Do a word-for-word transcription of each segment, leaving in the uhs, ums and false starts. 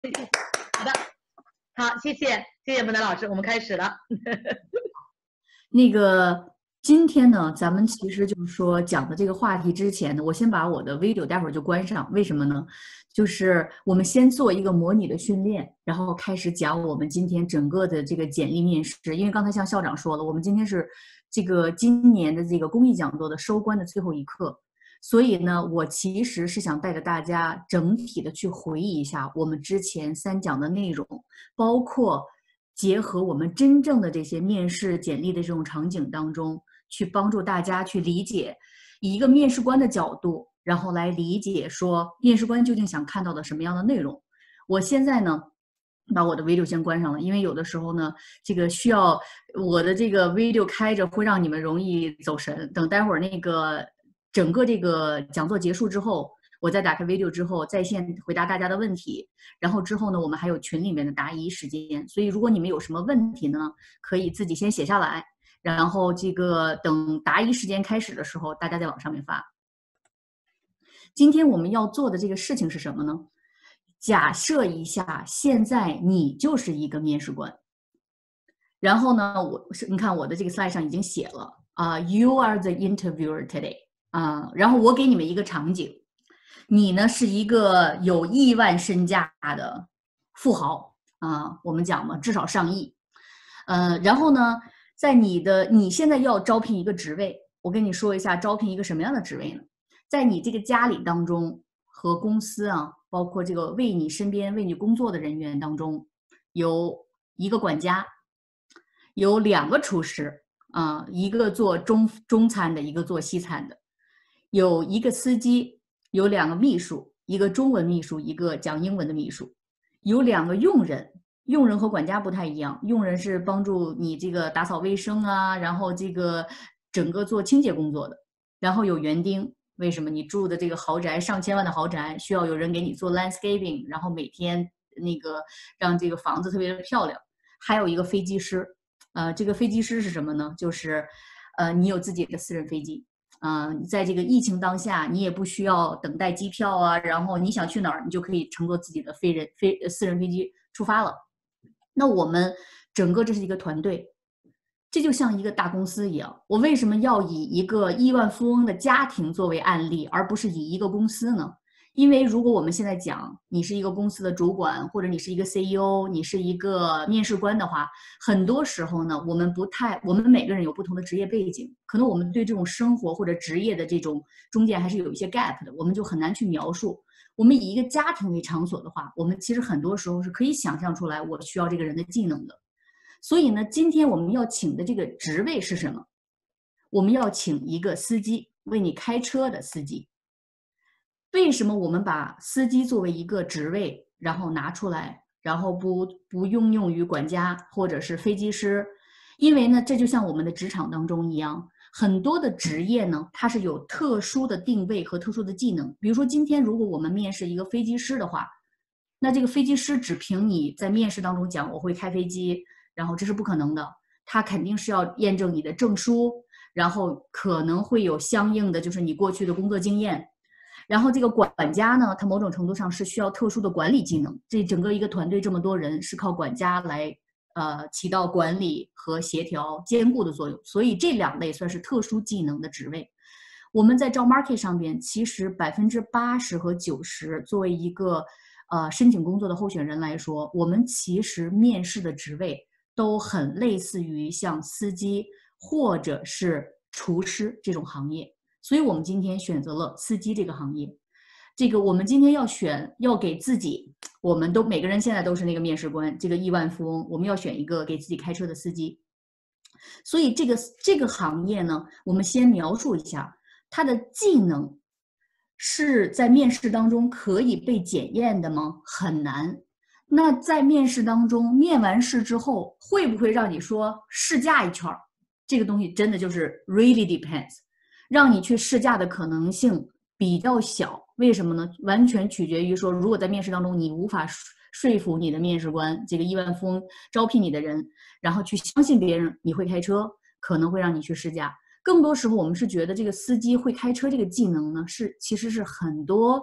好的，好，谢谢，谢谢孟楠老师，我们开始了。 那个今天呢，咱们其实就是说讲的这个话题之前呢，我先把我的 video 待会儿就关上，为什么呢？就是我们先做一个模拟的训练，然后开始讲我们今天整个的这个简历面试。因为刚才像校长说了，我们今天是这个今年的这个公益讲座的收官的最后一课，所以呢，我其实是想带着大家整体的去回忆一下我们之前三讲的内容，包括结合我们真正的这些面试简历的这种场景当中，去帮助大家去理解，以一个面试官的角度，然后来理解说面试官究竟想看到的什么样的内容。我现在呢，把我的 video 先关上了，因为有的时候呢，这个需要我的这个 video 开着，会让你们容易走神。等待会儿那个整个这个讲座结束之后，我再打开 video 之后，在线回答大家的问题。然后之后呢，我们还有群里面的答疑时间，所以如果你们有什么问题呢，可以自己先写下来，然后这个等答疑时间开始的时候，大家再往上面发。今天我们要做的这个事情是什么呢？假设一下，现在你就是一个面试官，然后呢，我你看我的这个 slide 上已经写了啊、uh, ，You are the interviewer today 啊、uh, ，然后我给你们一个场景，你呢是一个有亿万身价的富豪啊、uh, ，我们讲嘛，至少上亿，呃，然后呢，在你的你现在要招聘一个职位，我跟你说一下招聘一个什么样的职位呢？在你这个家里当中和公司啊，包括这个为你身边为你工作的人员当中，有一个管家。有两个厨师啊、呃，一个做中中餐的，一个做西餐的，有一个司机，有两个秘书，一个中文秘书，一个讲英文的秘书，有两个佣人，佣人和管家不太一样，佣人是帮助你这个打扫卫生啊，然后这个整个做清洁工作的，然后有园丁，为什么你住的这个豪宅上千万的豪宅需要有人给你做 landscaping， 然后每天那个让这个房子特别的漂亮，还有一个飞机师。呃，这个飞机师是什么呢？就是，呃，你有自己的私人飞机，啊、呃，在这个疫情当下，你也不需要等待机票啊，然后你想去哪儿，你就可以乘坐自己的飞人飞私人飞机出发了。那我们整个这是一个团队，这就像一个大公司一样。我为什么要以一个亿万富翁的家庭作为案例，而不是以一个公司呢？因为如果我们现在讲你是一个公司的主管，或者你是一个 C E O， 你是一个面试官的话，很多时候呢，我们不太，我们每个人有不同的职业背景，可能我们对这种生活或者职业的这种中间还是有一些 gap 的，我们就很难去描述。我们以一个家庭为场所的话，我们其实很多时候是可以想象出来我需要这个人的技能的。所以呢，今天我们要请的这个职位是什么？我们要请一个司机，为你开车的司机。为什么我们把司机作为一个职位，然后拿出来，然后不不应用于管家或者是飞机师？因为呢，这就像我们的职场当中一样，很多的职业呢，它是有特殊的定位和特殊的技能。比如说，今天如果我们面试一个飞机师的话，那这个飞机师只凭你在面试当中讲我会开飞机，然后这是不可能的，他肯定是要验证你的证书，然后可能会有相应的就是你过去的工作经验。然后这个管家呢，他某种程度上是需要特殊的管理技能。这整个一个团队这么多人，是靠管家来呃起到管理和协调兼顾的作用。所以这两类算是特殊技能的职位。我们在招 market 上边，其实百分之八十和九十作为一个呃申请工作的候选人来说，我们其实面试的职位都很类似于像司机或者是厨师这种行业。所以我们今天选择了司机这个行业。这个我们今天要选，要给自己，我们都每个人现在都是那个面试官，这个亿万富翁，我们要选一个给自己开车的司机。所以这个这个行业呢，我们先描述一下，它的技能是在面试当中可以被检验的吗？很难。那在面试当中，面完试之后，会不会让你说试驾一圈？这个东西真的就是 really depends。让你去试驾的可能性比较小，为什么呢？完全取决于说，如果在面试当中你无法说服你的面试官，这个亿万富翁招聘你的人，然后去相信别人你会开车，可能会让你去试驾。更多时候我们是觉得这个司机会开车这个技能呢，是其实是很多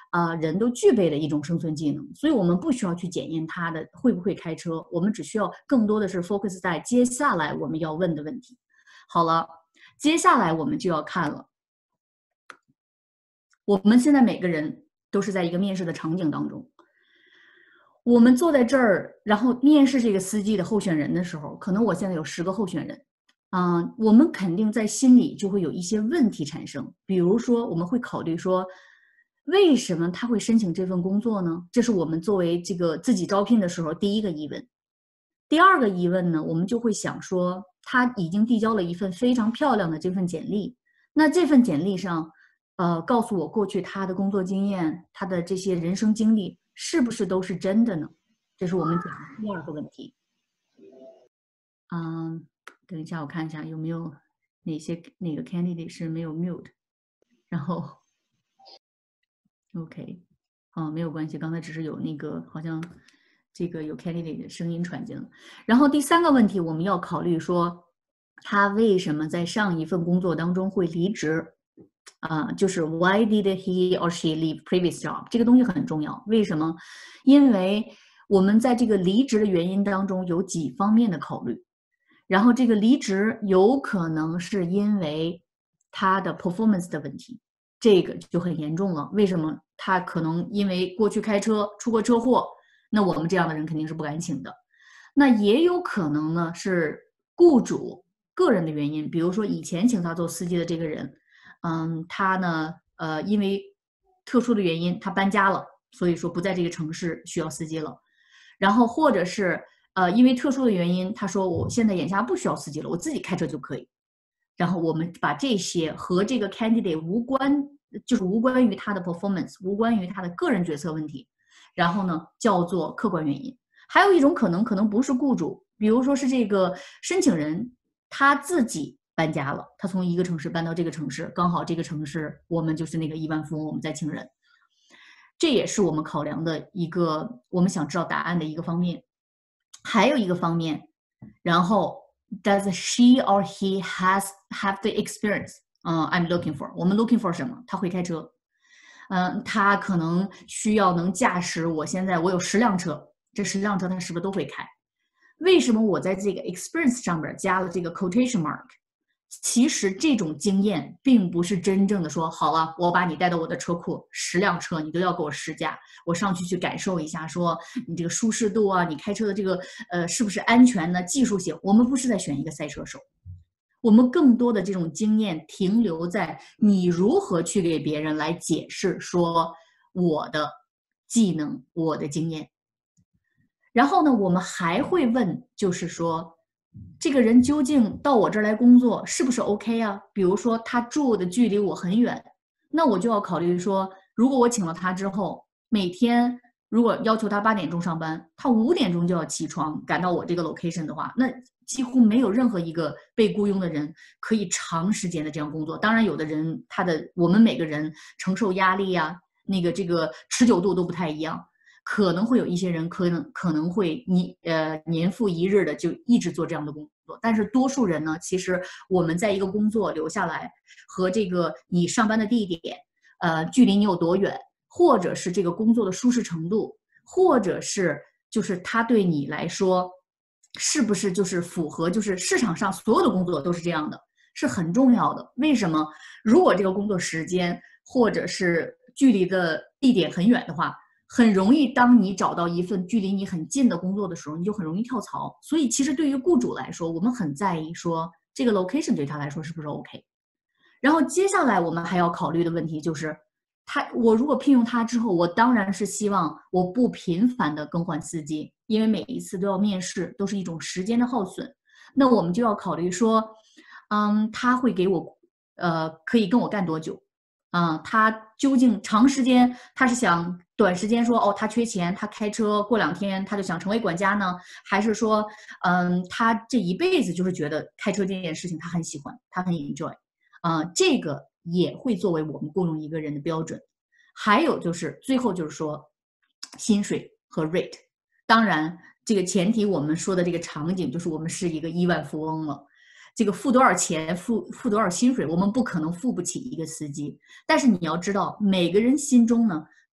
呃人都具备的一种生存技能，所以我们不需要去检验他的会不会开车，我们只需要更多的是 focus 在接下来我们要问的问题。好了，接下来我们就要看了，我们现在每个人都是在一个面试的场景当中。我们坐在这儿，然后面试这个司机的候选人的时候，可能我现在有十个候选人，嗯、呃，我们肯定在心里就会有一些问题产生。比如说，我们会考虑说，为什么他会申请这份工作呢？这是我们作为这个自己招聘的时候第一个疑问。第二个疑问呢，我们就会想说，他已经递交了一份非常漂亮的这份简历，那这份简历上，呃，告诉我过去他的工作经验，他的这些人生经历。是不是都是真的呢？这是我们讲的第二个问题。嗯，等一下，我看一下有没有哪些哪个 candidate 是没有 mute。然后 ，OK， 哦，没有关系，刚才只是有那个好像这个有 candidate 的声音传进了。然后第三个问题，我们要考虑说，他为什么在上一份工作当中会离职？啊、呃，就是 why did he or she leave previous job？ 这个东西很重要。为什么？因为我们在这个离职的原因当中有几方面的考虑。然后这个离职有可能是因为他的 performance 的问题，这个就很严重了。为什么？他可能因为过去开车出过车祸，那我们这样的人肯定是不敢请的。那也有可能呢是雇主个人的原因，比如说以前请他做司机的这个人。嗯，他呢，呃，因为特殊的原因，他搬家了，所以说不在这个城市需要司机了。然后或者是呃，因为特殊的原因，他说我现在眼下不需要司机了，我自己开车就可以。然后我们把这些和这个 candidate 无关，就是无关于他的 performance， 无关于他的个人决策问题，然后呢叫做客观原因。还有一种可能，可能不是雇主，比如说是这个申请人他自己。搬家了，他从一个城市搬到这个城市，刚好这个城市我们就是那个亿万富翁，我们在请人，这也是我们考量的一个我们想知道答案的一个方面。还有一个方面，然后 does she or he has have the experience？ 嗯、uh, ，I'm looking for， 我们 looking for 什么？他会开车，嗯、呃，他可能需要能驾驶。我现在我有十辆车，这十辆车他是不是都会开？为什么我在这个 experience 上面加了这个 quotation mark？其实这种经验并不是真正的说好了，我把你带到我的车库，十辆车你都要给我试驾，我上去去感受一下，说你这个舒适度啊，你开车的这个呃是不是安全呢？技术性，我们不是在选一个赛车手，我们更多的这种经验停留在你如何去给别人来解释说我的技能，我的经验。然后呢，我们还会问，就是说。这个人究竟到我这儿来工作是不是 OK 啊？比如说他住的距离我很远，那我就要考虑说，如果我请了他之后，每天如果要求他八点钟上班，他五点钟就要起床赶到我这个 location 的话，那几乎没有任何一个被雇佣的人可以长时间的这样工作。当然，有的人他的我们每个人承受压力呀、啊，那个这个持久度都不太一样。可能会有一些人可能可能会你呃年复一日的就一直做这样的工作，但是多数人呢，其实我们在一个工作留下来和这个你上班的地点，呃，距离你有多远，或者是这个工作的舒适程度，或者是就是他对你来说是不是就是符合，就是市场上所有的工作都是这样的，是很重要的。为什么？如果这个工作时间或者是距离的地点很远的话。很容易，当你找到一份距离你很近的工作的时候，你就很容易跳槽。所以，其实对于雇主来说，我们很在意说这个 location 对他来说是不是 OK。然后接下来我们还要考虑的问题就是，他我如果聘用他之后，我当然是希望我不频繁的更换司机，因为每一次都要面试，都是一种时间的耗损。那我们就要考虑说，嗯，他会给我，呃，可以跟我干多久？啊、嗯，他究竟长时间他是想短时间说哦，他缺钱，他开车过两天他就想成为管家呢，还是说，嗯，他这一辈子就是觉得开车这件事情他很喜欢，他很 enjoy， 啊、呃，这个也会作为我们雇佣一个人的标准。还有就是最后就是说，薪水和 rate， 当然这个前提我们说的这个场景就是我们是一个亿万富翁了。这个付多少钱，付付多少薪水，我们不可能付不起一个司机。但是你要知道，每个人心中呢，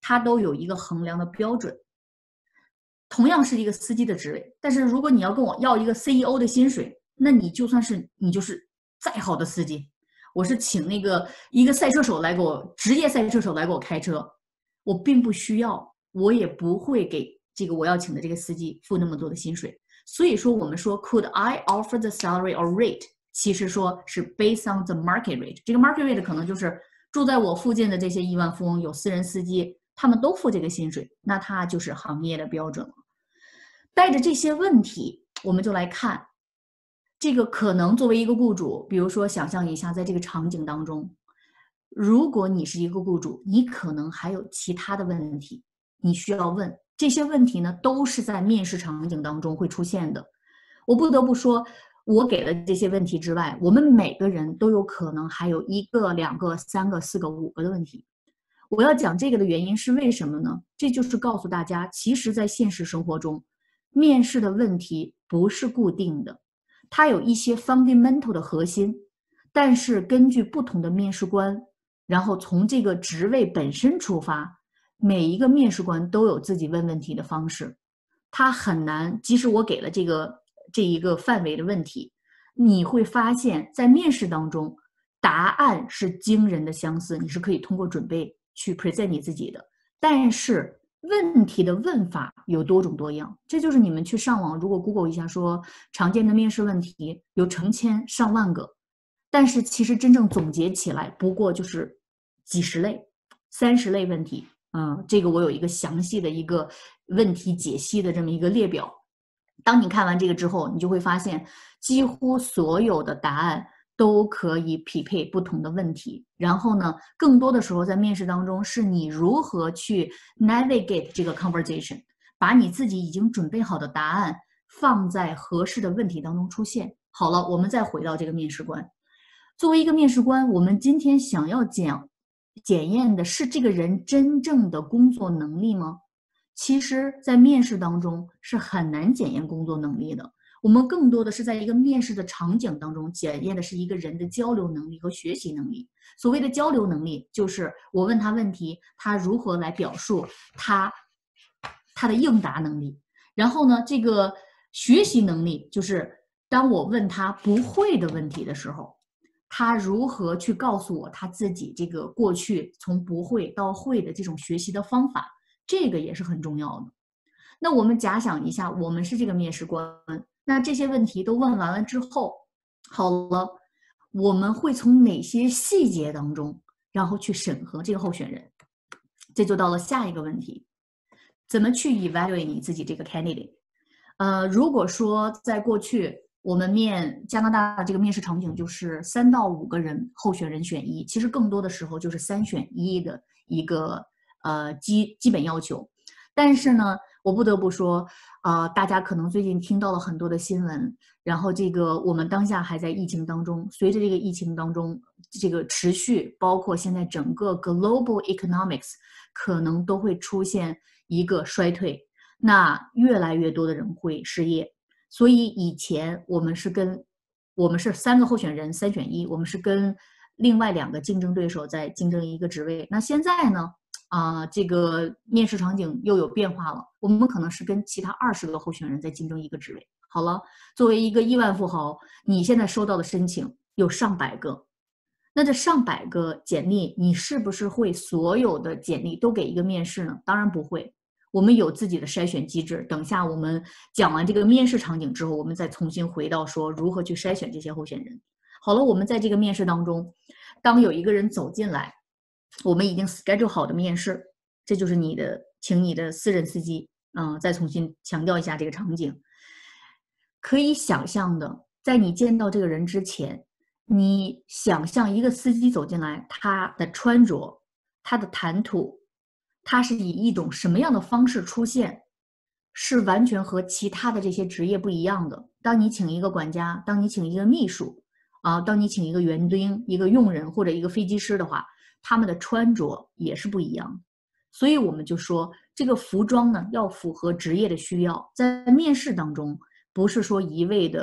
它都有一个衡量的标准。同样是一个司机的职位，但是如果你要跟我要一个 C E O 的薪水，那你就算是你就是再好的司机，我是请那个一个赛车手来给我职业赛车手来给我开车，我并不需要，我也不会给这个我要请的这个司机付那么多的薪水。所以说我们说 Could I offer the salary or rate？ 其实说是 based on the market rate。这个 market rate 可能就是住在我附近的这些亿万富翁有私人司机，他们都付这个薪水，那它就是行业的标准了。带着这些问题，我们就来看这个可能作为一个雇主，比如说想象一下，在这个场景当中，如果你是一个雇主，你可能还有其他的问题你需要问。这些问题呢，都是在面试场景当中会出现的。我不得不说，我给了这些问题之外，我们每个人都有可能还有一个、两个、三个、四个、五个的问题。我要讲这个的原因是为什么呢？这就是告诉大家，其实在现实生活中，面试的问题不是固定的，它有一些 fundamental 的核心，但是根据不同的面试官，然后从这个职位本身出发，每一个面试官都有自己问问题的方式。他很难，即使我给了这个这一个范围的问题，你会发现在面试当中，答案是惊人的相似，你是可以通过准备去 present 你自己的，但是问题的问法有多种多样。这就是你们去上网，如果 Google 一下说常见的面试问题有成千上万个，但是其实真正总结起来不过就是几十类、三十类问题。嗯，这个我有一个详细的一个问题解析的这么一个列表。当你看完这个之后，你就会发现几乎所有的答案都可以匹配不同的问题。然后呢，更多的时候在面试当中，是你如何去 navigate 这个 conversation， 把你自己已经准备好的答案放在合适的问题当中出现。好了，我们再回到这个面试官。作为一个面试官，我们今天想要讲检验的是这个人真正的工作能力吗？其实在面试当中是很难检验工作能力的，我们更多的是在一个面试的场景当中检验的是一个人的交流能力和学习能力。所谓的交流能力，就是我问他问题，他如何来表述他他的应答能力。然后呢，这个学习能力就是当我问他不会的问题的时候，他如何去告诉我他自己这个过去从不会到会的这种学习的方法，这个也是很重要的。那我们假想一下，我们是这个面试官，那这些问题都问完了之后，好了，我们会从哪些细节当中，然后去审核这个候选人？这就到了下一个问题，怎么去 evaluate 你自己这个 candidate？ 呃，如果说在过去我们面加拿大的这个面试场景就是三到五个人候选人选一，其实更多的时候就是三选一的一个呃基基本要求。但是呢，我不得不说，呃，大家可能最近听到了很多的新闻，然后这个我们当下还在疫情当中，随着这个疫情当中这个持续，包括现在整个 global economics 可能都会出现一个衰退，那越来越多的人会失业。所以以前我们是跟我们是三个候选人三选一，我们是跟另外两个竞争对手在竞争一个职位。那现在呢，啊、呃，这个面试场景又有变化了，我们可能是跟其他二十个候选人在竞争一个职位。好了，作为一个亿万富豪，你现在收到的申请有上百个，那这上百个简历，你是不是会所有的简历都给一个面试呢？当然不会。我们有自己的筛选机制，等下我们讲完这个面试场景之后，我们再重新回到说如何去筛选这些候选人。好了，我们在这个面试当中，当有一个人走进来，我们已经 schedule 好的面试，这就是你的，请你的私人司机，嗯、呃，再重新强调一下这个场景。可以想象的，在你见到这个人之前，你想象一个司机走进来，他的穿着，他的谈吐，他是以一种什么样的方式出现，是完全和其他的这些职业不一样的。当你请一个管家，当你请一个秘书，啊，当你请一个园丁、一个佣人或者一个飞机师的话，他们的穿着也是不一样的。所以我们就说，这个服装呢要符合职业的需要，在面试当中，不是说一味的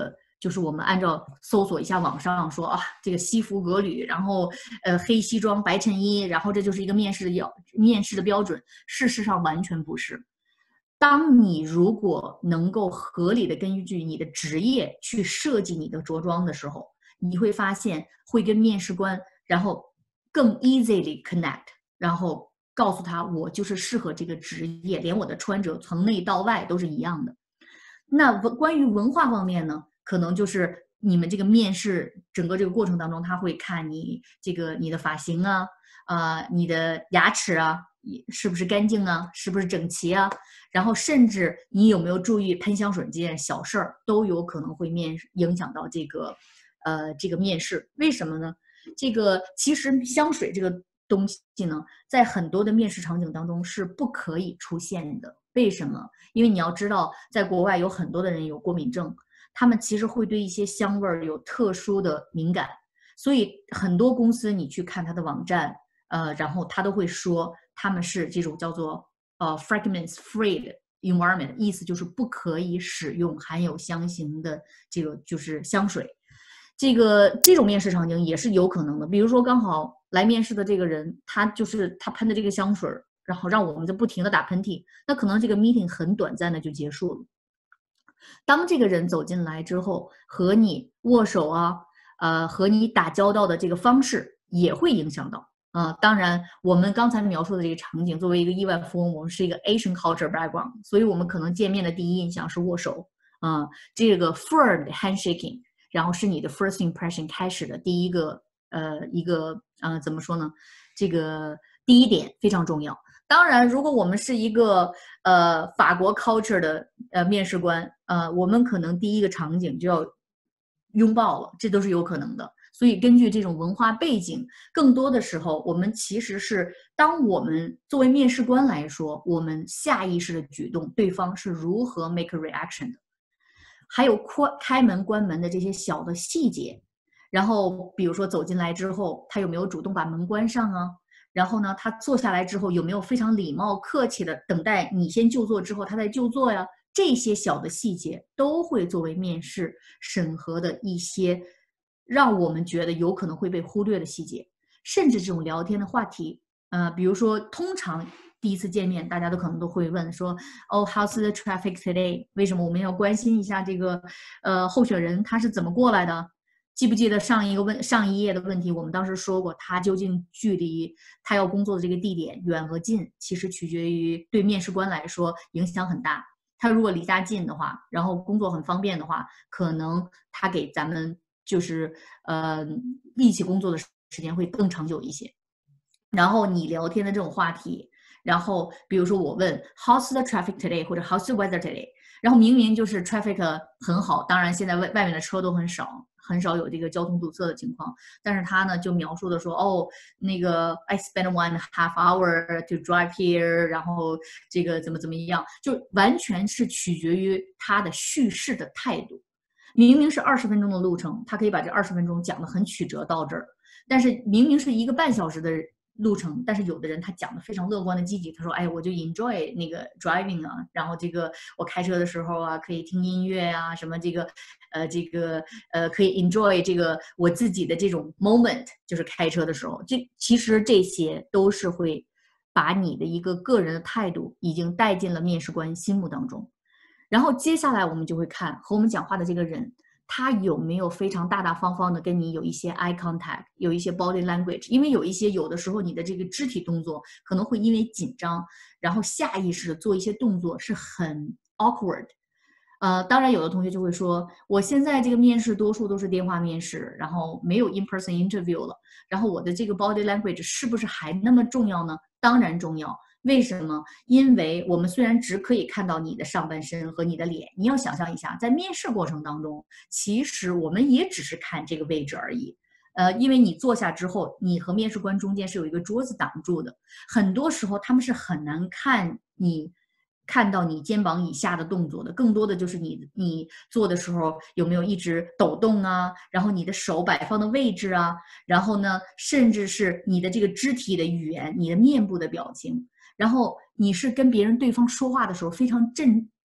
就是我们按照搜索一下网上说啊，这个西服革履，然后呃黑西装白衬衣，然后这就是一个面试的要面试的标准。事实上完全不是。当你如果能够合理的根据你的职业去设计你的着装的时候，你会发现会跟面试官然后更 easily connect， 然后告诉他我就是适合这个职业，连我的穿着从内到外都是一样的。那关于文化方面呢，可能就是你们这个面试整个这个过程当中，他会看你这个你的发型啊，呃，你的牙齿啊，是不是干净啊，是不是整齐啊，然后甚至你有没有注意喷香水这件小事儿，都有可能会面影响到这个呃这个面试。为什么呢？这个其实香水这个东西呢，在很多的面试场景当中是不可以出现的。为什么？因为你要知道，在国外有很多的人有过敏症，他们其实会对一些香味儿有特殊的敏感，所以很多公司你去看它的网站，呃，然后他都会说他们是这种叫做呃 fragrance free 的 environment， 意思就是不可以使用含有香型的这个就是香水。这个这种面试场景也是有可能的，比如说刚好来面试的这个人，他就是他喷的这个香水，然后让我们就不停的打喷嚏，那可能这个 meeting 很短暂的就结束了。当这个人走进来之后，和你握手啊，呃，和你打交道的这个方式也会影响到。啊、呃，当然，我们刚才描述的这个场景，作为一个亿万富翁，我们是一个 Asian culture background， 所以我们可能见面的第一印象是握手，啊、呃，这个 firm handshaking， 然后是你的 first impression 开始的第一个，呃，一个呃，怎么说呢？这个第一点非常重要。当然，如果我们是一个呃法国 culture 的呃面试官，呃，我们可能第一个场景就要拥抱了，这都是有可能的。所以根据这种文化背景，更多的时候，我们其实是当我们作为面试官来说，我们下意识的举动，对方是如何 make a reaction 的，还有开门关门的这些小的细节，然后比如说走进来之后，他有没有主动把门关上啊？然后呢，他坐下来之后有没有非常礼貌客气的等待你先就坐之后他再就坐呀？这些小的细节都会作为面试审核的一些让我们觉得有可能会被忽略的细节，甚至这种聊天的话题，呃，比如说通常第一次见面大家都可能都会问说，哦 how's the traffic today？ 为什么我们要关心一下这个呃候选人他是怎么过来的？记不记得上一个问上一页的问题，我们当时说过，他究竟距离他要工作的这个地点远和近，其实取决于对面试官来说影响很大。他如果离家近的话，然后工作很方便的话，可能他给咱们就是呃一起工作的时间会更长久一些。然后你聊天的这种话题，然后比如说我问 How's the traffic today 或者 How's the weather today， 然后明明就是 traffic 很好，当然现在外外面的车都很少。很少有这个交通堵塞的情况，但是他呢就描述的说，哦，那个 I spent one half hour to drive here， 然后这个怎么怎么样，就完全是取决于他的叙事的态度。明明是二十分钟的路程，他可以把这二十分钟讲得很曲折到这儿，但是明明是一个半小时的路程，但是有的人他讲的非常乐观的积极，他说，哎，我就 enjoy 那个 driving 啊，然后这个我开车的时候啊，可以听音乐啊，什么这个呃这个呃可以 enjoy 这个我自己的这种 moment， 就是开车的时候，这其实这些都是会把你的一个个人的态度已经带进了面试官心目当中。然后接下来我们就会看和我们讲话的这个人，他有没有非常大大方方的跟你有一些 eye contact， 有一些 body language， 因为有一些有的时候你的这个肢体动作可能会因为紧张，然后下意识的做一些动作是很 awkward。呃，当然有的同学就会说，我现在这个面试多数都是电话面试，然后没有 in-person interview 了，然后我的这个 body language 是不是还那么重要呢？当然重要。为什么？因为我们虽然只可以看到你的上半身和你的脸，你要想象一下，在面试过程当中，其实我们也只是看这个位置而已。呃，因为你坐下之后，你和面试官中间是有一个桌子挡住的，很多时候他们是很难看你看到你肩膀以下的动作的，更多的就是你你做的时候有没有一直抖动啊，然后你的手摆放的位置啊，然后呢，甚至是你的这个肢体的语言，你的面部的表情。然后你是跟别人对方说话的时候非常正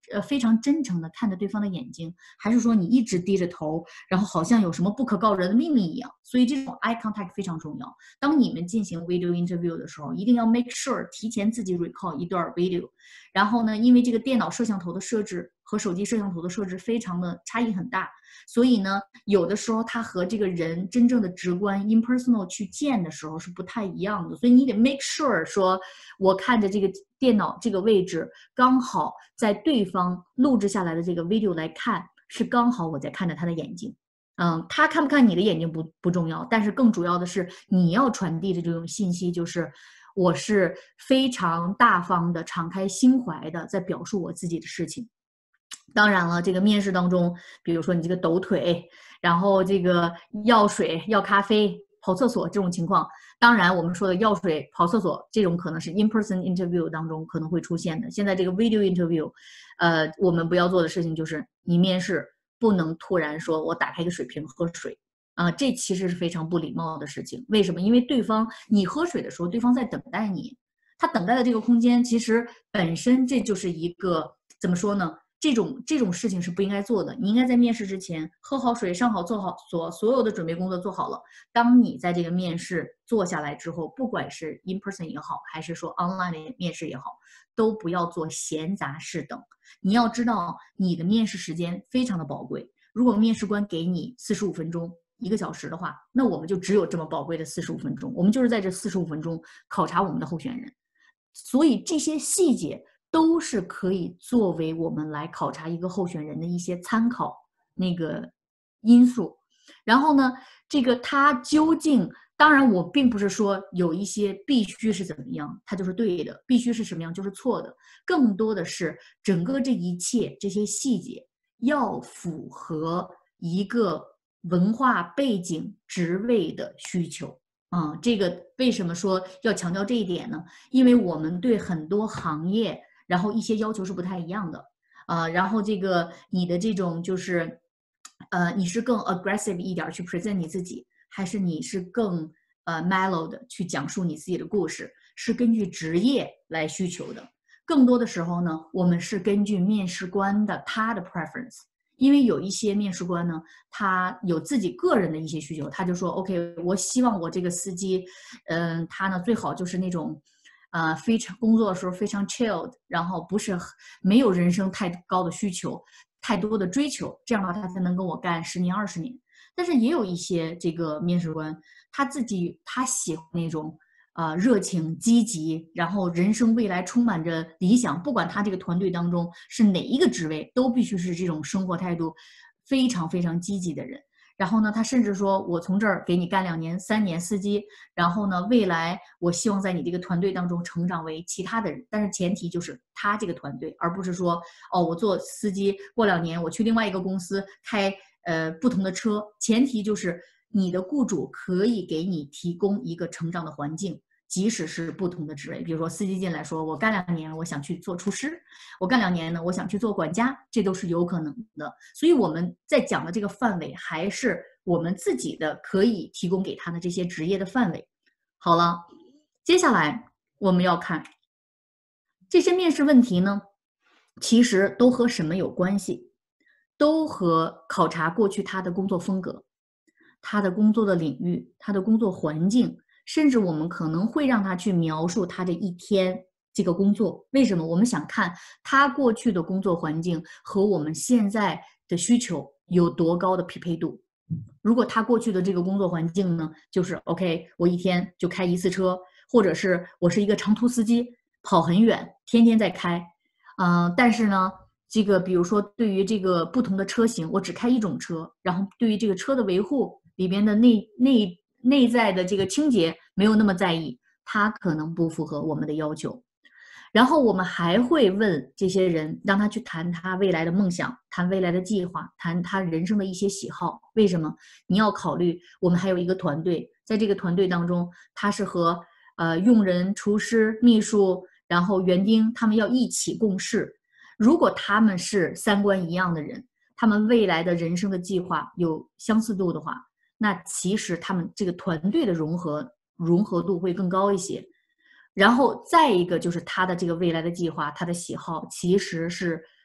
呃非常真诚的看着对方的眼睛，还是说你一直低着头，然后好像有什么不可告人的秘密一样？所以这种 eye contact 非常重要。当你们进行 video interview 的时候，一定要 make sure 提前自己 recall 一段 video。然后呢，因为这个电脑摄像头的设置和手机摄像头的设置非常的差异很大，所以呢，有的时候它和这个人真正的直观 impersonal 去见的时候是不太一样的。所以你得 make sure 说，我看着这个电脑这个位置，刚好在对方录制下来的这个 video 来看，是刚好我在看着他的眼睛。嗯，他看不看你的眼睛不不重要，但是更主要的是你要传递的这种信息，就是我是非常大方的、敞开心怀的在表述我自己的事情。当然了，这个面试当中，比如说你这个抖腿，然后这个要水、要咖啡、跑厕所这种情况，当然我们说的要水、跑厕所这种可能是 in-person interview 当中可能会出现的。现在这个 video interview，呃，我们不要做的事情就是你面试不能突然说我打开一个水瓶喝水啊，这其实是非常不礼貌的事情。为什么？因为对方你喝水的时候，对方在等待你，他等待的这个空间其实本身这就是一个怎么说呢？这种这种事情是不应该做的。你应该在面试之前喝好水，上好做好所所有的准备工作做好了。当你在这个面试做下来之后，不管是 in person 也好，还是说 online 的面试也好，都不要做闲杂事等。你要知道，你的面试时间非常的宝贵。如果面试官给你四十五分钟、一个小时的话，那我们就只有这么宝贵的四十五分钟。我们就是在这四十五分钟考察我们的候选人。所以这些细节都是可以作为我们来考察一个候选人的一些参考那个因素。然后呢，这个他究竟，当然我并不是说有一些必须是怎么样，它就是对的，必须是什么样就是错的，更多的是整个这一切这些细节要符合一个文化背景、职位的需求。啊、嗯，这个为什么说要强调这一点呢？因为我们对很多行业，然后一些要求是不太一样的，啊、呃，然后这个你的这种就是，呃，你是更 aggressive 一点去 present 你自己，还是你是更呃 mellow 的去讲述你自己的故事，是根据职业来需求的。更多的时候呢，我们是根据面试官的他的 preference。因为有一些面试官呢，他有自己个人的一些需求，他就说 OK， 我希望我这个司机，嗯、呃，他呢最好就是那种，呃，非常工作的时候非常 chilled， 然后不是没有人生太高的需求，太多的追求，这样的话他才能跟我干十年二十年。但是也有一些这个面试官，他自己他喜欢那种。呃，热情、积极，然后人生未来充满着理想。不管他这个团队当中是哪一个职位，都必须是这种生活态度非常非常积极的人。然后呢，他甚至说，我从这儿给你干两年、三年司机，然后呢，未来我希望在你这个团队当中成长为其他的人。但是前提就是他这个团队，而不是说，哦，我做司机，过两年我去另外一个公司开呃不同的车。前提就是你的雇主可以给你提供一个成长的环境。即使是不同的职位，比如说司机进来说，我干两年，我想去做厨师，我干两年呢，我想去做管家，这都是有可能的。所以我们在讲的这个范围，还是我们自己的可以提供给他的这些职业的范围。好了，接下来我们要看这些面试问题呢，其实都和什么有关系？都和考察过去他的工作风格、他的工作的领域、他的工作环境。甚至我们可能会让他去描述他这一天这个工作，为什么？我们想看他过去的工作环境和我们现在的需求有多高的匹配度。如果他过去的这个工作环境呢，就是 OK， 我一天就开一次车，或者是我是一个长途司机，跑很远，天天在开，嗯、呃，但是呢，这个比如说对于这个不同的车型，我只开一种车，然后对于这个车的维护里边的内内。内在的这个清洁没有那么在意，他可能不符合我们的要求。然后我们还会问这些人，让他去谈他未来的梦想，谈未来的计划，谈他人生的一些喜好。为什么？你要考虑我们还有一个团队，在这个团队当中，他是和呃用人、厨师、秘书，然后园丁他们要一起共事。如果他们是三观一样的人，他们未来的人生的计划有相似度的话，那其实他们这个团队的融合融合度会更高一些。然后再一个就是他的这个未来的计划，他的喜好其实是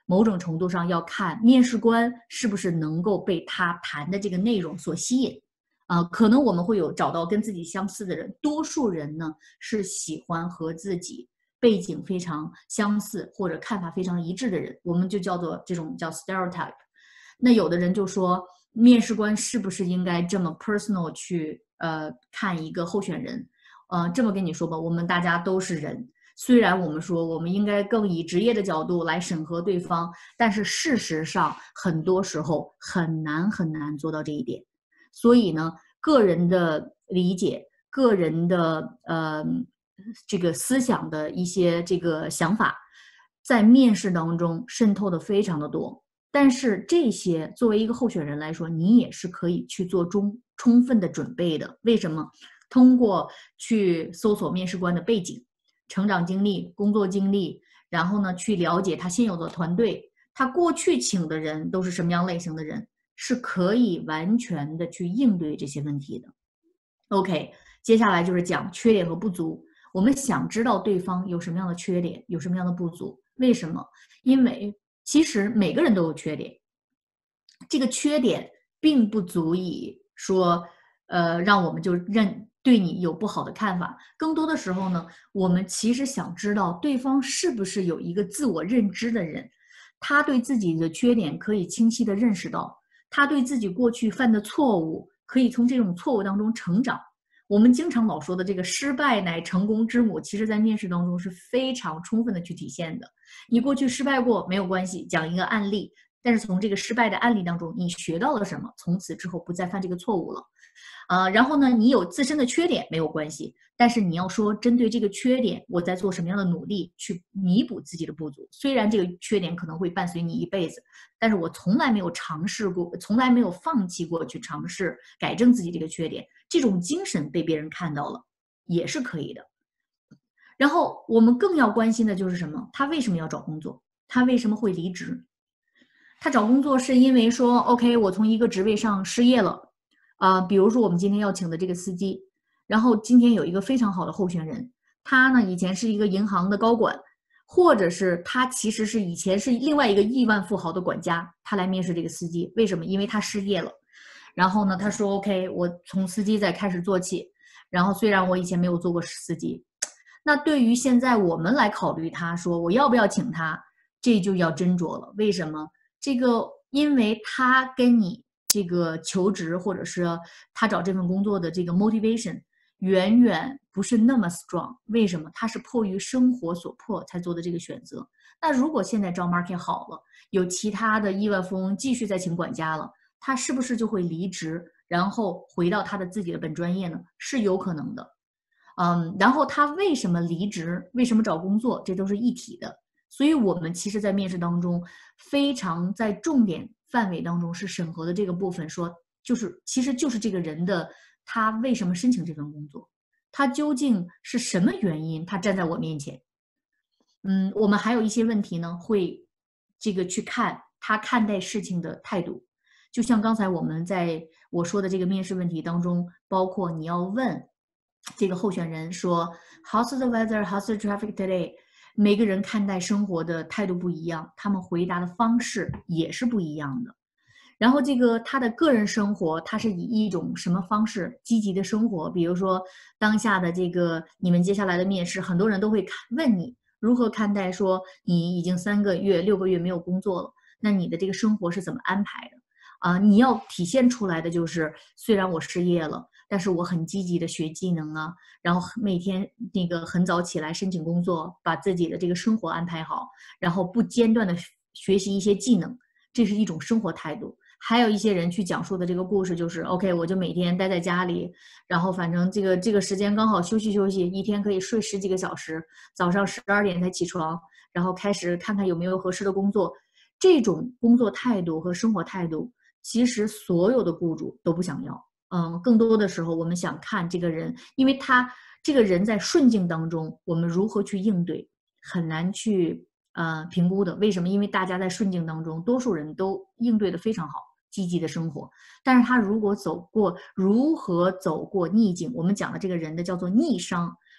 某种程度上要看面试官是不是能够被他谈的这个内容所吸引。啊、呃，可能我们会有找到跟自己相似的人，多数人呢是喜欢和自己背景非常相似或者看法非常一致的人，我们就叫做这种叫 stereotype。那有的人就说，面试官是不是应该这么 personal 去呃看一个候选人？呃，这么跟你说吧，我们大家都是人，虽然我们说我们应该更以职业的角度来审核对方，但是事实上很多时候很难很难做到这一点。所以呢，个人的理解，个人的呃这个思想的一些这个想法，在面试当中渗透的非常的多。但是这些作为一个候选人来说，你也是可以去做充充分的准备的。为什么？通过去搜索面试官的背景、成长经历、工作经历，然后呢，去了解他现有的团队，他过去请的人都是什么样类型的人，是可以完全的去应对这些问题的。OK， 接下来就是讲缺点和不足。我们想知道对方有什么样的缺点，有什么样的不足。为什么？因为其实每个人都有缺点，这个缺点并不足以说，呃，让我们就认对你有不好的看法。更多的时候呢，我们其实想知道对方是不是有一个自我认知的人，他对自己的缺点可以清晰的认识到，他对自己过去犯的错误可以从这种错误当中成长。我们经常老说的这个失败乃成功之母，其实在面试当中是非常充分的去体现的。你过去失败过没有关系，讲一个案例，但是从这个失败的案例当中，你学到了什么？从此之后不再犯这个错误了。呃，然后呢，你有自身的缺点没有关系，但是你要说针对这个缺点，我在做什么样的努力去弥补自己的不足。虽然这个缺点可能会伴随你一辈子，但是我从来没有尝试过，从来没有放弃过去尝试改正自己这个缺点。这种精神被别人看到了，也是可以的。然后我们更要关心的就是什么？他为什么要找工作？他为什么会离职？他找工作是因为说 ，OK， 我从一个职位上失业了。啊、呃，比如说我们今天要请的这个司机，然后今天有一个非常好的候选人，他呢以前是一个银行的高管，或者是他其实是以前是另外一个亿万富豪的管家，他来面试这个司机，为什么？因为他失业了。然后呢，他说 OK， 我从司机再开始做起，然后虽然我以前没有做过司机，那对于现在我们来考虑他说我要不要请他，这就要斟酌了。为什么？这个因为他跟你这个求职或者是他找这份工作的这个 motivation 远远不是那么 strong。为什么？他是迫于生活所迫才做的这个选择。那如果现在 job market 好了，有其他的亿万富翁继续在请管家了，他是不是就会离职，然后回到他的自己的本专业呢？是有可能的。嗯，然后他为什么离职，为什么找工作，这都是一体的。所以我们其实在面试当中非常在重点范围当中是审核的这个部分，说就是其实就是这个人的他为什么申请这份工作，他究竟是什么原因他站在我面前。嗯，我们还有一些问题呢，会这个去看他看待事情的态度。就像刚才我们在我说的这个面试问题当中，包括你要问这个候选人说 How's the weather? How's the traffic today? 每个人看待生活的态度不一样，他们回答的方式也是不一样的。然后这个他的个人生活，他是以一种什么方式积极的生活？比如说当下的这个你们接下来的面试，很多人都会问你如何看待说你已经三个月、六个月没有工作了，那你的这个生活是怎么安排的？啊、呃，你要体现出来的就是，虽然我失业了，但是我很积极的学技能啊，然后每天那个很早起来申请工作，把自己的这个生活安排好，然后不间断的学习一些技能，这是一种生活态度。还有一些人去讲述的这个故事就是 OK， 我就每天待在家里，然后反正这个这个时间刚好休息休息，一天可以睡十几个小时，早上十二点才起床，然后开始看看有没有合适的工作。这种工作态度和生活态度，其实所有的雇主都不想要。嗯，更多的时候我们想看这个人，因为他这个人在顺境当中，我们如何去应对，很难去呃评估的。为什么？因为大家在顺境当中，多数人都应对的非常好，积极的生活。但是他如果走过如何走过逆境，我们讲的这个人的叫做逆商，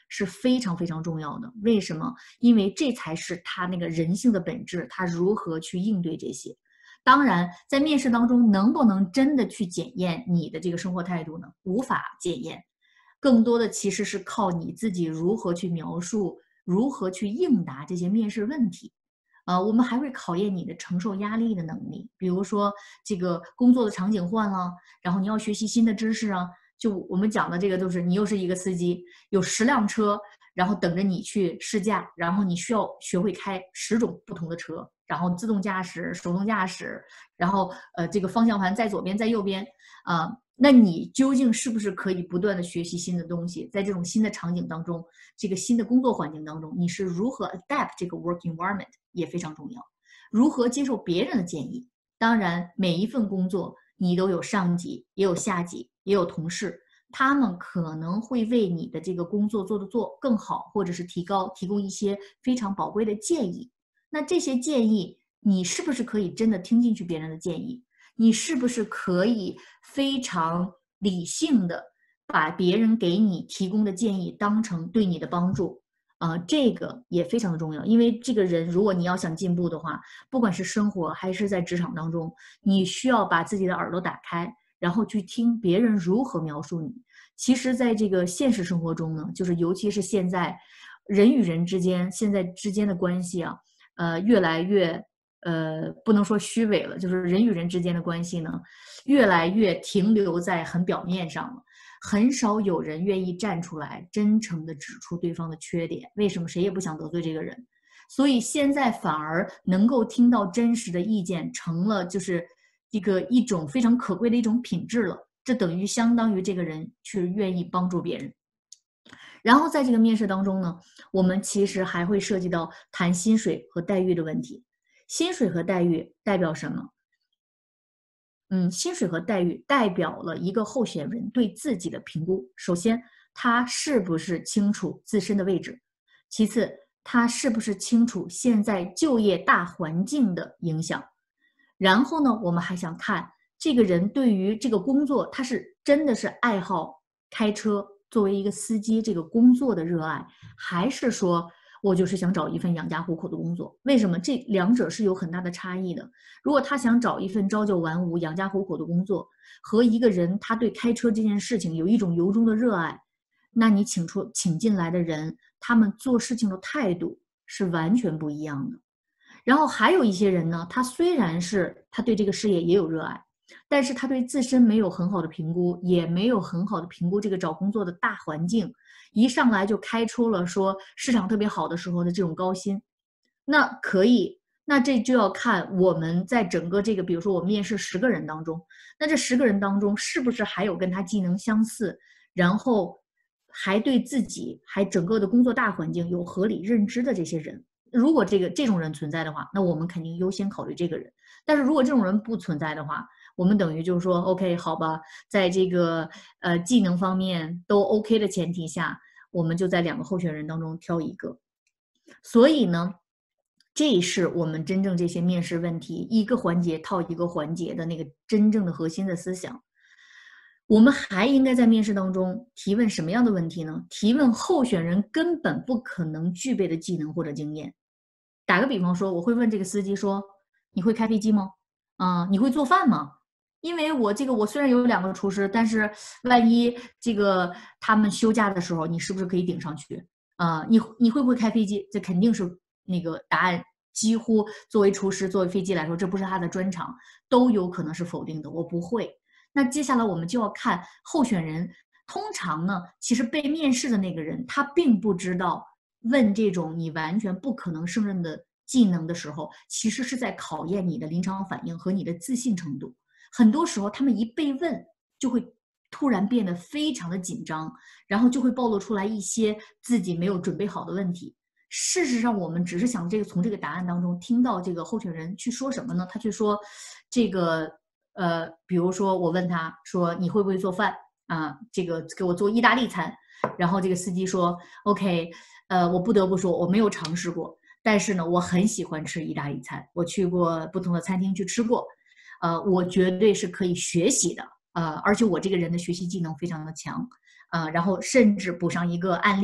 是非常非常重要的。为什么？因为这才是他那个人性的本质，他如何去应对这些。当然，在面试当中，能不能真的去检验你的这个生活态度呢？无法检验，更多的其实是靠你自己如何去描述，如何去应答这些面试问题。呃，我们还会考验你的承受压力的能力，比如说这个工作的场景换了，然后你要学习新的知识啊。就我们讲的这个都是你又是一个司机，有十辆车，然后等着你去试驾，然后你需要学会开十种不同的车，然后自动驾驶、手动驾驶，然后呃这个方向盘在左边在右边啊、呃，那你究竟是不是可以不断的学习新的东西？在这种新的场景当中，这个新的工作环境当中，你是如何 adapt 这个 work environment 也非常重要，如何接受别人的建议。当然，每一份工作你都有上级，也有下级，也有同事，他们可能会为你的这个工作做得做更好，或者是提高，提供一些非常宝贵的建议。那这些建议，你是不是可以真的听进去别人的建议？你是不是可以非常理性的把别人给你提供的建议当成对你的帮助？呃，这个也非常的重要，因为这个人如果你要想进步的话，不管是生活还是在职场当中，你需要把自己的耳朵打开，然后去听别人如何描述你。其实在这个现实生活中呢，就是尤其是现在人与人之间现在之间的关系啊，呃，越来越呃，不能说虚伪了，就是人与人之间的关系呢，越来越停留在很表面上了。很少有人愿意站出来，真诚的指出对方的缺点。为什么？谁也不想得罪这个人。所以现在反而能够听到真实的意见，成了就是一个一种非常可贵的一种品质了。这等于相当于这个人去愿意帮助别人。然后在这个面试当中呢，我们其实还会涉及到谈薪水和待遇的问题。薪水和待遇代表什么？嗯，薪水和待遇代表了一个候选人对自己的评估。首先，他是不是清楚自身的位置？其次，他是不是清楚现在就业大环境的影响？然后呢，我们还想看这个人对于这个工作，他是真的是爱好开车，作为一个司机这个工作的热爱，还是说我就是想找一份养家糊口的工作？为什么？这两者是有很大的差异的。如果他想找一份朝九晚五养家糊口的工作，和一个人他对开车这件事情有一种由衷的热爱，那你请出请进来的人，他们做事情的态度是完全不一样的。然后还有一些人呢，他虽然是他对这个事业也有热爱，但是他对自身没有很好的评估，也没有很好的评估这个找工作的大环境，一上来就开出了说市场特别好的时候的这种高薪。那可以，那这就要看我们在整个这个，比如说我面试十个人当中，那这十个人当中是不是还有跟他技能相似，然后还对自己还整个的工作大环境有合理认知的这些人？如果这个这种人存在的话，那我们肯定优先考虑这个人。但是如果这种人不存在的话，我们等于就是说 OK 好吧，在这个呃技能方面都 OK 的前提下，我们就在两个候选人当中挑一个。所以呢，这是我们真正这些面试问题一个环节套一个环节的那个真正的核心的思想。我们还应该在面试当中提问什么样的问题呢？提问候选人根本不可能具备的技能或者经验。打个比方说，我会问这个司机说：“你会开飞机吗？啊、呃，你会做饭吗？因为我这个我虽然有两个厨师，但是万一这个他们休假的时候，你是不是可以顶上去？啊、呃，你你会不会开飞机？这肯定是那个答案。几乎作为厨师，作为飞机来说，这不是他的专长，都有可能是否定的。我不会。那接下来我们就要看候选人。通常呢，其实被面试的那个人，他并不知道问这种你完全不可能胜任的技能的时候，其实是在考验你的临场反应和你的自信程度。很多时候，他们一被问，就会突然变得非常的紧张，然后就会暴露出来一些自己没有准备好的问题。事实上，我们只是想这个从这个答案当中听到这个候选人去说什么呢？他去说这个呃，比如说我问他说你会不会做饭啊？这个给我做意大利餐。然后这个司机说 OK， 呃，我不得不说我没有尝试过，但是呢，我很喜欢吃意大利餐，我去过不同的餐厅去吃过，呃，我绝对是可以学习的，呃，而且我这个人的学习技能非常的强，呃，然后甚至补上一个案例。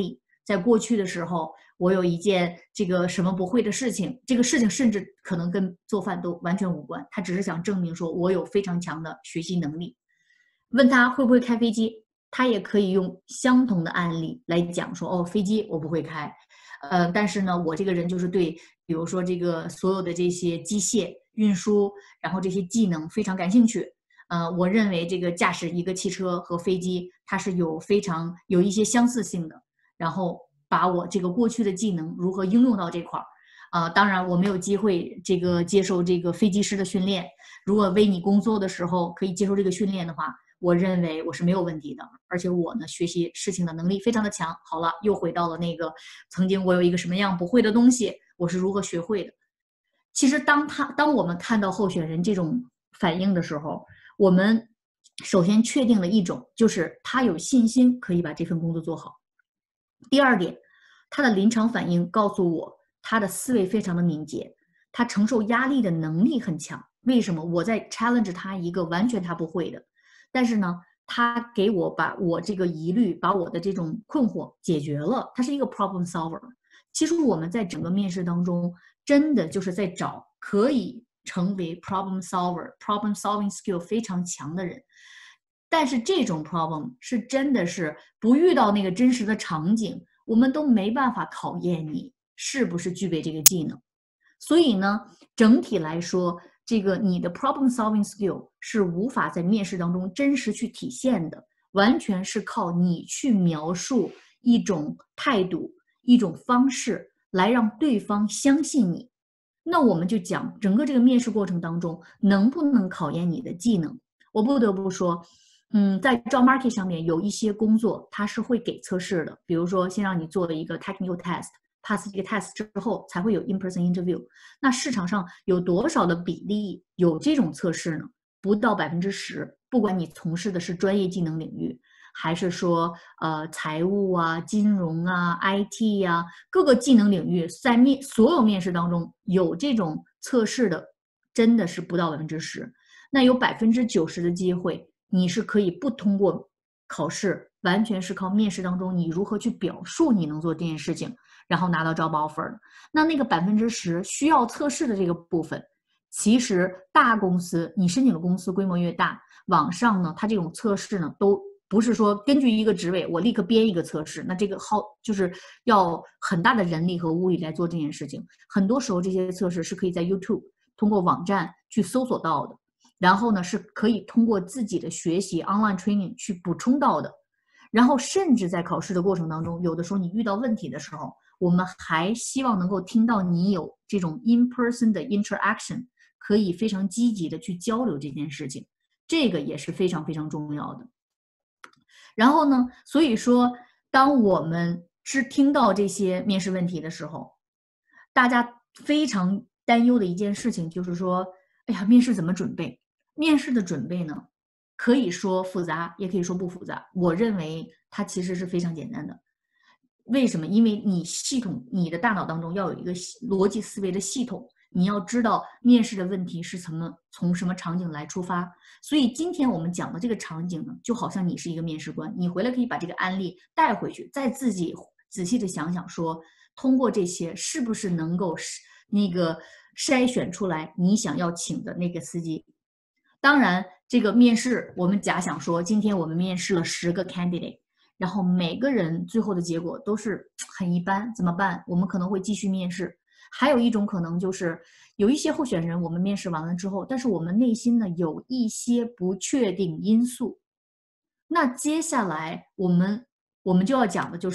在过去的时候，我有一件这个什么不会的事情，这个事情甚至可能跟做饭都完全无关，他只是想证明说我有非常强的学习能力。问他会不会开飞机，他也可以用相同的案例来讲说，哦，飞机我不会开，呃，但是呢，我这个人就是对，比如说这个所有的这些机械运输，然后这些技能非常感兴趣。呃，我认为这个驾驶一个汽车和飞机，它是有非常有一些相似性的。然后把我这个过去的技能如何应用到这块儿，呃，当然我没有机会这个接受这个飞机师的训练。如果为你工作的时候可以接受这个训练的话，我认为我是没有问题的。而且我呢，学习事情的能力非常的强。好了，又回到了那个曾经我有一个什么样不会的东西，我是如何学会的。其实当他当我们看到候选人这种反应的时候，我们首先确定了一种，就是他有信心可以把这份工作做好。第二点，他的临场反应告诉我，他的思维非常的敏捷，他承受压力的能力很强。为什么？我在 challenge 他一个完全他不会的，但是呢，他给我把我这个疑虑，把我的这种困惑解决了。他是一个 problem solver。其实我们在整个面试当中，真的就是在找可以成为 problem solver、problem solving skill 非常强的人。但是这种 problem 是真的是不遇到那个真实的场景，我们都没办法考验你是不是具备这个技能。所以呢，整体来说，这个你的 problem solving skill 是无法在面试当中真实去体现的，完全是靠你去描述一种态度、一种方式来让对方相信你。那我们就讲整个这个面试过程当中能不能考验你的技能。我不得不说，嗯，在 job market 上面有一些工作它是会给测试的，比如说先让你做了一个 technical test，pass 这个 test 之后才会有 in-person interview。那市场上有多少的比例有这种测试呢？不到百分之十。不管你从事的是专业技能领域，还是说呃财务啊、金融啊、I T 呀、啊，各个技能领域，在面所有面试当中有这种测试的，真的是不到百分之十。那有百分之九十的机会，你是可以不通过考试，完全是靠面试当中你如何去表述你能做这件事情，然后拿到 job offer 的。那那个百分之十需要测试的这个部分，其实大公司你申请的公司规模越大，网上呢它这种测试呢都不是说根据一个职位我立刻编一个测试，那这个耗就是要很大的人力和物力来做这件事情。很多时候这些测试是可以在 YouTube 通过网站去搜索到的，然后呢是可以通过自己的学习 online training 去补充到的。然后甚至在考试的过程当中，有的时候你遇到问题的时候，我们还希望能够听到你有这种 in-person 的 interaction， 可以非常积极的去交流这件事情，这个也是非常非常重要的。然后呢，所以说当我们是听到这些面试问题的时候，大家非常担忧的一件事情就是说，哎呀，面试怎么准备？面试的准备呢，可以说复杂，也可以说不复杂。我认为它其实是非常简单的。为什么？因为你系统，你的大脑当中要有一个逻辑思维的系统，你要知道面试的问题是怎么从什么场景来出发。所以今天我们讲的这个场景呢，就好像你是一个面试官，你回来可以把这个案例带回去，再自己仔细的想想说，通过这些是不是能够那个筛选出来你想要请的那个司机。当然这个面试我们假想说，今天我们面试了十个 candidate， 然后每个人最后的结果都是很一般，怎么办？我们可能会继续面试。还有一种可能就是有一些候选人我们面试完了之后，但是我们内心呢有一些不确定因素。那接下来我们我们就要讲的就是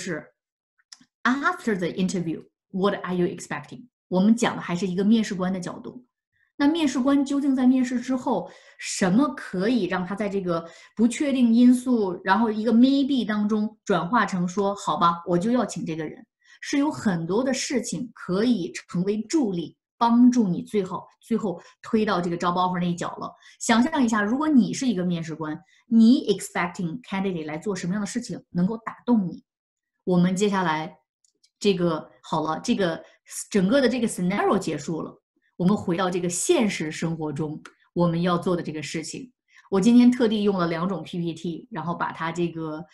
after the interview what are you expecting， 我们讲的还是一个面试官的角度。那面试官究竟在面试之后，什么可以让他在这个不确定因素，然后一个 maybe 当中转化成说，好吧，我就要请这个人，是有很多的事情可以成为助力，帮助你最后最后推到这个 job offer 那一脚了。想象一下，如果你是一个面试官，你 expecting candidate 来做什么样的事情能够打动你？我们接下来这个好了，这个整个的这个 scenario 结束了。我们回到这个现实生活中我们要做的这个事情。我今天特地用了两种 P P T， 然后把它这个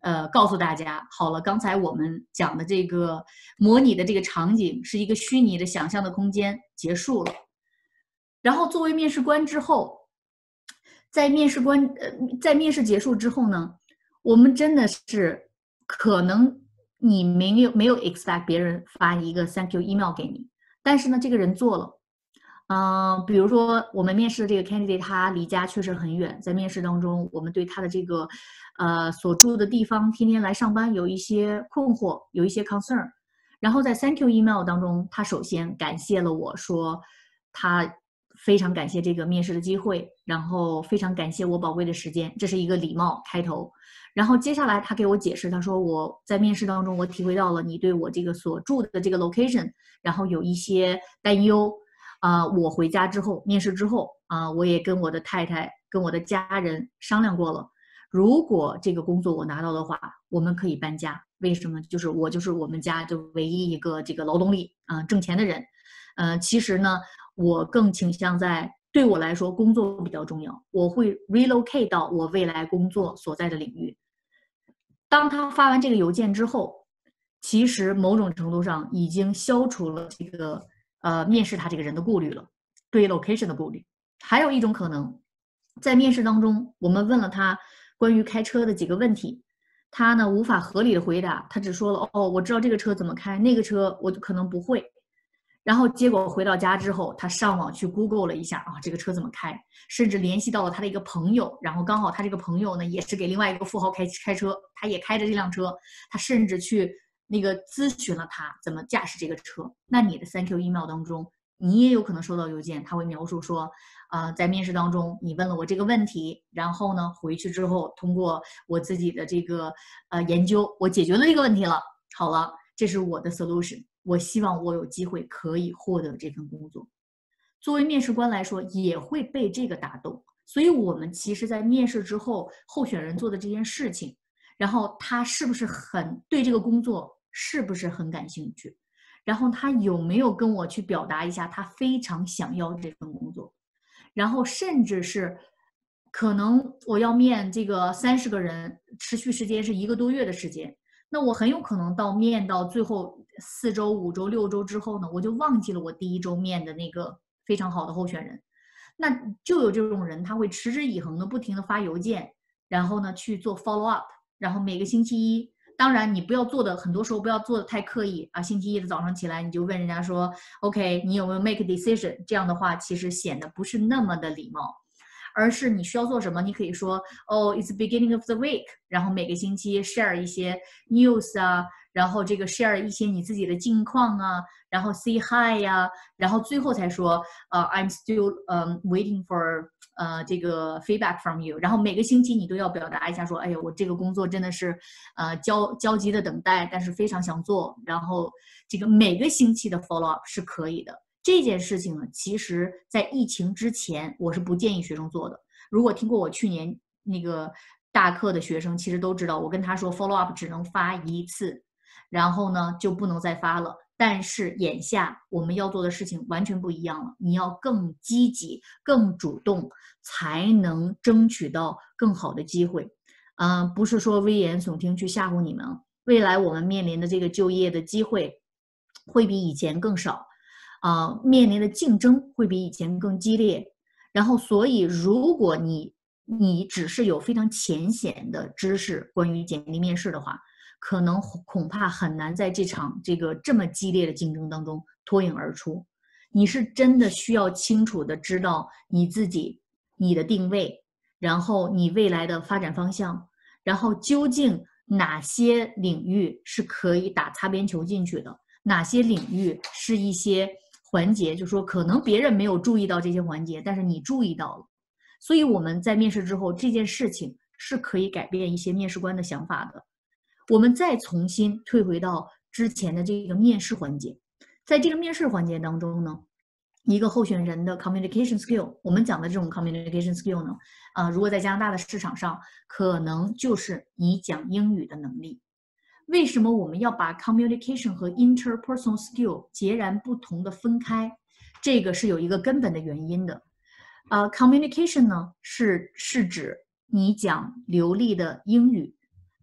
呃告诉大家，好了，刚才我们讲的这个模拟的这个场景是一个虚拟的想象的空间，结束了。然后作为面试官之后，在面试官呃在面试结束之后呢，我们真的是可能你没有没有 expect 别人发一个 thank you email 给你，但是呢，这个人做了。嗯、呃，比如说我们面试的这个 candidate， 他离家确实很远，在面试当中，我们对他的这个呃所住的地方，天天来上班有一些困惑，有一些 concern。然后在 thank you email 当中，他首先感谢了我说他非常感谢这个面试的机会，然后非常感谢我宝贵的时间，这是一个礼貌开头。然后接下来他给我解释，他说我在面试当中我体会到了你对我这个所住的这个 location， 然后有一些担忧。啊、呃，我回家之后，面试之后啊、呃，我也跟我的太太、跟我的家人商量过了。如果这个工作我拿到的话，我们可以搬家。为什么？就是我就是我们家就唯一一个这个劳动力啊、呃、挣钱的人。呃，其实呢，我更倾向在对我来说工作比较重要，我会 relocate 到我未来工作所在的领域。当他发完这个邮件之后，其实某种程度上已经消除了这个。呃，面试他这个人的顾虑了，对于 location 的顾虑。还有一种可能，在面试当中，我们问了他关于开车的几个问题，他呢无法合理的回答，他只说了哦，我知道这个车怎么开，那个车我可能不会。然后结果回到家之后，他上网去 Google 了一下啊，这个车怎么开，甚至联系到了他的一个朋友，然后刚好他这个朋友呢也是给另外一个富豪开开车，他也开着这辆车，他甚至去。那个咨询了他怎么驾驶这个车，那你的 thank you email 当中，你也有可能收到邮件，他会描述说，呃，在面试当中你问了我这个问题，然后呢回去之后通过我自己的这个呃研究，我解决了这个问题了，好了，这是我的 solution， 我希望我有机会可以获得这份工作。作为面试官来说，也会被这个打动，所以我们其实在面试之后，候选人做的这件事情。然后他是不是很对这个工作是不是很感兴趣？然后他有没有跟我去表达一下他非常想要这份工作？然后甚至是可能我要面这个三十个人，持续时间是一个多月的时间，那我很有可能到面到最后四周、五周、六周之后呢，我就忘记了我第一周面的那个非常好的候选人。那就有这种人，他会持之以恒的不停的发邮件，然后呢去做 follow up。然后每个星期一，当然你不要做的，很多时候不要做的太刻意啊。星期一的早上起来，你就问人家说 ，OK， 你有没有 make a decision？ 这样的话，其实显得不是那么的礼貌，而是你需要做什么？你可以说，哦 ，it's beginning of the week， 然后每个星期 share 一些 news 啊，然后这个 share 一些你自己的近况啊，然后 say hi 呀、啊，然后最后才说，呃、uh, ，I'm still um waiting for。呃，这个 feedback from you， 然后每个星期你都要表达一下，说，哎呀，我这个工作真的是，呃，焦焦急的等待，但是非常想做，然后这个每个星期的 follow up 是可以的。这件事情呢，其实在疫情之前，我是不建议学生做的。如果听过我去年那个大课的学生，其实都知道，我跟他说 follow up 只能发一次，然后呢就不能再发了。但是眼下我们要做的事情完全不一样了，你要更积极、更主动，才能争取到更好的机会。嗯、呃，不是说危言耸听去吓唬你们。未来我们面临的这个就业的机会会比以前更少，啊、呃，面临的竞争会比以前更激烈。然后，所以如果你你只是有非常浅显的知识关于简历面试的话，可能恐怕很难在这场这个这么激烈的竞争当中脱颖而出。你是真的需要清楚的知道你自己、你的定位，然后你未来的发展方向，然后究竟哪些领域是可以打擦边球进去的，哪些领域是一些环节，就是说可能别人没有注意到这些环节，但是你注意到了。所以我们在面试之后，这件事情是可以改变一些面试官的想法的。我们再重新退回到之前的这个面试环节，在这个面试环节当中呢，一个候选人的 communication skill， 我们讲的这种 communication skill 呢，呃，如果在加拿大的市场上，可能就是你讲英语的能力。为什么我们要把 communication 和 interpersonal skill 截然不同的分开？这个是有一个根本的原因的。呃 ，communication 呢是是指你讲流利的英语。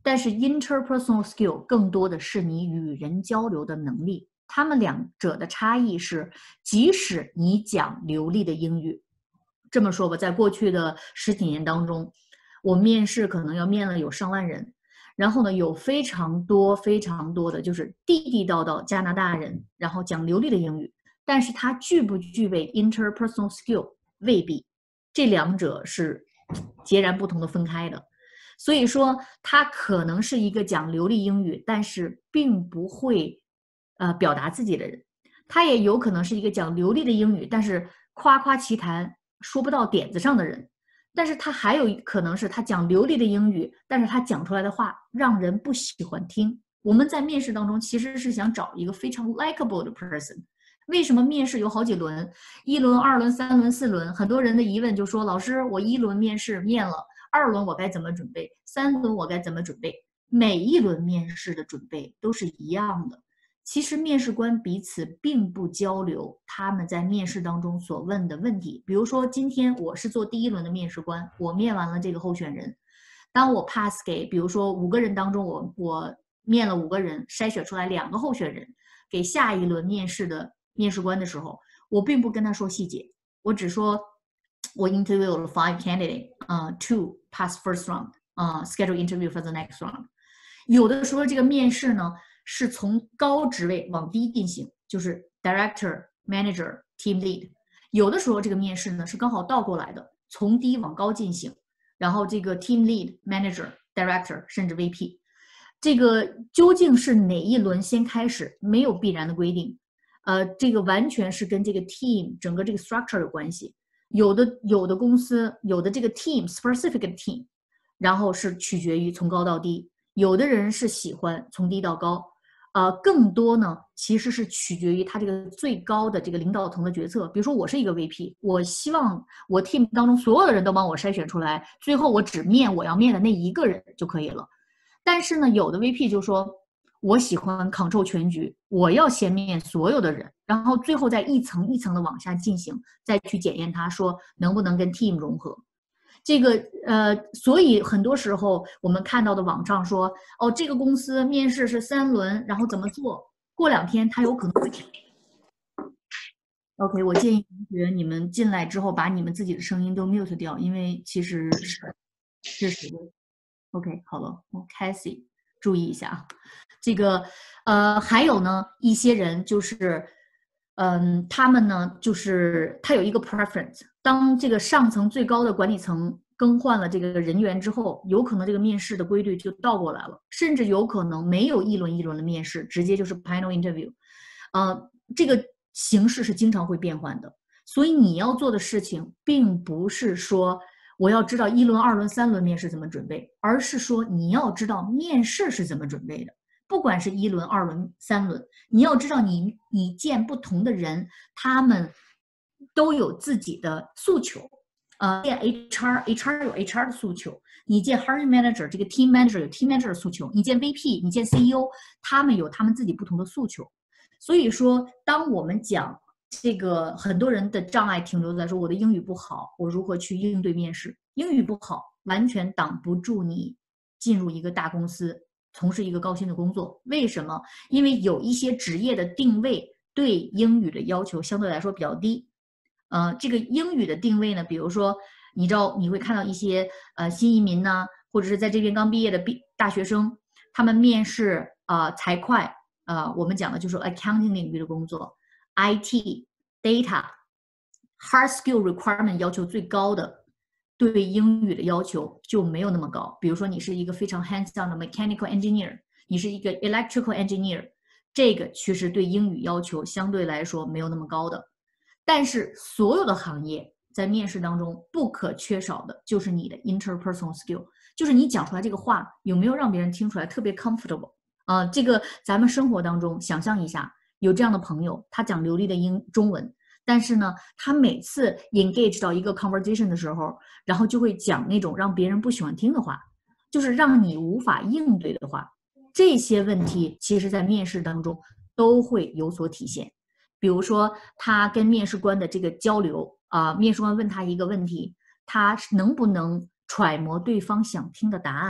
但是 interpersonal skill 更多的是你与人交流的能力。他们两者的差异是，即使你讲流利的英语，这么说吧，在过去的十几年当中，我面试可能要面了有上万人，然后呢，有非常多非常多的就是地地道道加拿大人，然后讲流利的英语，但是他具不具备 interpersonal skill 未必，这两者是截然不同的分开的。所以说，他可能是一个讲流利英语，但是并不会呃表达自己的人；他也有可能是一个讲流利的英语，但是夸夸其谈，说不到点子上的人。但是他还有可能是他讲流利的英语，但是他讲出来的话让人不喜欢听。我们在面试当中其实是想找一个非常 likable 的 person。为什么面试有好几轮，一轮、二轮、三轮、四轮？很多人的疑问就说：老师，我一轮面试面了。二轮我该怎么准备？三轮我该怎么准备？每一轮面试的准备都是一样的。其实面试官彼此并不交流他们在面试当中所问的问题。比如说，今天我是做第一轮的面试官，我面完了这个候选人，当我 pass 给，比如说五个人当中，我我面了五个人，筛选出来两个候选人，给下一轮面试的面试官的时候，我并不跟他说细节，我只说。我 interview 了 five candidate， uh, two pass first round， uh, schedule interview for the next round。有的时候这个面试呢是从高职位往低进行，就是 director、manager、team lead。有的时候这个面试呢是刚好倒过来的，从低往高进行，然后这个 team lead、manager、director 甚至 V P。这个究竟是哪一轮先开始，没有必然的规定。呃，这个完全是跟这个 team 整个这个 structure 有关系。有的有的公司有的这个 team specific 的 team， 然后是取决于从高到低，有的人是喜欢从低到高，呃，更多呢其实是取决于他这个最高的这个领导层的决策。比如说我是一个 V P， 我希望我 team 当中所有的人都帮我筛选出来，最后我只面我要面的那一个人就可以了。但是呢，有的 V P 就说，我喜欢 control 全局，我要先面所有的人，然后最后再一层一层的往下进行，再去检验他说能不能跟 team 融合。这个呃，所以很多时候我们看到的网上说，哦，这个公司面试是三轮，然后怎么做？过两天他有可能会。OK， 我建议同学你们进来之后把你们自己的声音都 mute 掉，因为其实是是谁的 ？OK， 好了，我 Cassie 注意一下啊。这个呃，还有呢，一些人就是，嗯，他们呢就是他有一个 preference。当这个上层最高的管理层更换了这个人员之后，有可能这个面试的规律就倒过来了，甚至有可能没有一轮一轮的面试，直接就是 final interview。呃，这个形式是经常会变换的，所以你要做的事情并不是说我要知道一轮、二轮、三轮面试怎么准备，而是说你要知道面试是怎么准备的。不管是一轮、二轮、三轮，你要知道你你见不同的人，他们都有自己的诉求。呃，见 H R，H R 有 H R 的诉求，你见 hiring manager 这个 team manager 有 team manager 的诉求，你见 V P， 你见 C E O， 他们有他们自己不同的诉求。所以说，当我们讲这个，很多人的障碍停留在说我的英语不好，我如何去应对面试？英语不好完全挡不住你进入一个大公司，从事一个高薪的工作。为什么？因为有一些职业的定位对英语的要求相对来说比较低。呃，这个英语的定位呢，比如说，你知道你会看到一些呃新移民呐、啊，或者是在这边刚毕业的毕大学生，他们面试啊、呃、财会。呃，我们讲的就是 accounting 领域的工作 ，I T、data、hard skill requirement 要求最高的，对英语的要求就没有那么高。比如说，你是一个非常 hands-on 的 mechanical engineer， 你是一个 electrical engineer， 这个其实对英语要求相对来说没有那么高的。但是所有的行业在面试当中不可缺少的就是你的 interpersonal skill， 就是你讲出来这个话有没有让别人听出来特别 comfortable。呃，这个咱们生活当中想象一下，有这样的朋友，他讲流利的英中文，但是呢，他每次 engage 到一个 conversation 的时候，然后就会讲那种让别人不喜欢听的话，就是让你无法应对的话。这些问题其实在面试当中都会有所体现。比如说，他跟面试官的这个交流啊、呃，面试官问他一个问题，他能不能揣摩对方想听的答案？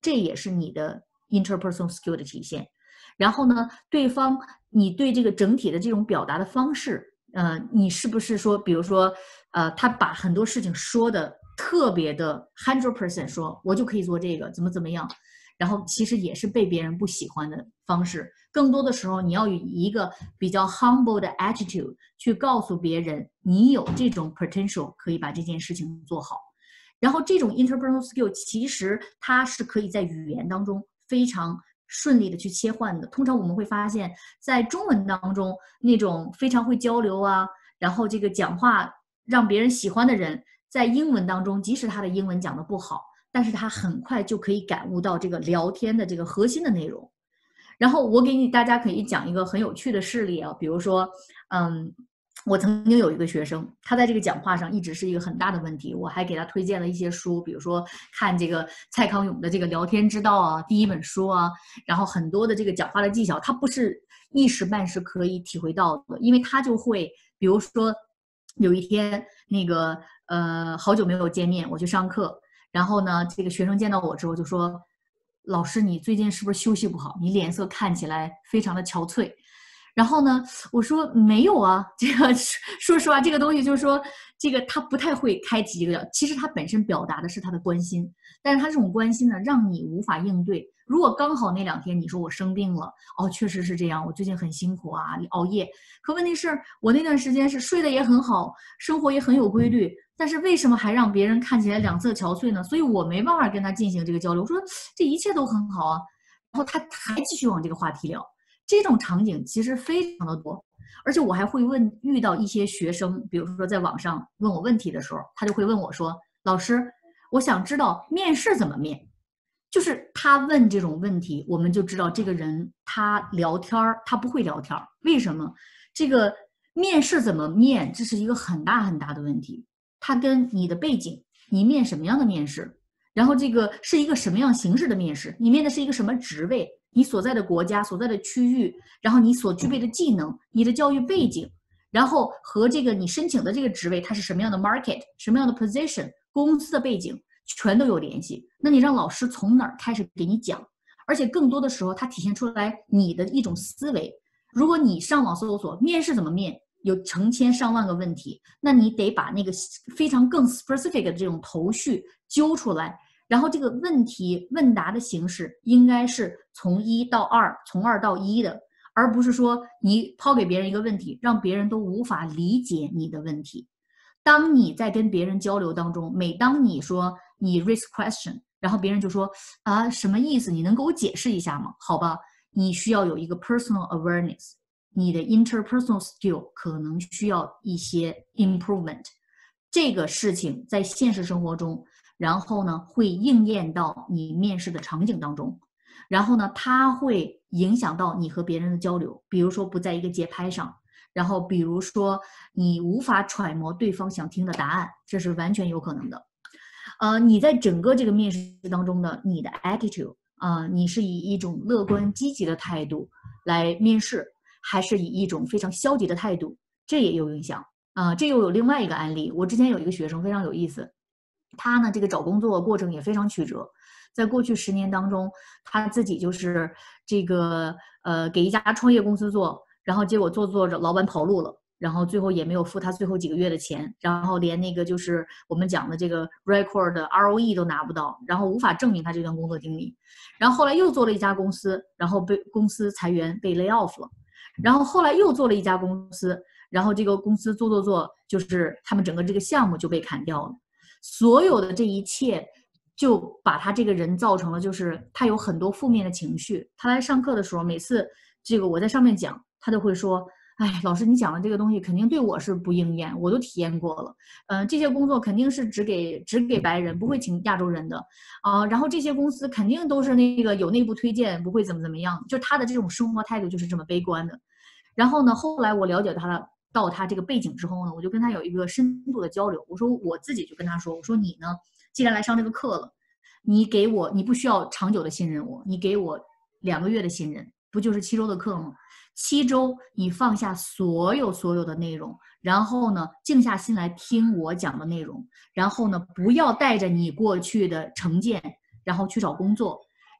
这也是你的 interpersonal skill 的体现。然后呢，对方你对这个整体的这种表达的方式，呃，你是不是说，比如说，呃，他把很多事情说的特别的 hundred percent 说，我就可以做这个，怎么怎么样，然后其实也是被别人不喜欢的方式。更多的时候，你要以一个比较 humble 的 attitude 去告诉别人，你有这种 potential 可以把这件事情做好。然后这种 interpersonal skill 其实它是可以在语言当中非常顺利的去切换的。通常我们会发现，在中文当中，那种非常会交流啊，然后这个讲话让别人喜欢的人，在英文当中，即使他的英文讲得不好，但是他很快就可以感悟到这个聊天的这个核心的内容。然后我给你大家可以讲一个很有趣的事例啊，比如说，嗯，我曾经有一个学生，他在这个讲话上一直是一个很大的问题，我还给他推荐了一些书，比如说看这个蔡康永的这个聊天之道啊，第一本书啊，然后很多的这个讲话的技巧，他不是一时半时可以体会到的，因为他就会，比如说有一天那个呃好久没有见面，我去上课，然后呢，这个学生见到我之后就说，老师你最近是不是休息不好？你脸色看起来非常的憔悴。然后呢，我说没有啊，这个说实话，这个东西就是说，这个他不太会开启这个，其实他本身表达的是他的关心，但是他这种关心呢，让你无法应对。如果刚好那两天你说我生病了，哦，确实是这样，我最近很辛苦啊，熬夜。可问题是我那段时间是睡得也很好，生活也很有规律，但是为什么还让别人看起来两侧憔悴呢？所以我没办法跟他进行这个交流。我说这一切都很好啊，然后他还继续往这个话题聊。这种场景其实非常的多，而且我还会问遇到一些学生，比如说在网上问我问题的时候，他就会问我说：“老师，我想知道面试怎么面。”就是他问这种问题，我们就知道这个人他聊天他不会聊天为什么？这个面试怎么面，这是一个很大很大的问题。它跟你的背景，你面什么样的面试，然后这个是一个什么样形式的面试，你面的是一个什么职位。你所在的国家、所在的区域，然后你所具备的技能、你的教育背景，然后和这个你申请的这个职位它是什么样的 market、什么样的 position、公司的背景全都有联系。那你让老师从哪儿开始给你讲？而且更多的时候，它体现出来你的一种思维。如果你上网搜索面试怎么面，有成千上万个问题，那你得把那个非常更 specific 的这种头绪揪出来。然后这个问题问答的形式应该是从一到二，从二到一的，而不是说你抛给别人一个问题，让别人都无法理解你的问题。当你在跟别人交流当中，每当你说你 raise question， 然后别人就说啊什么意思？你能给我解释一下吗？好吧，你需要有一个 personal awareness， 你的 interpersonal skill 可能需要一些 improvement。这个事情在现实生活中。然后呢，会应验到你面试的场景当中，然后呢，它会影响到你和别人的交流，比如说不在一个节拍上，然后比如说你无法揣摩对方想听的答案，这是完全有可能的。呃，你在整个这个面试当中的你的 attitude 啊、呃，你是以一种乐观积极的态度来面试，还是以一种非常消极的态度，这也有影响啊、呃。这又有另外一个案例，我之前有一个学生非常有意思。他呢，这个找工作过程也非常曲折，在过去十年当中，他自己就是这个呃给一家创业公司做，然后结果做做着老板跑路了，然后最后也没有付他最后几个月的钱，然后连那个就是我们讲的这个 record 的 R O E 都拿不到，然后无法证明他这段工作经历。然后后来又做了一家公司，然后被公司裁员被 lay off 了，然后后来又做了一家公司，然后这个公司做做做，就是他们整个这个项目就被砍掉了。所有的这一切就把他这个人造成了，就是他有很多负面的情绪。他来上课的时候，每次这个我在上面讲，他都会说：“哎，老师，你讲的这个东西肯定对我是不应验，我都体验过了。嗯、呃，这些工作肯定是只给只给白人，不会请亚洲人的啊、呃。然后这些公司肯定都是那个有内部推荐，不会怎么怎么样。就他的这种生活态度就是这么悲观的。然后呢，后来我了解他了。”到他这个背景之后呢，我就跟他有一个深度的交流。我说我自己就跟他说，我说你呢，既然来上这个课了，你给我，你不需要长久的信任我，你给我两个月的信任，不就是七周的课吗？七周你放下所有所有的内容，然后呢，静下心来听我讲的内容，然后呢，不要带着你过去的成见，然后去找工作。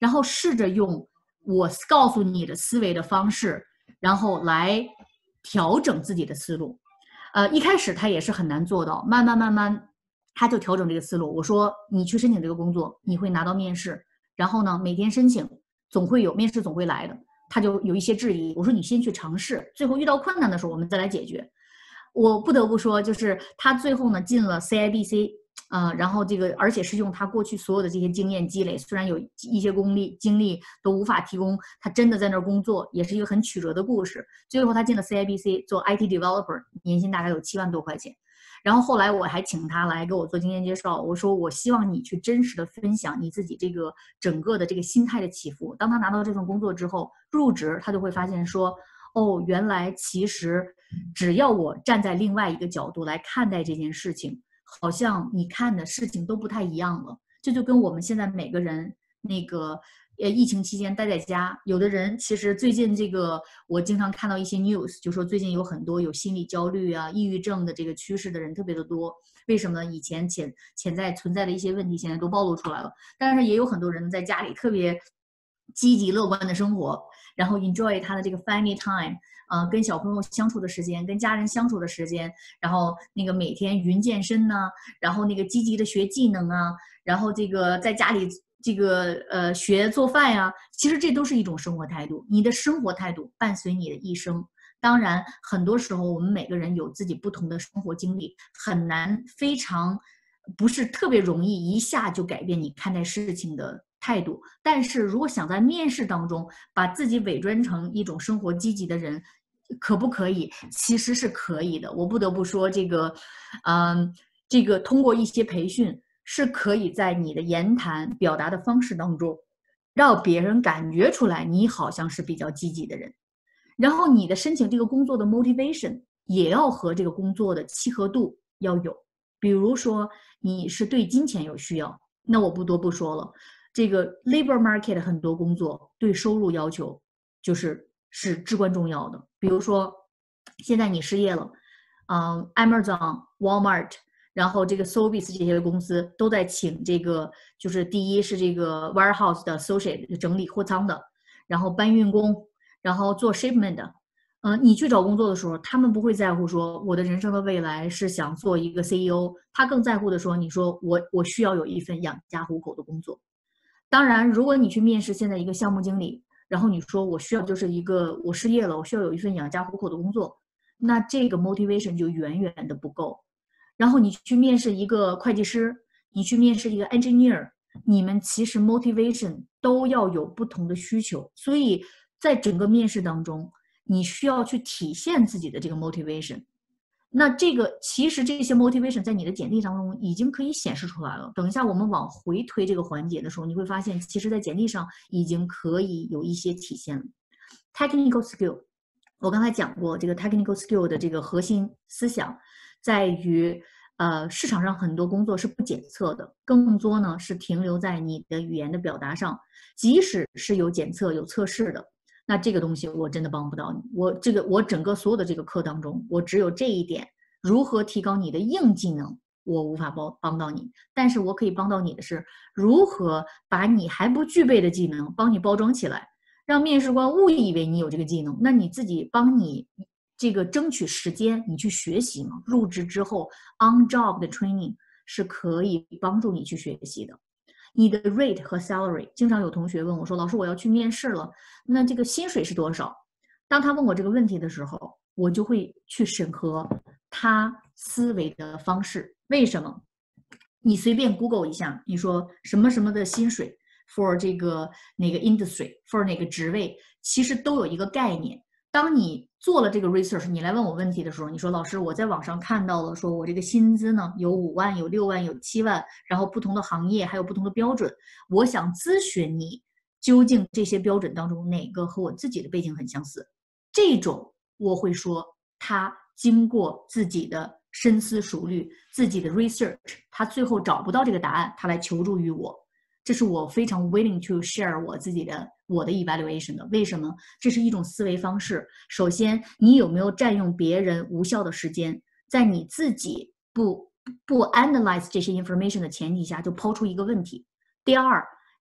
然后试着用我告诉你的思维的方式，然后来调整自己的思路。呃，一开始他也是很难做到，慢慢慢慢他就调整这个思路。我说你去申请这个工作，你会拿到面试，然后呢每天申请总会有面试总会来的。他就有一些质疑，我说你先去尝试，最后遇到困难的时候我们再来解决。我不得不说，就是他最后呢进了 C I B C， 呃，然后这个而且是用他过去所有的这些经验积累，虽然有一些功力经历都无法提供，他真的在那儿工作，也是一个很曲折的故事。最后他进了 C I B C 做 I T developer， 年薪大概有七万多块钱。然后后来我还请他来给我做经验介绍，我说我希望你去真实的分享你自己这个整个的这个心态的起伏。当他拿到这份工作之后入职，他就会发现说，哦，原来其实只要我站在另外一个角度来看待这件事情，好像你看的事情都不太一样了。这就跟我们现在每个人那个呃，疫情期间待在家，有的人其实最近这个，我经常看到一些 news， 就说最近有很多有心理焦虑啊、抑郁症的这个趋势的人特别的多。为什么呢？以前潜潜在存在的一些问题，现在都暴露出来了。但是也有很多人在家里特别积极乐观的生活，然后 enjoy 他的这个 family time， 啊、呃，跟小朋友相处的时间，跟家人相处的时间，然后那个每天云健身呐、啊，然后那个积极的学技能啊，然后这个在家里。这个呃学做饭呀，其实这都是一种生活态度。你的生活态度伴随你的一生。当然，很多时候我们每个人有自己不同的生活经历，很难非常不是特别容易一下就改变你看待事情的态度。但是如果想在面试当中把自己伪装成一种生活积极的人，可不可以？其实是可以的。我不得不说，这个，嗯，这个通过一些培训。是可以在你的言谈表达的方式当中，让别人感觉出来你好像是比较积极的人。然后你的申请这个工作的 motivation 也要和这个工作的契合度要有。比如说你是对金钱有需要，那我不多不说了，这个 labor market 很多工作对收入要求就是是至关重要的。比如说现在你失业了，嗯 Amazon、Walmart。然后这个 Sobeys 这些公司都在请这个，就是第一是这个 warehouse 的 associate 整理货仓的，然后搬运工，然后做 shipment 的。嗯、呃，你去找工作的时候，他们不会在乎说我的人生的未来是想做一个 C E O， 他更在乎的说，你说我我需要有一份养家糊口的工作。当然，如果你去面试现在一个项目经理，然后你说我需要就是一个我失业了，我需要有一份养家糊口的工作，那这个 motivation 就远远的不够。然后你去面试一个会计师，你去面试一个 engineer， 你们其实 motivation 都要有不同的需求，所以在整个面试当中，你需要去体现自己的这个 motivation。那这个其实这些 motivation 在你的简历当中已经可以显示出来了。等一下我们往回推这个环节的时候，你会发现，其实在简历上已经可以有一些体现了。technical skill， 我刚才讲过，这个 technical skill 的这个核心思想。在于，呃，市场上很多工作是不检测的，更多呢是停留在你的语言的表达上。即使是有检测、有测试的，那这个东西我真的帮不到你。我这个我整个所有的这个课当中，我只有这一点，如何提高你的硬技能，我无法帮帮到你。但是我可以帮到你的是，如何把你还不具备的技能帮你包装起来，让面试官误以为你有这个技能，那你自己帮你。这个争取时间，你去学习嘛。入职之后 ，on job 的 training 是可以帮助你去学习的。你的 rate 和 salary， 经常有同学问我说：“老师，我要去面试了，那这个薪水是多少？”当他问我这个问题的时候，我就会去审核他思维的方式。为什么？你随便 Google 一下，你说什么什么的薪水 for 这个哪个 industry for 哪个职位，其实都有一个概念。当你做了这个 research， 你来问我问题的时候，你说老师，我在网上看到了，说我这个薪资呢有五万、有六万、有七万，然后不同的行业还有不同的标准，我想咨询你，究竟这些标准当中哪个和我自己的背景很相似？这种我会说，他经过自己的深思熟虑、自己的 research， 他最后找不到这个答案，他来求助于我。这是我非常 willing to share 我自己的我的 evaluation 的。为什么？这是一种思维方式。首先，你有没有占用别人无效的时间，在你自己不不 analyze 这些 information 的前提下，就抛出一个问题。第二，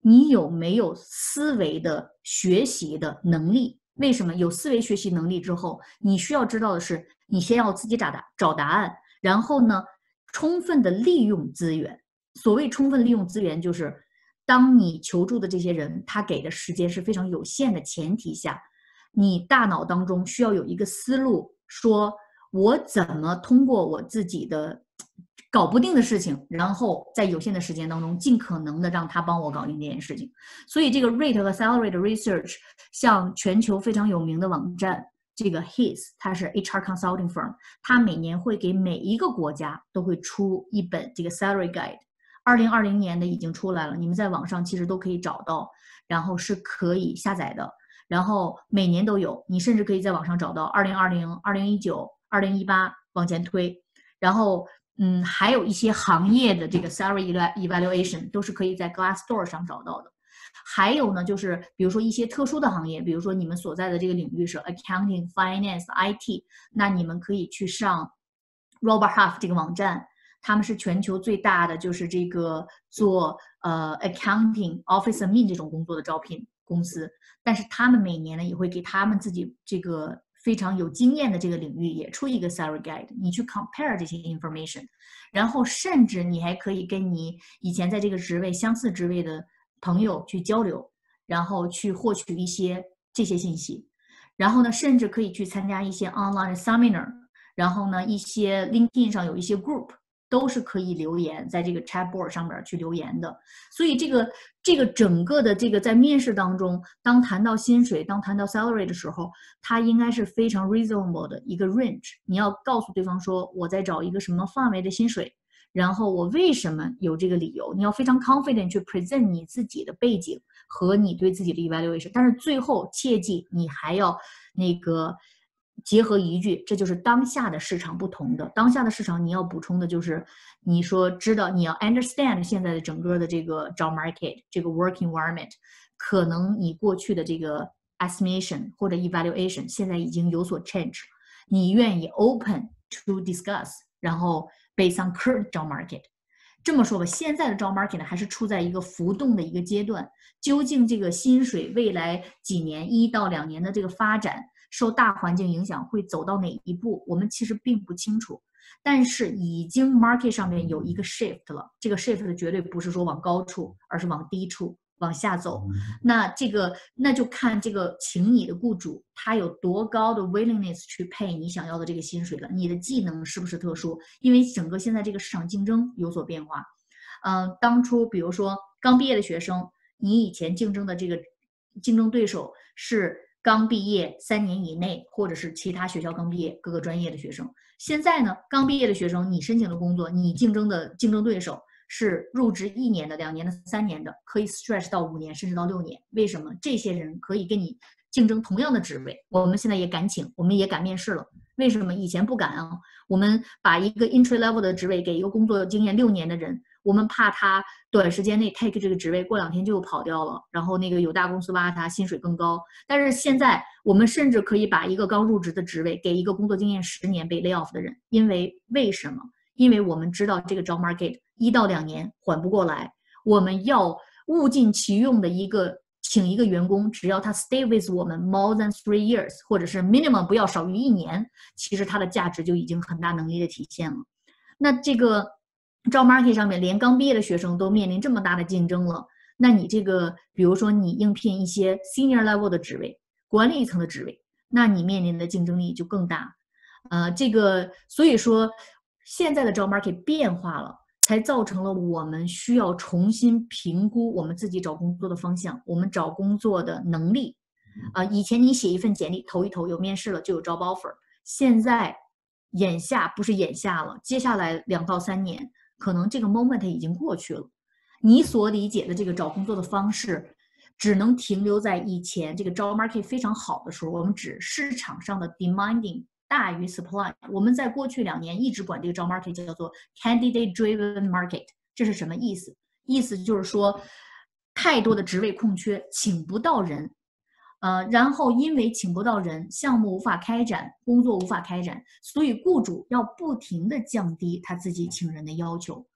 你有没有思维的学习的能力？为什么有思维学习能力之后，你需要知道的是，你先要自己找答找答案，然后呢，充分的利用资源。所谓充分利用资源，就是当你求助的这些人，他给的时间是非常有限的前提下，你大脑当中需要有一个思路，说我怎么通过我自己的搞不定的事情，然后在有限的时间当中，尽可能的让他帮我搞定这件事情。所以这个 rate 和 salary 的 research， 像全球非常有名的网站，这个 H I S， 它是 H R consulting firm， 它每年会给每一个国家都会出一本这个 salary guide。二零二零年的已经出来了，你们在网上其实都可以找到，然后是可以下载的，然后每年都有，你甚至可以在网上找到二零二零、二零一九、二零一八往前推，然后嗯，还有一些行业的这个 salary evaluation 都是可以在 Glassdoor 上找到的。还有呢，就是比如说一些特殊的行业，比如说你们所在的这个领域是 accounting、finance、I T， 那你们可以去上 Robert Half 这个网站。他们是全球最大的，就是这个做呃 accounting office admin 这种工作的招聘公司，但是他们每年呢也会给他们自己这个非常有经验的这个领域也出一个 salary guide， 你去 compare 这些 information， 然后甚至你还可以跟你以前在这个职位相似职位的朋友去交流，然后去获取一些这些信息，然后呢甚至可以去参加一些 online seminar， 然后呢一些 LinkedIn 上有一些 group。都是可以留言，在这个 chatboard 上面去留言的。所以这个这个整个的这个在面试当中，当谈到薪水，当谈到 salary 的时候，它应该是非常 reasonable 的一个 range。你要告诉对方说，我在找一个什么范围的薪水，然后我为什么有这个理由。你要非常 confident 去 present 你自己的背景和你对自己的 evaluation。但是最后切记，你还要那个。结合一句，这就是当下的市场不同的。当下的市场，你要补充的就是，你说知道你要 understand 现在的整个的这个 job market， 这个 work environment， 可能你过去的这个 estimation 或者 evaluation 现在已经有所 change， 你愿意 open to discuss， 然后 based on current job market。这么说吧，现在的 job market 还是处在一个浮动的一个阶段，究竟这个薪水未来几年一到两年的这个发展。受大环境影响会走到哪一步，我们其实并不清楚，但是已经 market 上面有一个 shift 了，这个 shift 绝对不是说往高处，而是往低处往下走。那这个那就看这个请你的雇主他有多高的 willingness 去配你想要的这个薪水了，你的技能是不是特殊？因为整个现在这个市场竞争有所变化。嗯、呃，当初比如说刚毕业的学生，你以前竞争的这个竞争对手是。刚毕业三年以内，或者是其他学校刚毕业各个专业的学生。现在呢，刚毕业的学生，你申请的工作，你竞争的竞争对手是入职一年的、两年的、三年的，可以 stretch 到五年，甚至到六年。为什么？这些人可以跟你竞争同样的职位，我们现在也敢请，我们也敢面试了。为什么以前不敢啊？我们把一个 entry level 的职位给一个工作经验六年的人。我们怕他短时间内 take 这个职位，过两天就跑掉了，然后那个有大公司挖他，薪水更高。但是现在我们甚至可以把一个刚入职的职位给一个工作经验十年被 lay off 的人，因为为什么？因为我们知道这个 job market 一到两年缓不过来，我们要物尽其用的一个请一个员工，只要他 stay with 我们 more than three years， 或者是 minimum 不要少于一年，其实他的价值就已经很大能力的体现了。那这个job market 上面连刚毕业的学生都面临这么大的竞争了，那你这个比如说你应聘一些 senior level 的职位，管理层的职位，那你面临的竞争力就更大。呃，这个所以说现在的 job market 变化了，才造成了我们需要重新评估我们自己找工作的方向，我们找工作的能力。呃，以前你写一份简历投一投，有面试了就有 job offer， 现在眼下不是眼下了，接下来两到三年。可能这个 moment 已经过去了，你所理解的这个找工作的方式，只能停留在以前这个 job market 非常好的时候，我们指市场上的 demanding 大于 supply。我们在过去两年一直管这个 job market 叫做 candidate driven market， 这是什么意思？意思就是说，太多的职位空缺，请不到人。呃，然后因为请不到人，项目无法开展，工作无法开展，所以雇主要不停地降低他自己请人的要求。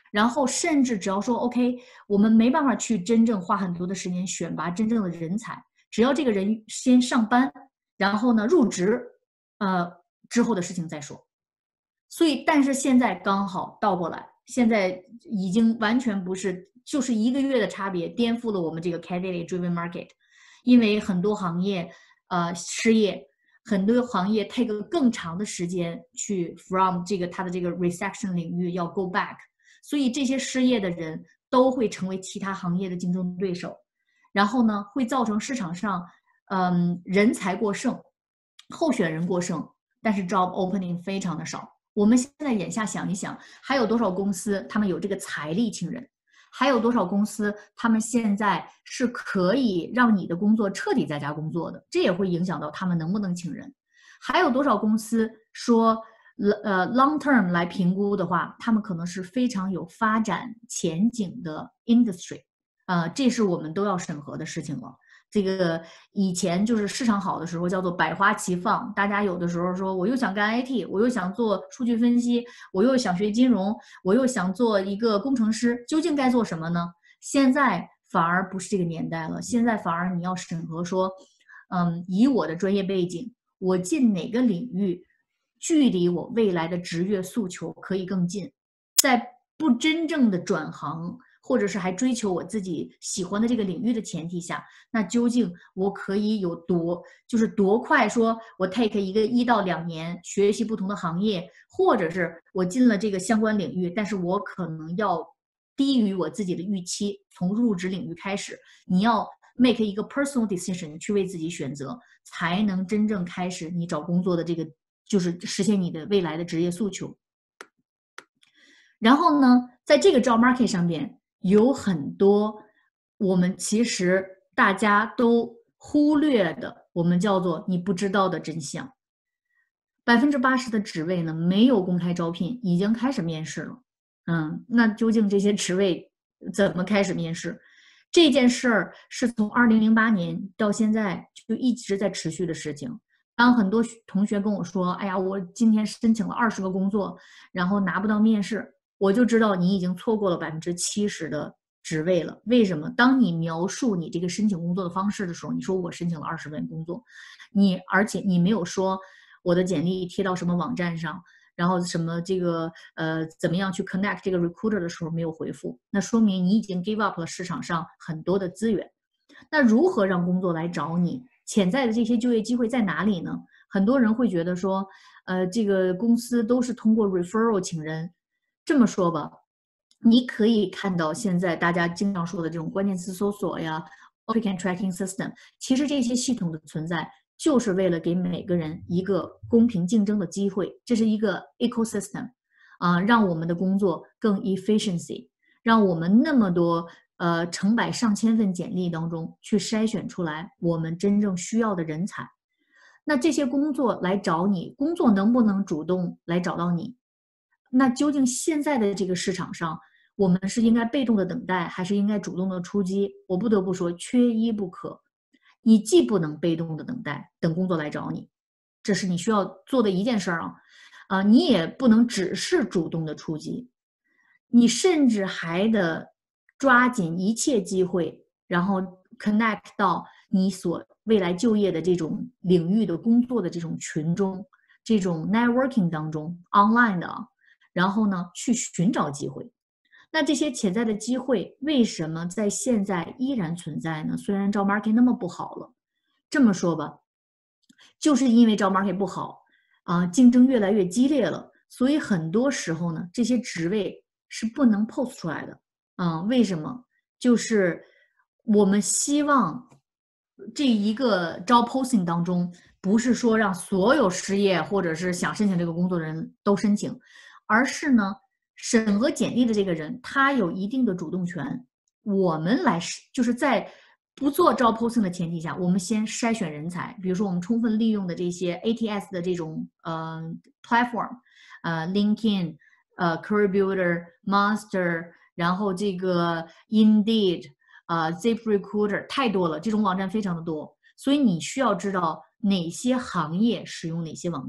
然后甚至只要说 OK，我们没办法去真正花很多的时间选拔真正的人才，只要这个人先上班，然后呢入职，呃之后的事情再说。所以，但是现在刚好倒过来，现在已经完全不是，就是一个月的差别，颠覆了我们这个 candidate driven market，因为很多行业呃失业，很多行业 take 更长的时间去 from 这个它的这个 recession 领域要 go back， 所以这些失业的人都会成为其他行业的竞争对手，然后呢，会造成市场上嗯人才过剩，候选人过剩，但是 job opening 非常的少。我们现在眼下想一想，还有多少公司他们有这个财力请人？还有多少公司他们现在是可以让你的工作彻底在家工作的？这也会影响到他们能不能请人。还有多少公司说，呃，long term 来评估的话，他们可能是非常有发展前景的 industry， 呃，这是我们都要审核的事情了。这个以前就是市场好的时候叫做百花齐放，大家有的时候说我又想干 I T， 我又想做数据分析，我又想学金融，我又想做一个工程师，究竟该做什么呢？现在反而不是这个年代了，现在反而你要审核说，嗯，以我的专业背景，我进哪个领域，距离我未来的职业诉求可以更近，在不真正的转行，或者是还追求我自己喜欢的这个领域的前提下，那究竟我可以有多，就是多快说我 take 一个一到两年学习不同的行业，或者是我进了这个相关领域，但是我可能要低于我自己的预期，从入职领域开始，你要 make 一个 personal decision 去为自己选择，才能真正开始你找工作的这个，就是实现你的未来的职业诉求。然后呢，在这个 job market 上边，有很多我们其实大家都忽略的，我们叫做你不知道的真相。百分之八十的职位呢没有公开招聘，已经开始面试了。嗯，那究竟这些职位怎么开始面试？这件事儿是从二零零八年到现在就一直在持续的事情。当很多同学跟我说：“哎呀，我今天申请了二十个工作，然后拿不到面试。”我就知道你已经错过了百分之七十的职位了。为什么？当你描述你这个申请工作的方式的时候，你说我申请了二十份工作，你而且你没有说我的简历贴到什么网站上，然后什么这个呃怎么样去 connect 这个 recruiter 的时候没有回复，那说明你已经 give up 了市场上很多的资源。那如何让工作来找你？潜在的这些就业机会在哪里呢？很多人会觉得说，呃，这个公司都是通过 referral 请人。这么说吧，你可以看到现在大家经常说的这种关键词搜索呀 applicant tracking system， 其实这些系统的存在就是为了给每个人一个公平竞争的机会，这是一个 ecosystem 啊、呃，让我们的工作更 efficiency， 让我们那么多呃成百上千份简历当中去筛选出来我们真正需要的人才。那这些工作来找你，工作能不能主动来找到你？那究竟现在的这个市场上，我们是应该被动的等待，还是应该主动的出击？我不得不说，缺一不可。你既不能被动的等待，等工作来找你，这是你需要做的一件事儿啊，啊、呃，你也不能只是主动的出击，你甚至还得抓紧一切机会，然后 connect 到你所未来就业的这种领域的工作的这种群中，这种 networking 当中 online 的。然后呢，去寻找机会。那这些潜在的机会为什么在现在依然存在呢？虽然job market那么不好了，这么说吧，就是因为job market不好啊，竞争越来越激烈了，所以很多时候呢，这些职位是不能 post 出来的啊。为什么？就是我们希望这一个 job posting 当中，不是说让所有失业或者是想申请这个工作的人都申请。而是呢，审核简历的这个人，他有一定的主动权。我们来就是在不做job posting的前提下，我们先筛选人才。比如说，我们充分利用的这些 A T S 的这种呃 platform， 呃 LinkedIn， 呃 Career Builder、Monster， 然后这个 Indeed， 呃 ZipRecruiter， 太多了，这种网站非常的多。所以你需要知道哪些行业使用哪些网站。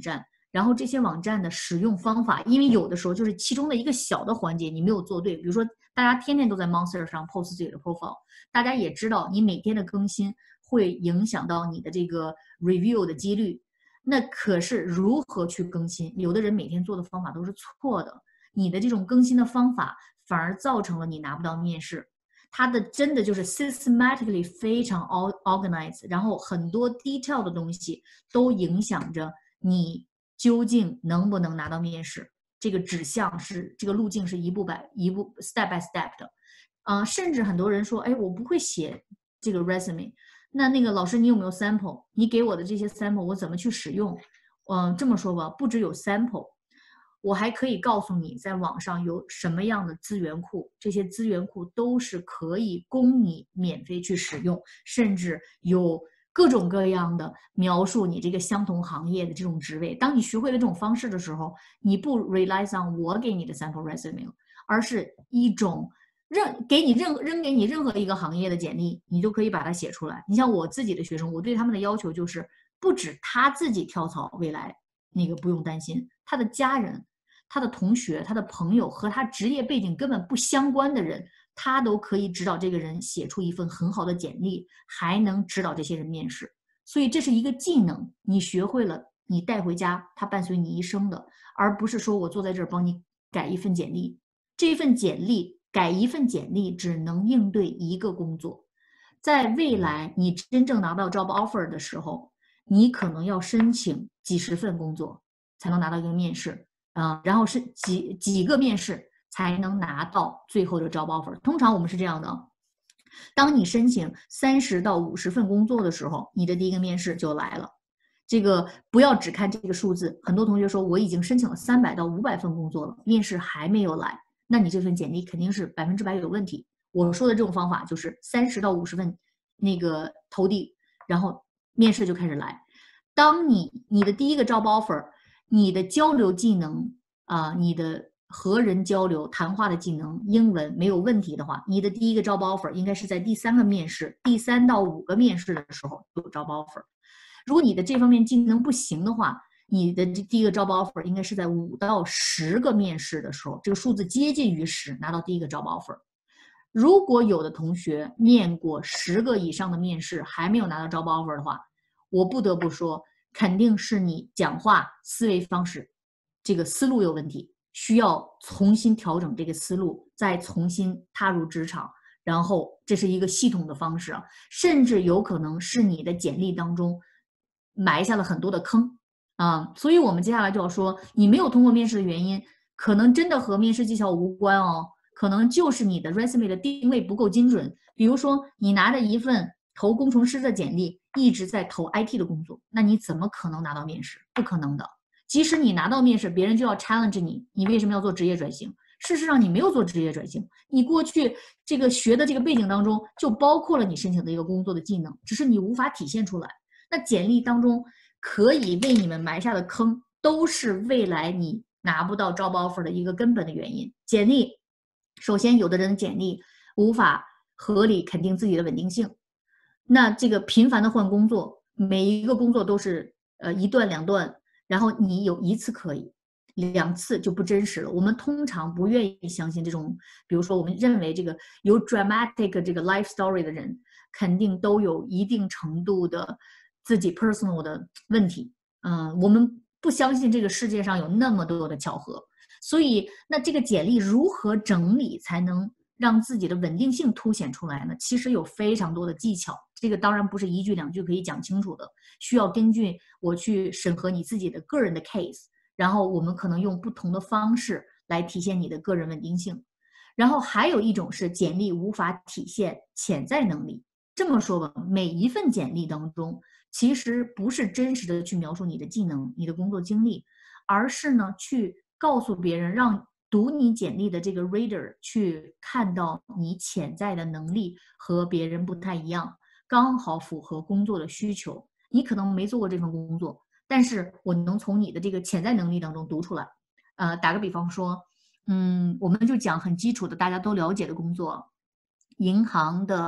然后这些网站的使用方法，因为有的时候就是其中的一个小的环节你没有做对，比如说大家天天都在 Monster 上 post 自己的 profile， 大家也知道你每天的更新会影响到你的这个 review 的几率。那可是如何去更新？有的人每天做的方法都是错的，你的这种更新的方法反而造成了你拿不到面试。它的真的就是 systematically 非常 organized， 然后很多 detail 的东西都影响着你究竟能不能拿到面试。这个指向是这个路径是一步百一步 step by step 的，呃，甚至很多人说，哎，我不会写这个 resume， 那那个老师你有没有 sample？ 你给我的这些 sample 我怎么去使用？嗯、呃，这么说吧，不只有 sample。我还可以告诉你，在网上有什么样的资源库，这些资源库都是可以供你免费去使用，甚至有各种各样的描述你这个相同行业的这种职位。当你学会了这种方式的时候，你不 relies on 我给你的 sample resume， 而是一种任给你任扔给你任何一个行业的简历，你就可以把它写出来。你像我自己的学生，我对他们的要求就是，不止他自己跳槽未来那个不用担心，他的家人、他的同学、他的朋友和他职业背景根本不相关的人，他都可以指导这个人写出一份很好的简历，还能指导这些人面试。所以这是一个技能，你学会了，你带回家，它伴随你一生的，而不是说我坐在这儿帮你改一份简历。这份简历改一份简历只能应对一个工作，在未来你真正拿到 job offer 的时候，你可能要申请几十份工作才能拿到一个面试。呃，然后是几几个面试才能拿到最后的 job offer。通常我们是这样的，当你申请三十到五十份工作的时候，你的第一个面试就来了。这个不要只看这个数字，很多同学说我已经申请了三百到五百份工作了，面试还没有来，那你这份简历肯定是百分之百有问题。我说的这种方法就是三十到五十份那个投递，然后面试就开始来。当你你的第一个 job offer，你的交流技能啊、呃，你的和人交流、谈话的技能、英文没有问题的话，你的第一个 job offer 应该是在第三个面试、第三到五个面试的时候有 job offer。如果你的这方面技能不行的话，你的第一个 job offer 应该是在五到十个面试的时候，这个数字接近于十，拿到第一个 job offer。如果有的同学面过十个以上的面试还没有拿到 job offer 的话，我不得不说，肯定是你讲话思维方式这个思路有问题，需要重新调整这个思路，再重新踏入职场。然后这是一个系统的方式啊，甚至有可能是你的简历当中埋下了很多的坑啊。所以我们接下来就要说，你没有通过面试的原因，可能真的和面试技巧无关哦，可能就是你的 resume 的定位不够精准。比如说你拿着一份投工程师的简历，一直在投 I T 的工作，那你怎么可能拿到面试？不可能的。即使你拿到面试，别人就要 challenge 你，你为什么要做职业转型？事实上，你没有做职业转型，你过去这个学的这个背景当中就包括了你申请的一个工作的技能，只是你无法体现出来。那简历当中可以为你们埋下的坑，都是未来你拿不到 job offer 的一个根本的原因。简历，首先有的人的简历无法合理肯定自己的稳定性，那这个频繁的换工作，每一个工作都是呃一段两段，然后你有一次可以，两次就不真实了。我们通常不愿意相信这种，比如说我们认为这个有 dramatic 这个 life story 的人，肯定都有一定程度的自己 personal 的问题。嗯，我们不相信这个世界上有那么多的巧合。所以，那这个简历如何整理才能让自己的稳定性凸显出来呢？其实有非常多的技巧，这个当然不是一句两句可以讲清楚的，需要根据我去审核你自己的个人的 case， 然后我们可能用不同的方式来体现你的个人稳定性。然后还有一种是简历无法体现潜在能力。这么说吧，每一份简历当中，其实不是真实的去描述你的技能、你的工作经历，而是呢去告诉别人，让读你简历的这个 reader 去看到你潜在的能力和别人不太一样，刚好符合工作的需求。你可能没做过这份工作，但是我能从你的这个潜在能力当中读出来。呃，打个比方说，嗯，我们就讲很基础的大家都了解的工作，银行的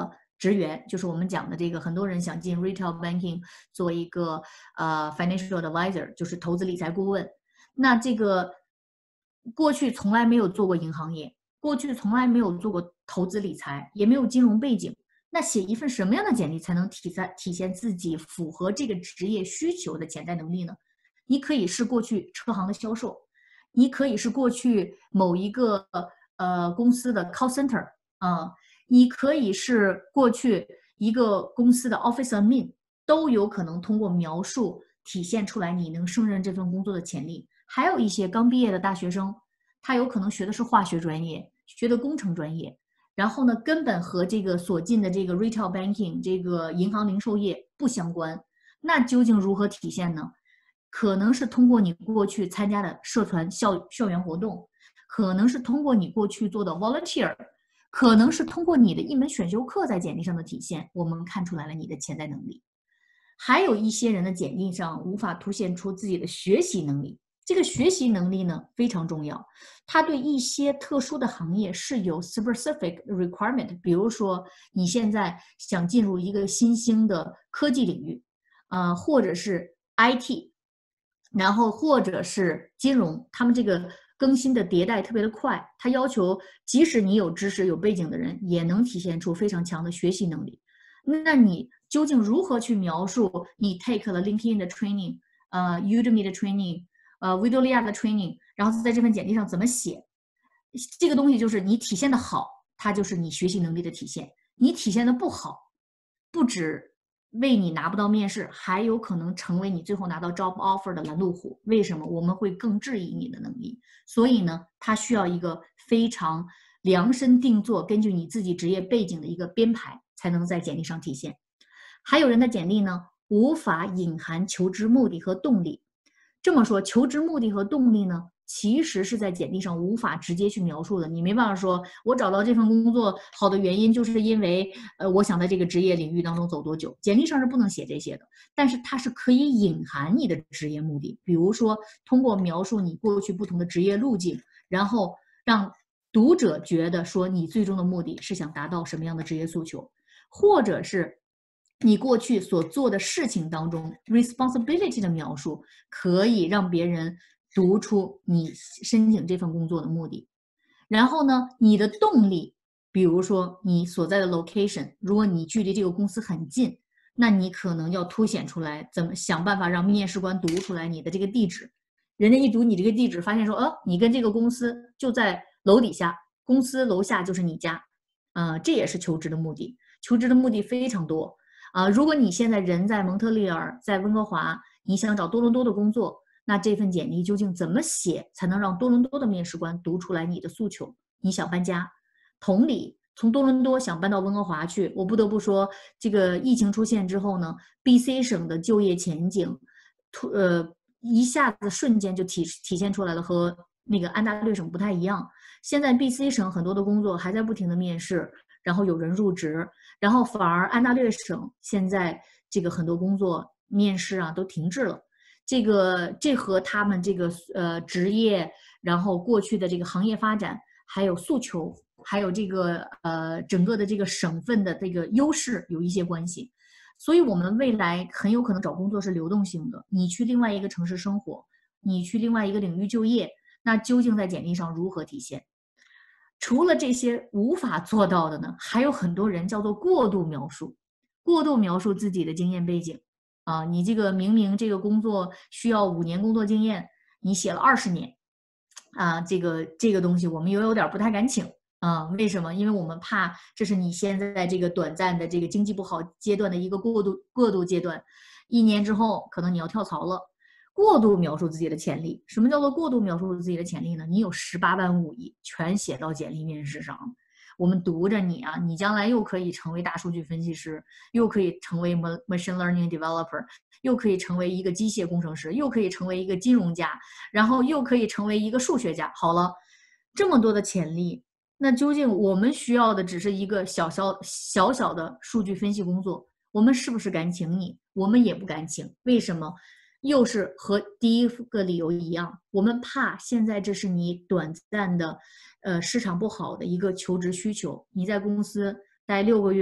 职员，就是我们讲的这个，很多人想进 retail banking 做一个呃 financial advisor，就是投资理财顾问。那这个过去从来没有做过银行业，过去从来没有做过投资理财，也没有金融背景。那写一份什么样的简历才能体现体现自己符合这个职业需求的潜在能力呢？你可以是过去车行的销售，你可以是过去某一个呃公司的 call center 啊、呃，你可以是过去一个公司的 office admin， 都有可能通过描述体现出来你能胜任这份工作的潜力。还有一些刚毕业的大学生，他有可能学的是化学专业，学的工程专业。然后呢，根本和这个所进的这个 retail banking 这个银行零售业不相关。那究竟如何体现呢？可能是通过你过去参加的社团校校园活动，可能是通过你过去做的 volunteer， 可能是通过你的一门选修课在简历上的体现，我们看出来了你的潜在能力。还有一些人的简历上无法凸显出自己的学习能力。这个学习能力呢非常重要，它对一些特殊的行业是有 specific requirement。比如说，你现在想进入一个新兴的科技领域，呃，或者是 I T， 然后或者是金融，他们这个更新的迭代特别的快，它要求即使你有知识、有背景的人，也能体现出非常强的学习能力。那你究竟如何去描述你 take 了 LinkedIn 的 training， 呃 Udemy 的 training，呃 Videolia 的 training， 然后在这份简历上怎么写？这个东西就是你体现的好，它就是你学习能力的体现；你体现的不好，不止为你拿不到面试，还有可能成为你最后拿到 job offer 的拦路虎。为什么？我们会更质疑你的能力。所以呢，它需要一个非常量身定做，根据你自己职业背景的一个编排，才能在简历上体现。还有人的简历呢，无法隐含求职目的和动力。这么说，求职目的和动力呢，其实是在简历上无法直接去描述的。你没办法说，我找到这份工作好的原因就是因为，呃，我想在这个职业领域当中走多久。简历上是不能写这些的，但是它是可以隐含你的职业目的。比如说，通过描述你过去不同的职业路径，然后让读者觉得说你最终的目的是想达到什么样的职业诉求，或者是你过去所做的事情当中 responsibility 的描述，可以让别人读出你申请这份工作的目的。然后呢，你的动力，比如说你所在的 location， 如果你距离这个公司很近，那你可能要凸显出来，怎么想办法让面试官读出来你的这个地址。人家一读你这个地址，发现说，哦，你跟这个公司就在楼底下，公司楼下就是你家，呃，这也是求职的目的。求职的目的非常多。啊、呃，如果你现在人在蒙特利尔，在温哥华，你想找多伦多的工作，那这份简历究竟怎么写才能让多伦多的面试官读出来你的诉求？你想搬家，同理，从多伦多想搬到温哥华去，我不得不说，这个疫情出现之后呢 ，B C 省的就业前景，突呃一下子瞬间就体体现出来了，和那个安大略省不太一样。现在 B C 省很多的工作还在不停的面试，然后有人入职。然后反而安大略省现在这个很多工作面试啊都停滞了，这个这和他们这个呃职业，然后过去的这个行业发展，还有诉求，还有这个呃整个的这个省份的这个优势有一些关系。所以我们未来很有可能找工作是流动性的，你去另外一个城市生活，你去另外一个领域就业，那究竟在简历上如何体现？除了这些无法做到的呢，还有很多人叫做过度描述，过度描述自己的经验背景啊，你这个明明这个工作需要五年工作经验，你写了二十年，啊，这个这个东西我们又有点不太敢请啊，为什么？因为我们怕这是你现在这个短暂的这个经济不好阶段的一个过渡过渡阶段，一年之后可能你要跳槽了。过度描述自己的潜力，什么叫做过度描述自己的潜力呢？你有十八般武艺，全写到简历面试上，我们读着你啊，你将来又可以成为大数据分析师，又可以成为 machine learning developer， 又可以成为一个机械工程师，又可以成为一个金融家，然后又可以成为一个数学家。好了，这么多的潜力，那究竟我们需要的只是一个小小小小的数据分析工作，我们是不是敢请你？我们也不敢请，为什么？又是和第一个理由一样，我们怕现在这是你短暂的，呃，市场不好的一个求职需求。你在公司待六个月，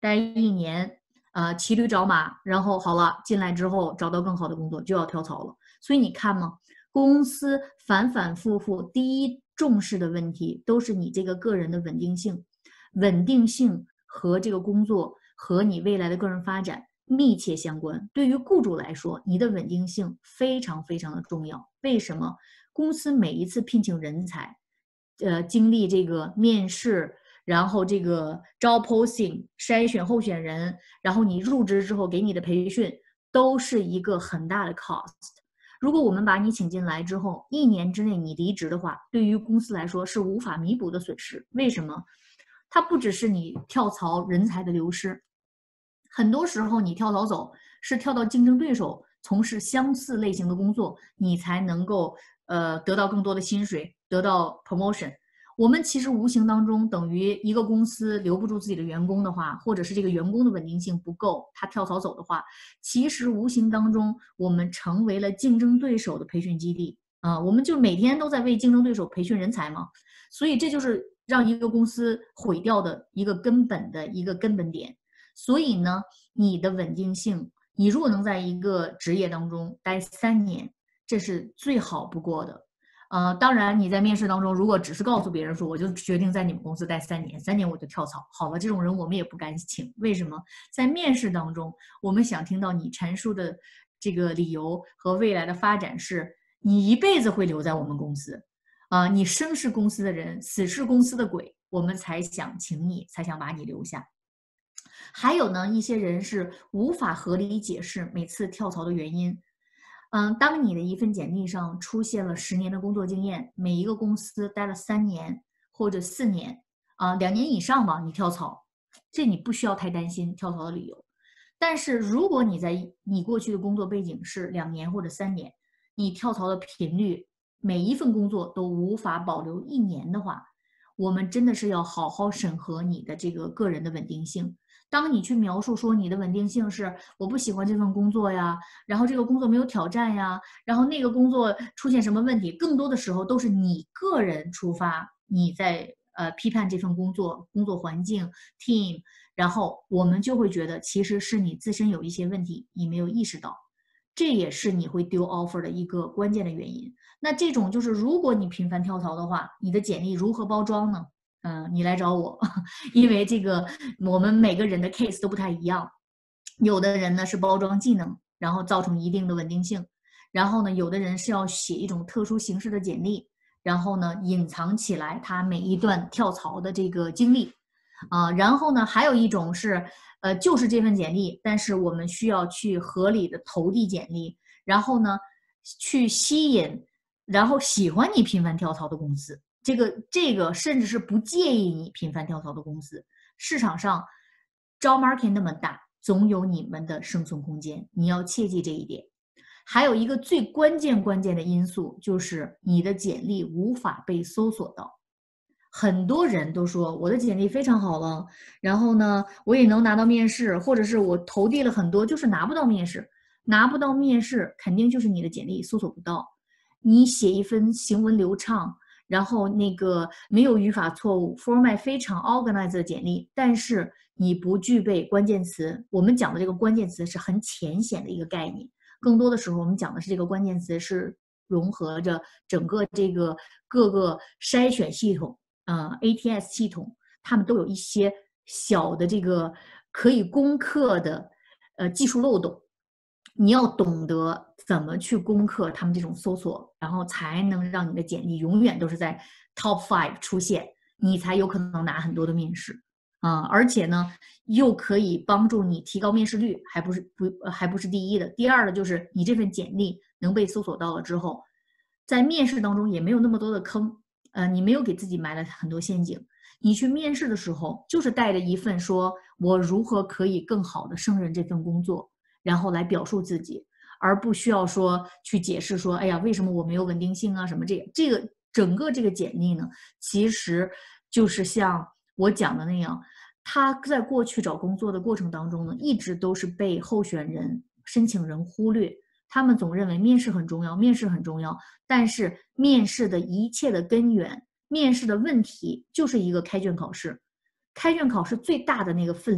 待一年，呃，骑驴找马，然后好了，进来之后找到更好的工作就要跳槽了。所以你看嘛，公司反反复复，第一重视的问题都是你这个个人的稳定性，稳定性和这个工作和你未来的个人发展密切相关。对于雇主来说，你的稳定性非常非常的重要。为什么？公司每一次聘请人才，呃，经历这个面试，然后这个招 posting 筛选候选人，然后你入职之后给你的培训，都是一个很大的 cost。如果我们把你请进来之后，一年之内你离职的话，对于公司来说是无法弥补的损失。为什么？它不只是你跳槽人才的流失，很多时候你跳槽走是跳到竞争对手从事相似类型的工作，你才能够呃得到更多的薪水，得到 promotion。我们其实无形当中等于一个公司留不住自己的员工的话，或者是这个员工的稳定性不够，他跳槽走的话，其实无形当中我们成为了竞争对手的培训基地啊、呃，我们就每天都在为竞争对手培训人才嘛，所以这就是让一个公司毁掉的一个根本的一个根本点。所以呢，你的稳定性，你如果能在一个职业当中待三年，这是最好不过的。呃，当然你在面试当中，如果只是告诉别人说我就决定在你们公司待三年，三年我就跳槽，好了，这种人我们也不敢请。为什么？在面试当中，我们想听到你阐述的这个理由和未来的发展是，你一辈子会留在我们公司，啊、呃，你生是公司的人，死是公司的鬼，我们才想请你，才想把你留下。还有呢，一些人是无法合理解释每次跳槽的原因。嗯，当你的一份简历上出现了十年的工作经验，每一个公司待了三年或者四年，啊、呃，两年以上吧，你跳槽，这你不需要太担心跳槽的理由。但是如果你在你过去的工作背景是两年或者三年，你跳槽的频率，每一份工作都无法保留一年的话，我们真的是要好好审核你的这个个人的稳定性。当你去描述说你的稳定性是我不喜欢这份工作呀，然后这个工作没有挑战呀，然后那个工作出现什么问题，更多的时候都是你个人出发，你在呃批判这份工作、工作环境、team， 然后我们就会觉得其实是你自身有一些问题，你没有意识到，这也是你会丢 offer 的一个关键的原因。那这种就是如果你频繁跳槽的话，你的简历如何包装呢？嗯、呃，你来找我，因为这个我们每个人的 case 都不太一样。有的人呢是包装技能，然后造成一定的稳定性，然后呢，有的人是要写一种特殊形式的简历，然后呢隐藏起来他每一段跳槽的这个经历，啊、呃，然后呢还有一种是，呃，就是这份简历，但是我们需要去合理的投递简历，然后呢去吸引，然后喜欢你频繁跳槽的公司。这个这个甚至是不介意你频繁跳槽的公司，市场上招 market 那么大，总有你们的生存空间，你要切记这一点。还有一个最关键关键的因素就是你的简历无法被搜索到。很多人都说我的简历非常好了，然后呢我也能拿到面试，或者是我投递了很多，就是拿不到面试。拿不到面试肯定就是你的简历搜索不到。你写一份行文流畅，然后那个没有语法错误 format 非常 organized 的简历，但是你不具备关键词。我们讲的这个关键词是很浅显的一个概念，更多的时候我们讲的是这个关键词是融合着整个这个各个筛选系统，呃 A T S 系统，他们都有一些小的这个可以攻克的呃技术漏洞。你要懂得怎么去攻克他们这种搜索，然后才能让你的简历永远都是在 top five 出现，你才有可能拿很多的面试啊、呃！而且呢，又可以帮助你提高面试率，还不是不还不是第一的。第二的就是你这份简历能被搜索到了之后，在面试当中也没有那么多的坑，呃，你没有给自己埋了很多陷阱。你去面试的时候，就是带着一份说我如何可以更好的胜任这份工作，然后来表述自己，而不需要说去解释说，哎呀，为什么我没有稳定性啊什么这个这个整个这个简历呢，其实就是像我讲的那样，他在过去找工作的过程当中呢，一直都是被候选人、申请人忽略。他们总认为面试很重要，面试很重要，但是面试的一切的根源，面试的问题就是一个开卷考试。开卷考试最大的那个分量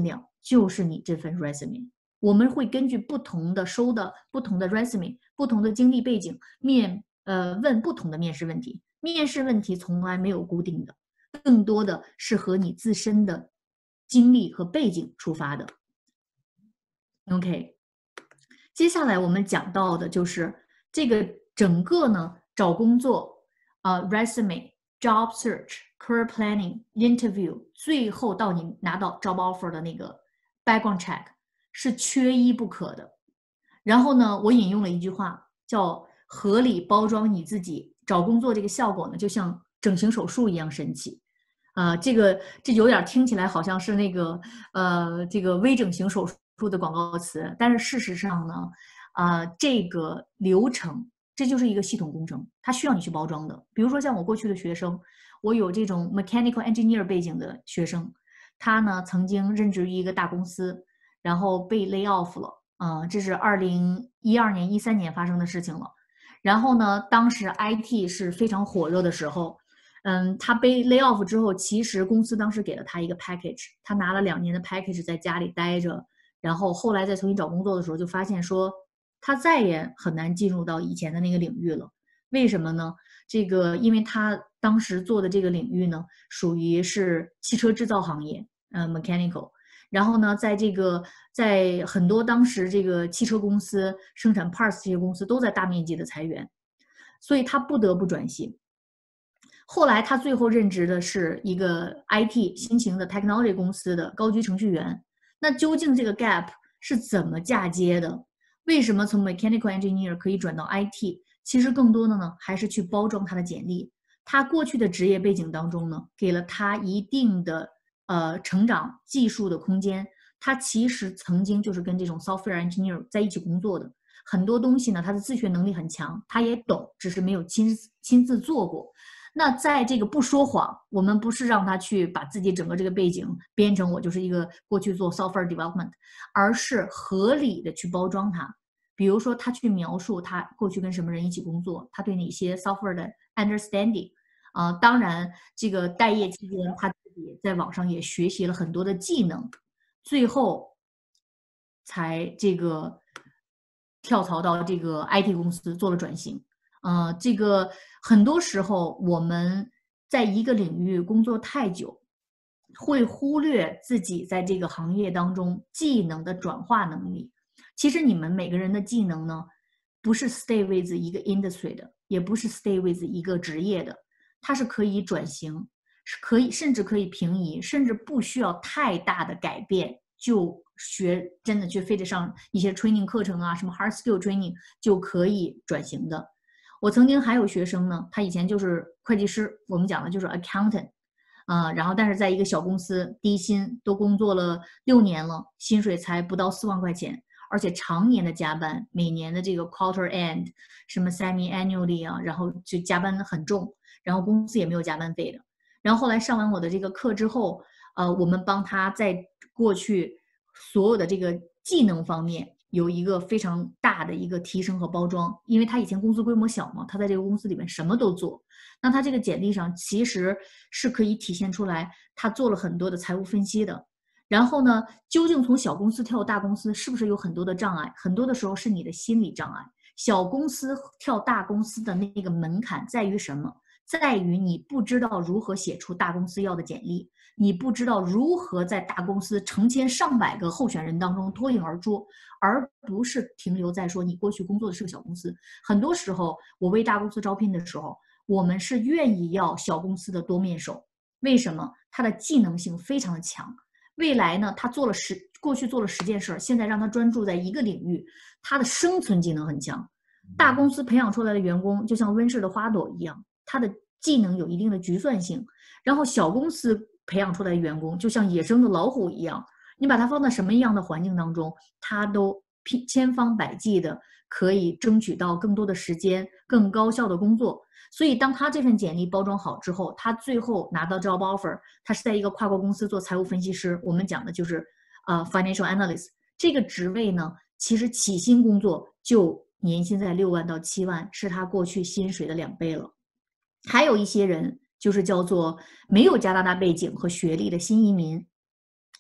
就是你这份 resume。我们会根据不同的收的不同的 resume、不同的经历背景面呃问不同的面试问题。面试问题从来没有固定的，更多的是和你自身的经历和背景出发的。OK， 接下来我们讲到的就是这个整个呢找工作啊、呃、resume、job search、career planning、interview， 最后到你拿到 job offer 的那个 background check 是缺一不可的。然后呢，我引用了一句话，叫合理包装你自己。找工作这个效果呢，就像整形手术一样神奇。啊、呃，这个这有点听起来好像是那个呃这个微整形手术的广告词，但是事实上呢，啊、呃、这个流程这就是一个系统工程，它需要你去包装的。比如说像我过去的学生，我有这种 mechanical engineer 背景的学生，他呢曾经任职于一个大公司，然后被 lay off 了。啊、呃，这是二零一二年、一三年发生的事情了。然后呢，当时 I T 是非常火热的时候，嗯，他被 lay off 之后，其实公司当时给了他一个 package， 他拿了两年的 package 在家里待着，然后后来再重新找工作的时候，就发现说他再也很难进入到以前的那个领域了。为什么呢？这个因为他当时做的这个领域呢，属于是汽车制造行业，呃 ，mechanical。然后呢，在这个在很多当时这个汽车公司生产 parts 这些公司都在大面积的裁员，所以他不得不转型。后来他最后任职的是一个 I T 新型的 technology 公司的高级程序员。那究竟这个 gap 是怎么嫁接的？为什么从 mechanical engineer 可以转到 I T？ 其实更多的呢，还是去包装他的简历。他过去的职业背景当中呢，给了他一定的呃成长技术的空间。他其实曾经就是跟这种 software engineer 在一起工作的，很多东西呢，他的自学能力很强，他也懂，只是没有亲亲自做过。那在这个不说谎，我们不是让他去把自己整个这个背景编成我就是一个过去做 software development， 而是合理的去包装他。比如说他去描述他过去跟什么人一起工作，他对哪些 software 的 understanding， 啊、呃，当然这个待业期间他自己在网上也学习了很多的技能，最后才这个跳槽到这个 I T 公司做了转型。呃，这个很多时候我们在一个领域工作太久，会忽略自己在这个行业当中技能的转化能力。其实你们每个人的技能呢，不是 stay with 一个 industry 的，也不是 stay with 一个职业的，它是可以转型，是可以甚至可以平移，甚至不需要太大的改变就学真的去非得上一些 training 课程啊，什么 hard skill training 就可以转型的。我曾经还有学生呢，他以前就是会计师，我们讲的就是 accountant， 啊、呃，然后但是在一个小公司低薪，都工作了六年了，薪水才不到四万块钱，而且常年的加班，每年的这个 quarter end， 什么 semi annually 啊，然后就加班很重，然后公司也没有加班费的。然后后来上完我的这个课之后，呃，我们帮他在过去所有的这个技能方面有一个非常大的一个提升和包装，因为他以前公司规模小嘛，他在这个公司里面什么都做，那他这个简历上其实是可以体现出来他做了很多的财务分析的。然后呢，究竟从小公司跳大公司是不是有很多的障碍？很多的时候是你的心理障碍。小公司跳大公司的那个门槛在于什么？在于你不知道如何写出大公司要的简历，你不知道如何在大公司成千上百个候选人当中脱颖而出，而不是停留在说你过去工作的是个小公司。很多时候我为大公司招聘的时候，我们是愿意要小公司的多面手。为什么？他的技能性非常的强，未来呢，他做了十过去做了十件事，现在让他专注在一个领域，他的生存技能很强。大公司培养出来的员工就像温室的花朵一样，他的技能有一定的局算性。然后小公司培养出来的员工就像野生的老虎一样，你把它放在什么样的环境当中，他都千方百计的可以争取到更多的时间，更高效的工作。所以当他这份简历包装好之后，他最后拿到 job offer， 他是在一个跨国公司做财务分析师，我们讲的就是呃 financial analyst 这个职位呢，其实起薪工作就年薪在六万到七万，是他过去薪水的两倍了。还有一些人就是叫做没有加拿大背景和学历的新移民，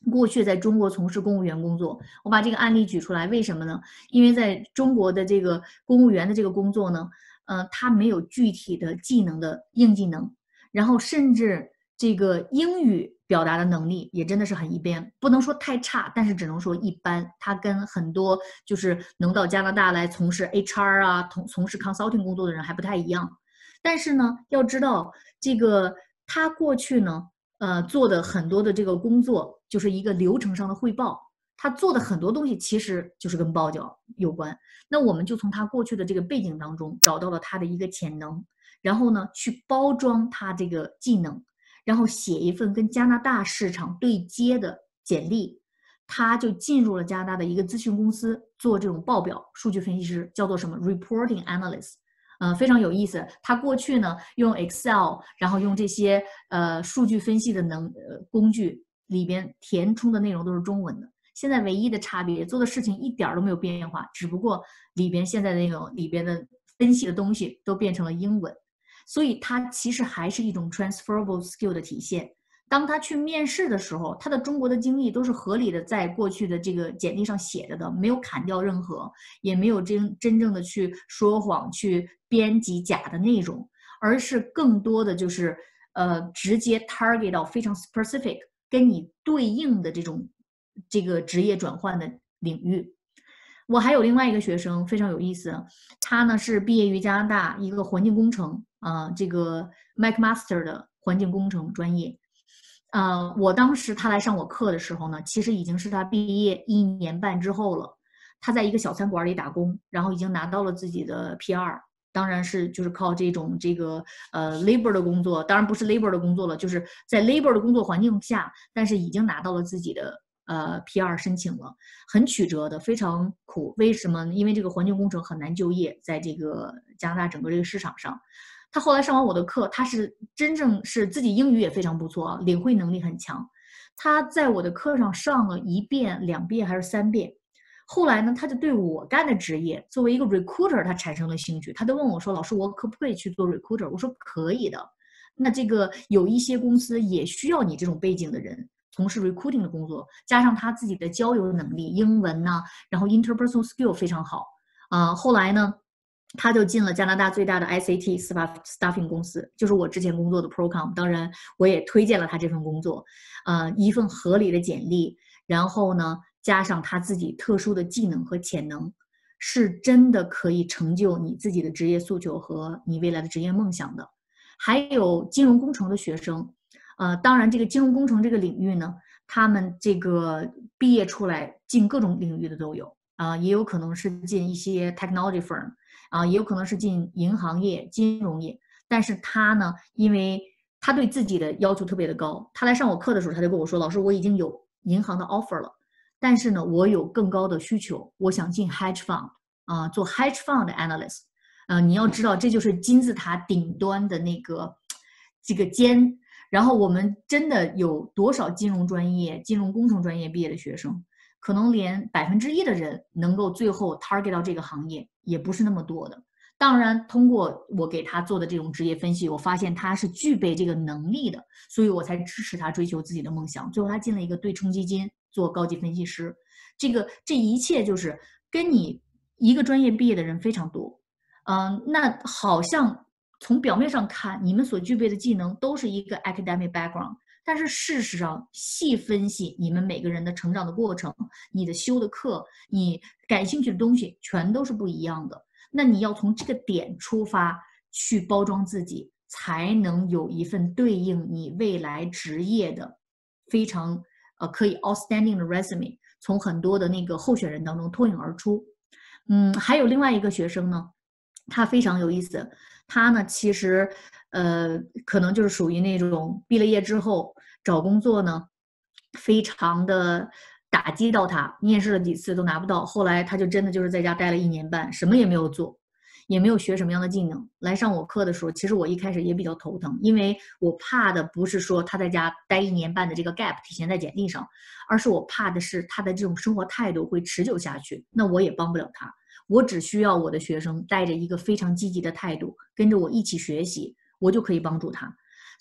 过去在中国从事公务员工作。我把这个案例举出来，为什么呢？因为在中国的这个公务员的这个工作呢，呃，他没有具体的技能的硬技能，然后甚至这个英语表达的能力也真的是很一般，不能说太差，但是只能说一般。他跟很多就是能到加拿大来从事 H R 啊，从从事 consulting 工作的人还不太一样。但是呢，要知道这个他过去呢，呃，做的很多的这个工作就是一个流程上的汇报，他做的很多东西其实就是跟报表有关。那我们就从他过去的这个背景当中找到了他的一个潜能，然后呢，去包装他这个技能，然后写一份跟加拿大市场对接的简历。他就进入了加拿大的一个咨询公司做这种报表数据分析师，叫做什么 reporting analyst。呃，非常有意思。他过去呢用 Excel， 然后用这些呃数据分析的能呃工具里边填充的内容都是中文的。现在唯一的差别，做的事情一点都没有变化，只不过里边现在的那种里边的分析的东西都变成了英文。所以它其实还是一种 transferable skill 的体现。当他去面试的时候，他的中国的经历都是合理的，在过去的这个简历上写着的，没有砍掉任何，也没有真真正的去说谎、去编辑假的内容，而是更多的就是呃直接 target 到非常 specific 跟你对应的这种这个职业转换的领域。我还有另外一个学生非常有意思，他呢是毕业于加拿大一个环境工程啊、呃，这个 McMaster 的环境工程专业。呃，我当时他来上我课的时候呢，其实已经是他毕业一年半之后了。他在一个小餐馆里打工，然后已经拿到了自己的 P R， 当然是就是靠这种这个呃 labor 的工作，当然不是 labor 的工作了，就是在 labor 的工作环境下，但是已经拿到了自己的呃 P R 申请了，很曲折的，非常苦。为什么？因为这个环境工程很难就业，在这个加拿大整个这个市场上。他后来上完我的课，他是真正是自己英语也非常不错啊，领会能力很强。他在我的课上上了一遍、两遍还是三遍。后来呢，他就对我干的职业，作为一个 recruiter， 他产生了兴趣。他就问我说：“老师，我可不可以去做 recruiter？” 我说：“可以的。”那这个有一些公司也需要你这种背景的人从事 recruiting 的工作，加上他自己的交友能力、英文呐、啊，然后 interpersonal skill 非常好啊、呃。后来呢，他就进了加拿大最大的 S A T staffing 公司，就是我之前工作的 Procom。当然，我也推荐了他这份工作，呃，一份合理的简历，然后呢，加上他自己特殊的技能和潜能，是真的可以成就你自己的职业诉求和你未来的职业梦想的。还有金融工程的学生，呃，当然这个金融工程这个领域呢，他们这个毕业出来进各种领域的都有啊、呃，也有可能是进一些 technology firm。啊，也有可能是进银行业、金融业，但是他呢，因为他对自己的要求特别的高，他来上我课的时候，他就跟我说：“老师，我已经有银行的 offer 了，但是呢，我有更高的需求，我想进 hedge fund 啊，做 hedge fund 的 analyst。呃，你要知道，这就是金字塔顶端的那个这个尖。然后我们真的有多少金融专业、金融工程专业毕业的学生？”可能连百分之一的人能够最后 target 到这个行业也不是那么多的。当然，通过我给他做的这种职业分析，我发现他是具备这个能力的，所以我才支持他追求自己的梦想。最后，他进了一个对冲基金做高级分析师。这个这一切就是跟你一个专业毕业的人非常多。嗯、呃，那好像从表面上看，你们所具备的技能都是一个 academic background。但是事实上，细分析你们每个人的成长的过程，你的修的课，你感兴趣的东西，全都是不一样的。那你要从这个点出发去包装自己，才能有一份对应你未来职业的非常呃可以 outstanding 的 resume， 从很多的那个候选人当中脱颖而出。嗯，还有另外一个学生呢，他非常有意思，他呢其实。呃，可能就是属于那种毕了业之后找工作呢，非常的打击到他，面试了几次都拿不到。后来他就真的就是在家待了一年半，什么也没有做，也没有学什么样的技能。来上我课的时候，其实我一开始也比较头疼，因为我怕的不是说他在家待一年半的这个 gap 体现在简历上，而是我怕的是他的这种生活态度会持久下去，那我也帮不了他。我只需要我的学生带着一个非常积极的态度，跟着我一起学习。我就可以帮助他，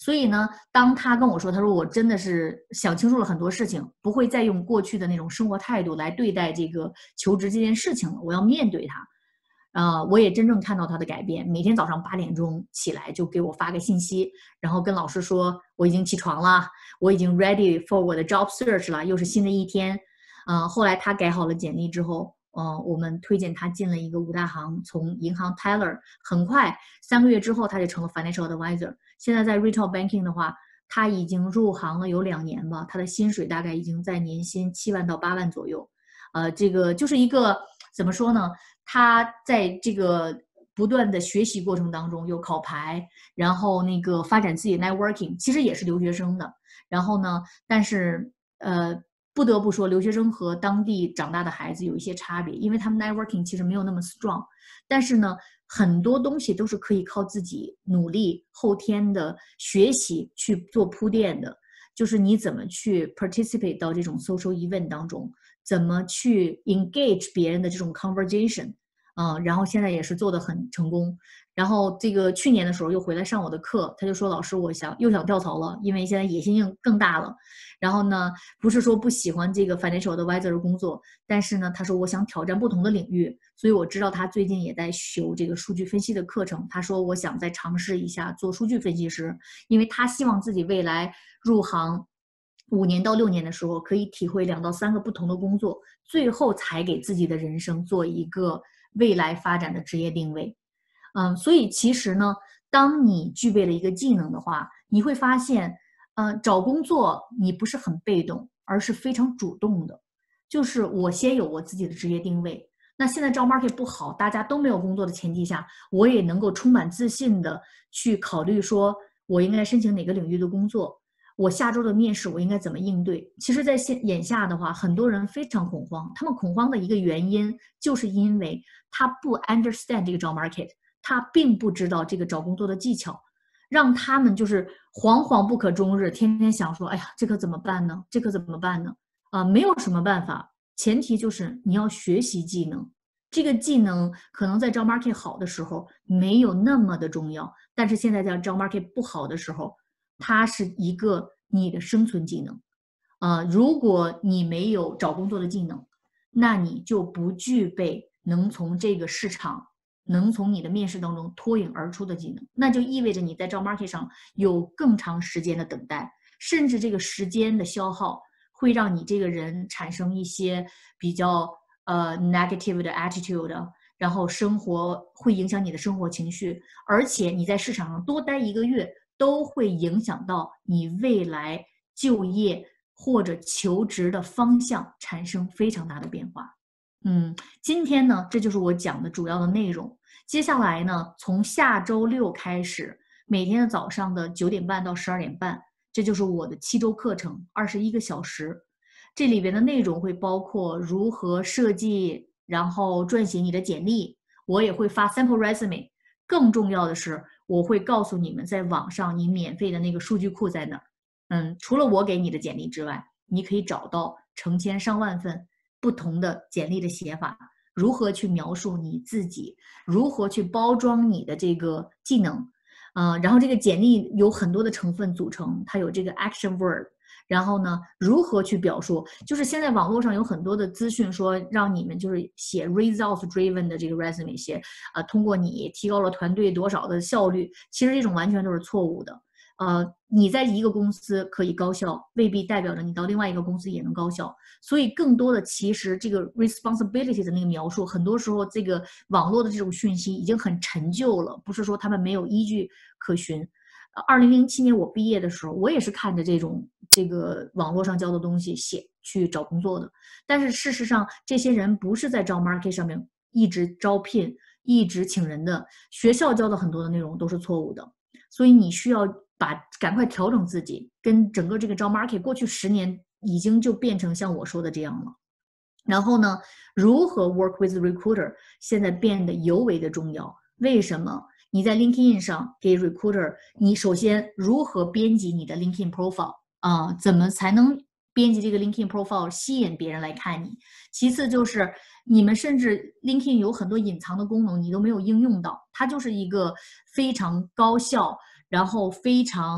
所以呢，当他跟我说，他说我真的是想清楚了很多事情，不会再用过去的那种生活态度来对待这个求职这件事情了，我要面对它。呃，我也真正看到他的改变，每天早上八点钟起来就给我发个信息，然后跟老师说我已经起床了，我已经 ready for 我的 job search 了，又是新的一天。呃，后来他改好了简历之后，呃，我们推荐他进了一个五大行，从银行 teller， 很快三个月之后他就成了 financial advisor。现在在 retail banking 的话，他已经入行了有两年吧，他的薪水大概已经在年薪七万到八万左右。呃，这个就是一个怎么说呢？他在这个不断的学习过程当中有考牌，然后那个发展自己的 networking， 其实也是留学生的。然后呢，但是呃，不得不说，留学生和当地长大的孩子有一些差别，因为他们 networking 其实没有那么 strong。但是呢，很多东西都是可以靠自己努力、后天的学习去做铺垫的。就是你怎么去 participate 到这种 social event 当中，怎么去 engage 别人的这种 conversation， 啊、呃，然后现在也是做得很成功。然后这个去年的时候又回来上我的课，他就说老师，我想又想跳槽了，因为现在野心更大了。然后呢，不是说不喜欢这个 financial advisor 的工作，但是呢，他说我想挑战不同的领域，所以我知道他最近也在修这个数据分析的课程。他说我想再尝试一下做数据分析师，因为他希望自己未来入行五年到六年的时候，可以体会两到三个不同的工作，最后才给自己的人生做一个未来发展的职业定位。嗯，所以其实呢，当你具备了一个技能的话，你会发现，呃，找工作你不是很被动，而是非常主动的。就是我先有我自己的职业定位。那现在 job market 不好，大家都没有工作的前提下，我也能够充满自信的去考虑说，我应该申请哪个领域的工作，我下周的面试我应该怎么应对。其实在现眼下的话，很多人非常恐慌，他们恐慌的一个原因就是因为他不 understand 这个 job market， 他并不知道这个找工作的技巧，让他们就是惶惶不可终日，天天想说，哎呀，这可怎么办呢？这可怎么办呢？啊、呃，没有什么办法，前提就是你要学习技能。这个技能可能在 job market 好的时候没有那么的重要，但是现在在 job market 不好的时候，它是一个你的生存技能。呃，如果你没有找工作的技能，那你就不具备能从这个市场能从你的面试当中脱颖而出的技能，那就意味着你在 job market 上有更长时间的等待，甚至这个时间的消耗会让你这个人产生一些比较呃 negative 的 attitude， 然后生活会影响你的生活情绪，而且你在市场上多待一个月都会影响到你未来就业或者求职的方向产生非常大的变化。嗯，今天呢，这就是我讲的主要的内容。接下来呢，从下周六开始，每天的早上的九点半到十二点半，这就是我的七周课程，二十一个小时。这里边的内容会包括如何设计，然后撰写你的简历，我也会发 sample resume。更重要的是，我会告诉你们在网上你免费的那个数据库在哪儿。嗯，除了我给你的简历之外，你可以找到成千上万份不同的简历的写法，如何去描述你自己，如何去包装你的这个技能，呃，然后这个简历有很多的成分组成，它有这个 action word， 然后呢，如何去表述，就是现在网络上有很多的资讯说让你们就是写 result driven 的这个 resume， 写呃通过你提高了团队多少的效率，其实这种完全都是错误的。呃，你在一个公司可以高效，未必代表着你到另外一个公司也能高效。所以更多的其实这个 responsibility 的那个描述，很多时候这个网络的这种讯息已经很陈旧了，不是说他们没有依据可循。二零零七年我毕业的时候，我也是看着这种这个网络上教的东西写去找工作的，但是事实上这些人不是在job market上面一直招聘、一直请人的，学校教的很多的内容都是错误的，所以你需要把赶快调整自己，跟整个这个 job market 过去十年已经就变成像我说的这样了。然后呢，如何 work with recruiter 现在变得尤为的重要。为什么？你在 LinkedIn 上给 recruiter， 你首先如何编辑你的 LinkedIn profile 啊、呃？怎么才能编辑这个 LinkedIn profile 吸引别人来看你？其次就是你们甚至 LinkedIn 有很多隐藏的功能你都没有应用到，它就是一个非常高效，然后非常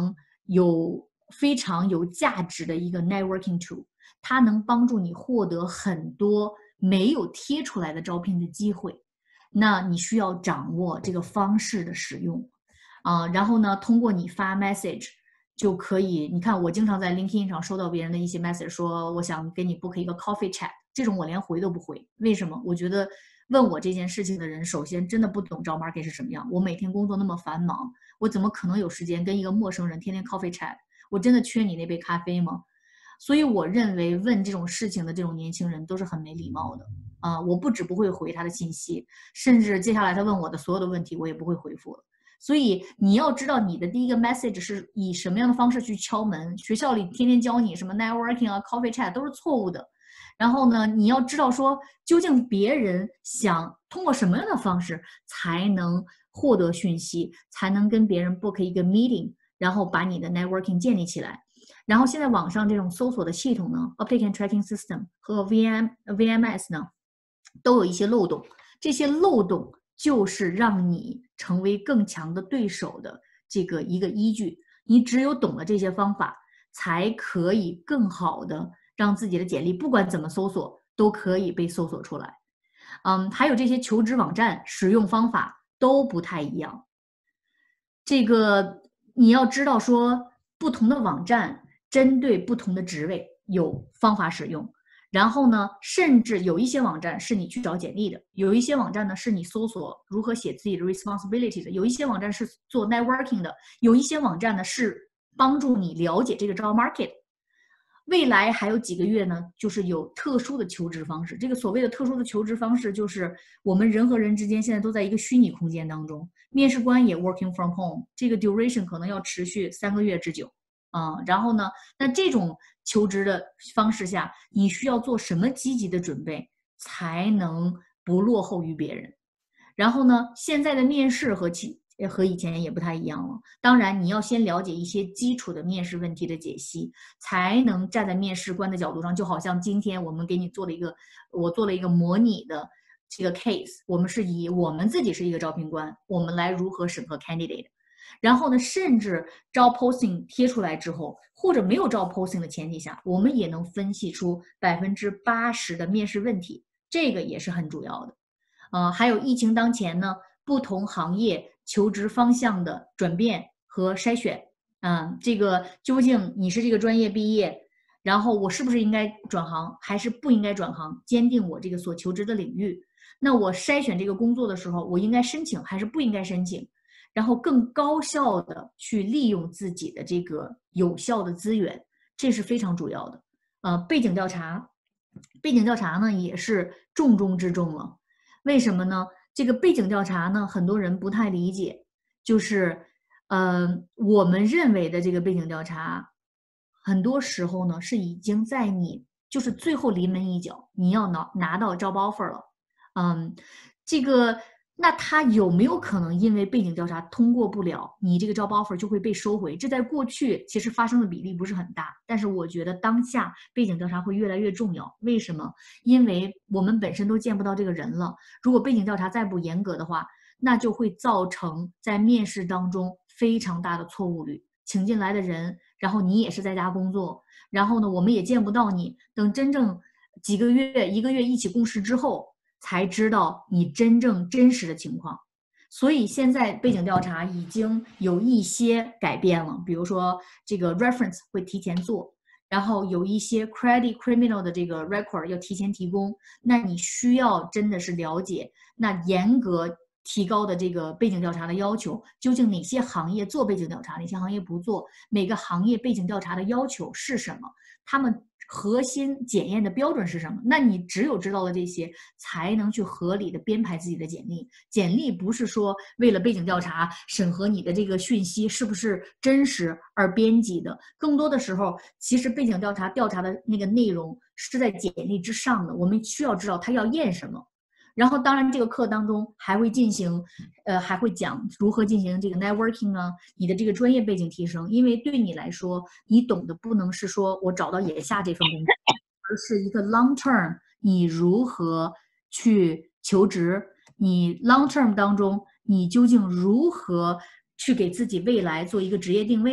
有非常有价值的一个 networking tool， 它能帮助你获得很多没有贴出来的招聘的机会。那你需要掌握这个方式的使用啊、呃，然后呢，通过你发 message 就可以。你看，我经常在 LinkedIn 上收到别人的一些 message， 说我想给你 book 一个 coffee chat， 这种我连回都不回。为什么？我觉得问我这件事情的人，首先真的不懂招 market 是什么样。我每天工作那么繁忙，我怎么可能有时间跟一个陌生人天天 coffee chat？ 我真的缺你那杯咖啡吗？所以我认为问这种事情的这种年轻人都是很没礼貌的啊、呃！我不止不会回他的信息，甚至接下来他问我的所有的问题，我也不会回复了。所以你要知道你的第一个 message 是以什么样的方式去敲门。学校里天天教你什么 networking 啊 coffee chat 都是错误的。然后呢，你要知道说究竟别人想通过什么样的方式才能获得讯息，才能跟别人 book 一个 meeting， 然后把你的 networking 建立起来。然后现在网上这种搜索的系统呢 applicant tracking system 和 V M V M S 呢都有一些漏洞，这些漏洞就是让你成为更强的对手的这个一个依据。你只有懂了这些方法，才可以更好的让自己的简历不管怎么搜索都可以被搜索出来。嗯，还有这些求职网站使用方法都不太一样。这个你要知道说不同的网站针对不同的职位有方法使用，然后呢，甚至有一些网站是你去找简历的，有一些网站呢是你搜索如何写自己的 responsibility 的，有一些网站是做 networking 的，有一些网站呢是帮助你了解这个 job market。未来还有几个月呢，就是有特殊的求职方式。这个所谓的特殊的求职方式，就是我们人和人之间现在都在一个虚拟空间当中，面试官也 working from home， 这个 duration 可能要持续三个月之久。啊、嗯，然后呢，那这种求职的方式下，你需要做什么积极的准备，才能不落后于别人？然后呢，现在的面试和其和以前也不太一样了。当然，你要先了解一些基础的面试问题的解析，才能站在面试官的角度上。就好像今天我们给你做了一个，我做了一个模拟的这个 case， 我们是以我们自己是一个招聘官，我们来如何审核 candidate。然后呢，甚至招 posting 贴出来之后，或者没有招 posting 的前提下，我们也能分析出百分之八十的面试问题，这个也是很主要的。呃，还有疫情当前呢，不同行业求职方向的转变和筛选，啊、呃，这个究竟你是这个专业毕业，然后我是不是应该转行，还是不应该转行，坚定我这个所求职的领域。那我筛选这个工作的时候，我应该申请还是不应该申请？然后更高效的去利用自己的这个有效的资源，这是非常主要的。呃，背景调查，背景调查呢也是重中之重了。为什么呢？这个背景调查呢，很多人不太理解，就是呃，我们认为的这个背景调查，很多时候呢是已经在你就是最后临门一脚，你要拿拿到 job offer 了。嗯，这个。那他有没有可能因为背景调查通过不了，你这个 job offer 就会被收回？这在过去其实发生的比例不是很大，但是我觉得当下背景调查会越来越重要。为什么？因为我们本身都见不到这个人了，如果背景调查再不严格的话，那就会造成在面试当中非常大的错误率。请进来的人，然后你也是在家工作，然后呢，我们也见不到你，等真正几个月、一个月一起共事之后，才知道你真正真实的情况。所以现在背景调查已经有一些改变了，比如说这个 reference 会提前做，然后有一些 credit criminal 的这个 record 要提前提供。那你需要真的是了解那严格提高的这个背景调查的要求，究竟哪些行业做背景调查，哪些行业不做，每个行业背景调查的要求是什么，他们核心检验的标准是什么？那你只有知道了这些，才能去合理的编排自己的简历。简历不是说为了背景调查审核你的这个讯息是不是真实而编辑的，更多的时候，其实背景调查调查的那个内容是在简历之上的，我们需要知道他要验什么。然后，当然，这个课当中还会进行，呃，还会讲如何进行这个 networking 啊，你的这个专业背景提升。因为对你来说，你懂的不能是说我找到眼下这份工作，而是一个 long term， 你如何去求职，你 long term 当中，你究竟如何去给自己未来做一个职业定位的。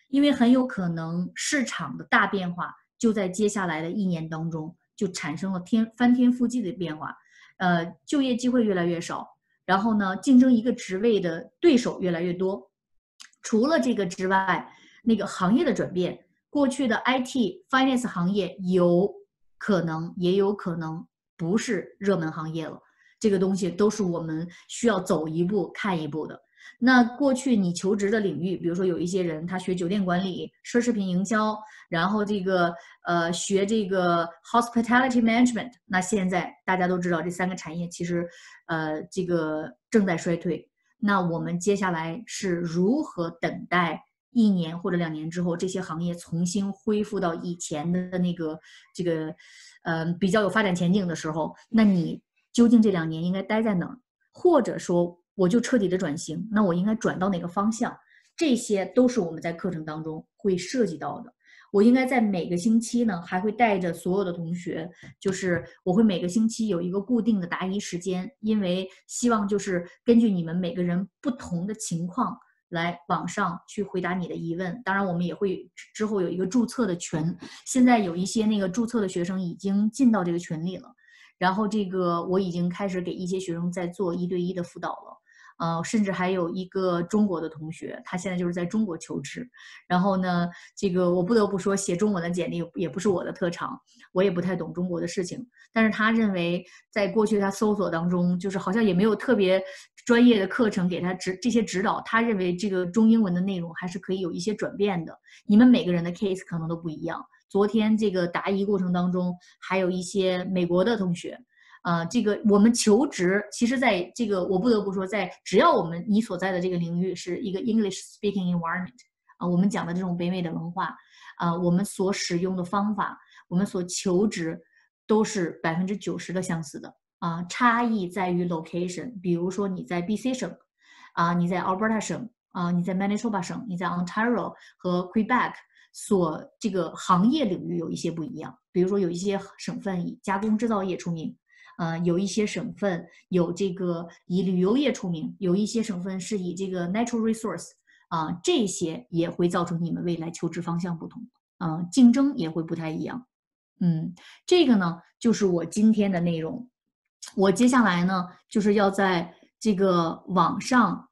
因为很有可能市场的大变化就在接下来的一年当中就产生了天翻天覆地的变化，呃，就业机会越来越少，然后呢，竞争一个职位的对手越来越多。除了这个之外，那个行业的转变，过去的 I T、Finance 行业有可能，也有可能不是热门行业了。这个东西都是我们需要走一步看一步的。那过去你求职的领域，比如说有一些人他学酒店管理、奢侈品营销，然后这个呃学这个 hospitality management， 那现在大家都知道这三个产业其实呃这个正在衰退。那我们接下来是如何等待一年或者两年之后这些行业重新恢复到以前的那个这个呃比较有发展前景的时候？那你究竟这两年应该待在哪儿？或者说我就彻底的转型，那我应该转到哪个方向？这些都是我们在课程当中会涉及到的。我应该在每个星期呢，还会带着所有的同学，就是我会每个星期有一个固定的答疑时间，因为希望就是根据你们每个人不同的情况来网上去回答你的疑问。当然，我们也会之后有一个注册的群，现在有一些那个注册的学生已经进到这个群里了。然后这个我已经开始给一些学生在做一对一的辅导了，呃，甚至还有一个中国的同学，他现在就是在中国求职。然后呢，这个我不得不说，写中文的简历也不是我的特长，我也不太懂中国的事情。但是他认为，在过去他搜索当中，就是好像也没有特别专业的课程给他指这些指导。他认为这个中英文的内容还是可以有一些转变的。你们每个人的 case 可能都不一样。昨天这个答疑过程当中，还有一些美国的同学，呃，这个我们求职，其实在这个我不得不说，在只要我们你所在的这个领域是一个 English speaking environment， 啊、呃，我们讲的这种北美的文化，啊、呃，我们所使用的方法，我们所求职都是百分之九十的相似的啊、呃，差异在于 location， 比如说你在 B C 省，啊、呃，你在 Alberta 省，啊、呃，你在 Manitoba 省，你在 Ontario 和 Quebec。所这个行业领域有一些不一样，比如说有一些省份以加工制造业出名，呃，有一些省份有这个以旅游业出名，有一些省份是以这个 natural resource 啊、呃，这些也会造成你们未来求职方向不同，啊、呃，竞争也会不太一样。嗯，这个呢就是我今天的内容。我接下来呢就是要在这个网上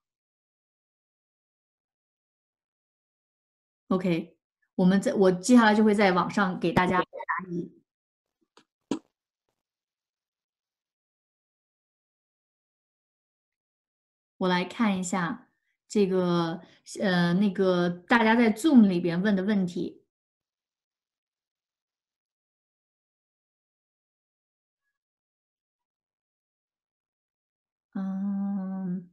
，OK。我们在我接下来就会在网上给大家答疑。我来看一下这个呃那个大家在 Zoom 里边问的问题。嗯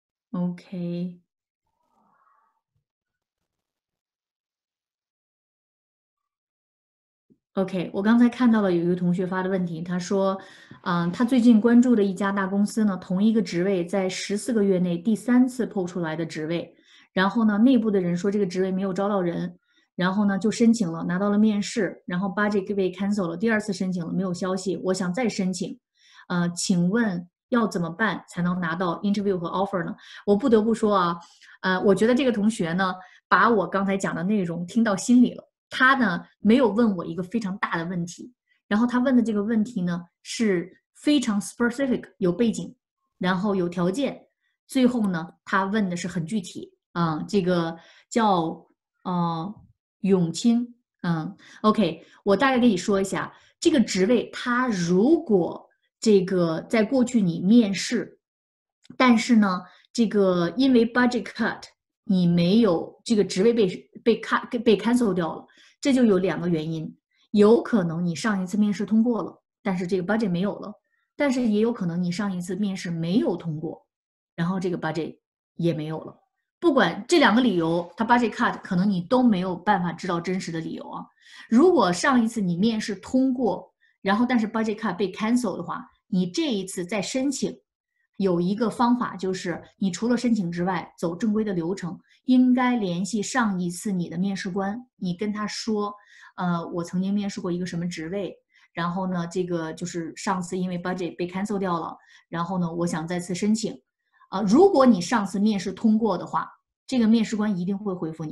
，OK。OK，我刚才看到了有一个同学发的问题，他说，嗯，他最近关注的一家大公司呢，同一个职位在十四个月内第三次抛出来的职位，然后呢，内部的人说这个职位没有招到人，然后呢就申请了，拿到了面试，然后把这个被 cancel 了，第二次申请了没有消息，我想再申请，呃，请问要怎么办才能拿到 interview 和 offer 呢？我不得不说啊，呃，我觉得这个同学呢，把我刚才讲的内容听到心里了。他呢没有问我一个非常大的问题，然后他问的这个问题呢是非常 specific， 有背景，然后有条件，最后呢他问的是很具体啊、呃，这个叫呃永清，嗯 ，OK， 我大概跟你说一下，这个职位他如果这个在过去你面试，但是呢这个因为 budget cut， 你没有这个职位被被 cut 被 cancel 掉了。这就有两个原因，有可能你上一次面试通过了，但是这个 budget 没有了，但是也有可能你上一次面试没有通过，然后这个 budget 也没有了。不管这两个理由，它 budget cut 可能你都没有办法知道真实的理由啊。如果上一次你面试通过，然后但是 budget cut 被 cancel 的话，你这一次再申请，有一个方法就是你除了申请之外，走正规的流程。应该联系上一次你的面试官，你跟他说，呃，我曾经面试过一个什么职位，然后呢，这个就是上次因为 budget 被 cancel 掉了，然后呢，我想再次申请，啊、呃，如果你上次面试通过的话，这个面试官一定会回复你的，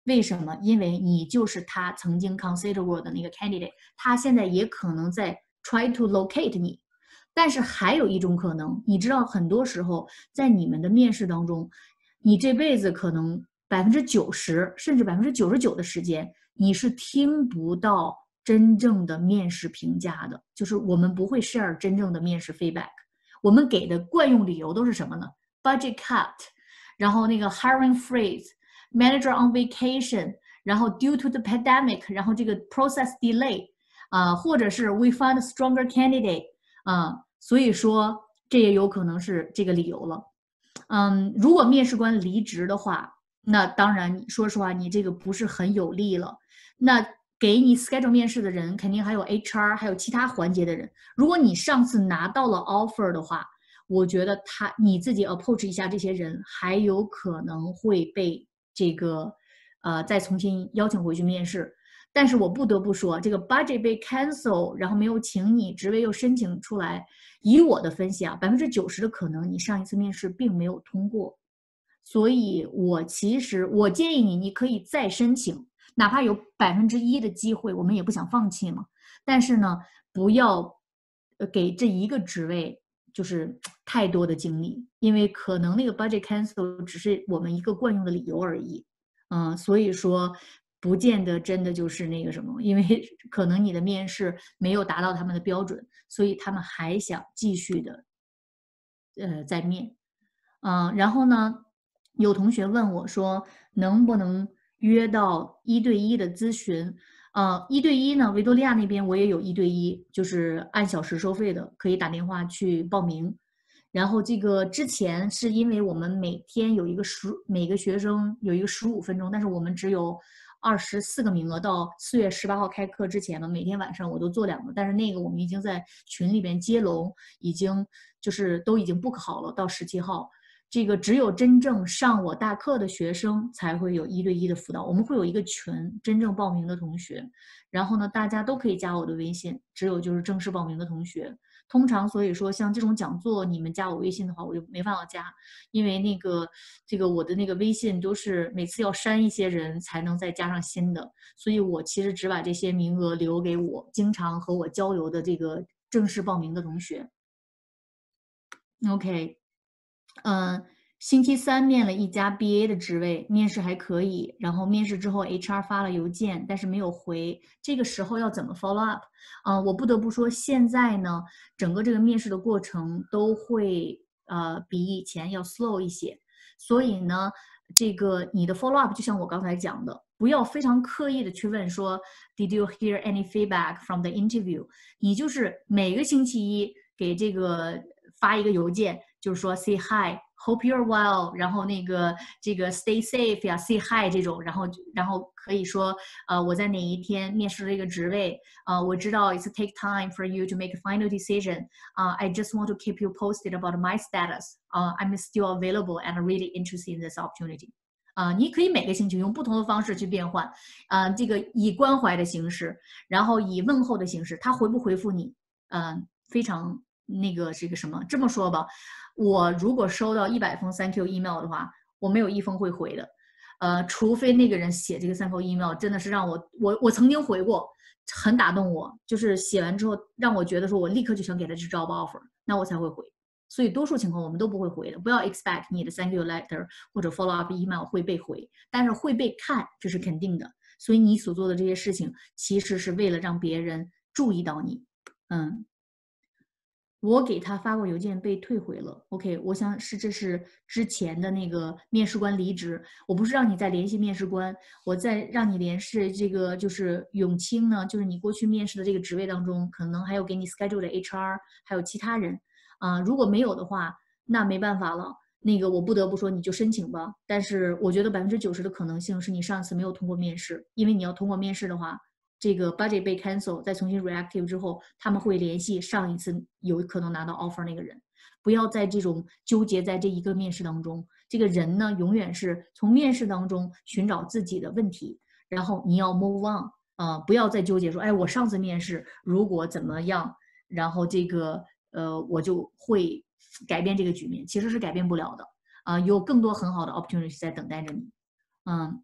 为什么？因为你就是他曾经 consider 过的那个 candidate，他现在也可能在 try to locate 你。但是还有一种可能，你知道，很多时候在你们的面试当中，你这辈子可能百分之九十甚至百分之九十九的时间，你是听不到真正的面试评价的，就是我们不会 share 真正的面试 feedback。我们给的惯用理由都是什么呢 ？budget cut， 然后那个 hiring freeze。Manager on vacation， 然后 due to the pandemic， 然后这个 process delay， 啊、呃，或者是 we find a stronger candidate， 啊、呃，所以说这也有可能是这个理由了。嗯，如果面试官离职的话，那当然，说实话，你这个不是很有利了。那给你 schedule 面试的人，肯定还有 H R， 还有其他环节的人。如果你上次拿到了 offer 的话，我觉得他你自己 approach 一下这些人，还有可能会被这个呃再重新邀请回去面试。但是我不得不说，这个 budget 被 cancel， 然后没有请你，职位又申请出来，以我的分析啊，百分之九十的可能你上一次面试并没有通过。所以我其实我建议你，你可以再申请，哪怕有百分之一的机会，我们也不想放弃嘛。但是呢，不要给这一个职位就是太多的精力，因为可能那个 budget cancel 只是我们一个惯用的理由而已。嗯，所以说不见得真的就是那个什么，因为可能你的面试没有达到他们的标准，所以他们还想继续的呃再面。嗯，然后呢，有同学问我说，能不能约到一对一的咨询？呃，一对一呢，维多利亚那边我也有一对一，就是按小时收费的，可以打电话去报名。然后这个之前是因为我们每天有一个十每个学生有一个十五分钟，但是我们只有二十四个名额，到四月十八号开课之前呢，每天晚上我都做两个，但是那个我们已经在群里边接龙，已经就是都已经 book 好了，到十七号。这个只有真正上我大课的学生才会有一对一的辅导，我们会有一个群，真正报名的同学，然后呢，大家都可以加我的微信，只有就是正式报名的同学。通常所以说像这种讲座，你们加我微信的话，我就没办法加，因为那个这个我的那个微信都是每次要删一些人才能再加上新的，所以我其实只把这些名额留给我经常和我交流的这个正式报名的同学。OK。嗯，星期三面了一家 B A 的职位，面试还可以，然后面试之后 H R 发了邮件，但是没有回。这个时候要怎么 follow up？嗯、呃，我不得不说，现在呢，整个这个面试的过程都会呃比以前要 slow 一些，所以呢，这个你的 follow up 就像我刚才讲的，不要非常刻意的去问说 Did you hear any feedback from the interview？ 你就是每个星期一给这个发一个邮件。就是说 say hi，hope you're well， 然后那个这个 stay safe 呀 ，say hi 这种，然后然后可以说呃我在哪一天面试了这个职位，呃我知道 it's take time for you to make a final decision， uh, I just want to keep you posted about my status， uh, I'm still available and really interested in this opportunity。啊、呃，你可以每个星期用不同的方式去变换，啊、呃，这个以关怀的形式，然后以问候的形式，他回不回复你，嗯、呃，非常那个这个什么，这么说吧。我如果收到一百封 thank you email 的话，我没有一封会回的，呃，除非那个人写这个 thank you email 真的是让我，我我曾经回过，很打动我，就是写完之后让我觉得说我立刻就想给他去 job offer，那我才会回。所以多数情况我们都不会回的，不要 expect 你的 thank you letter 或者 follow up email 会被回，但是会被看，这是肯定的。所以你所做的这些事情，其实是为了让别人注意到你，嗯。我给他发过邮件被退回了 ，OK， 我想是这是之前的那个面试官离职，我不是让你再联系面试官，我再让你联系这个就是永清呢，就是你过去面试的这个职位当中，可能还有给你 schedule 的 H R， 还有其他人，啊、呃，如果没有的话，那没办法了，那个我不得不说你就申请吧，但是我觉得百分之九十的可能性是你上次没有通过面试，因为你要通过面试的话。这个 budget 被 cancel， 再重新 reactive 之后，他们会联系上一次有可能拿到 offer 那个人。不要在这种纠结在这一个面试当中，这个人呢，永远是从面试当中寻找自己的问题，然后你要 move on， 啊、呃，不要再纠结说，哎，我上次面试如果怎么样，然后这个呃，我就会改变这个局面，其实是改变不了的啊、呃，有更多很好的 opportunity 在等待着你，嗯。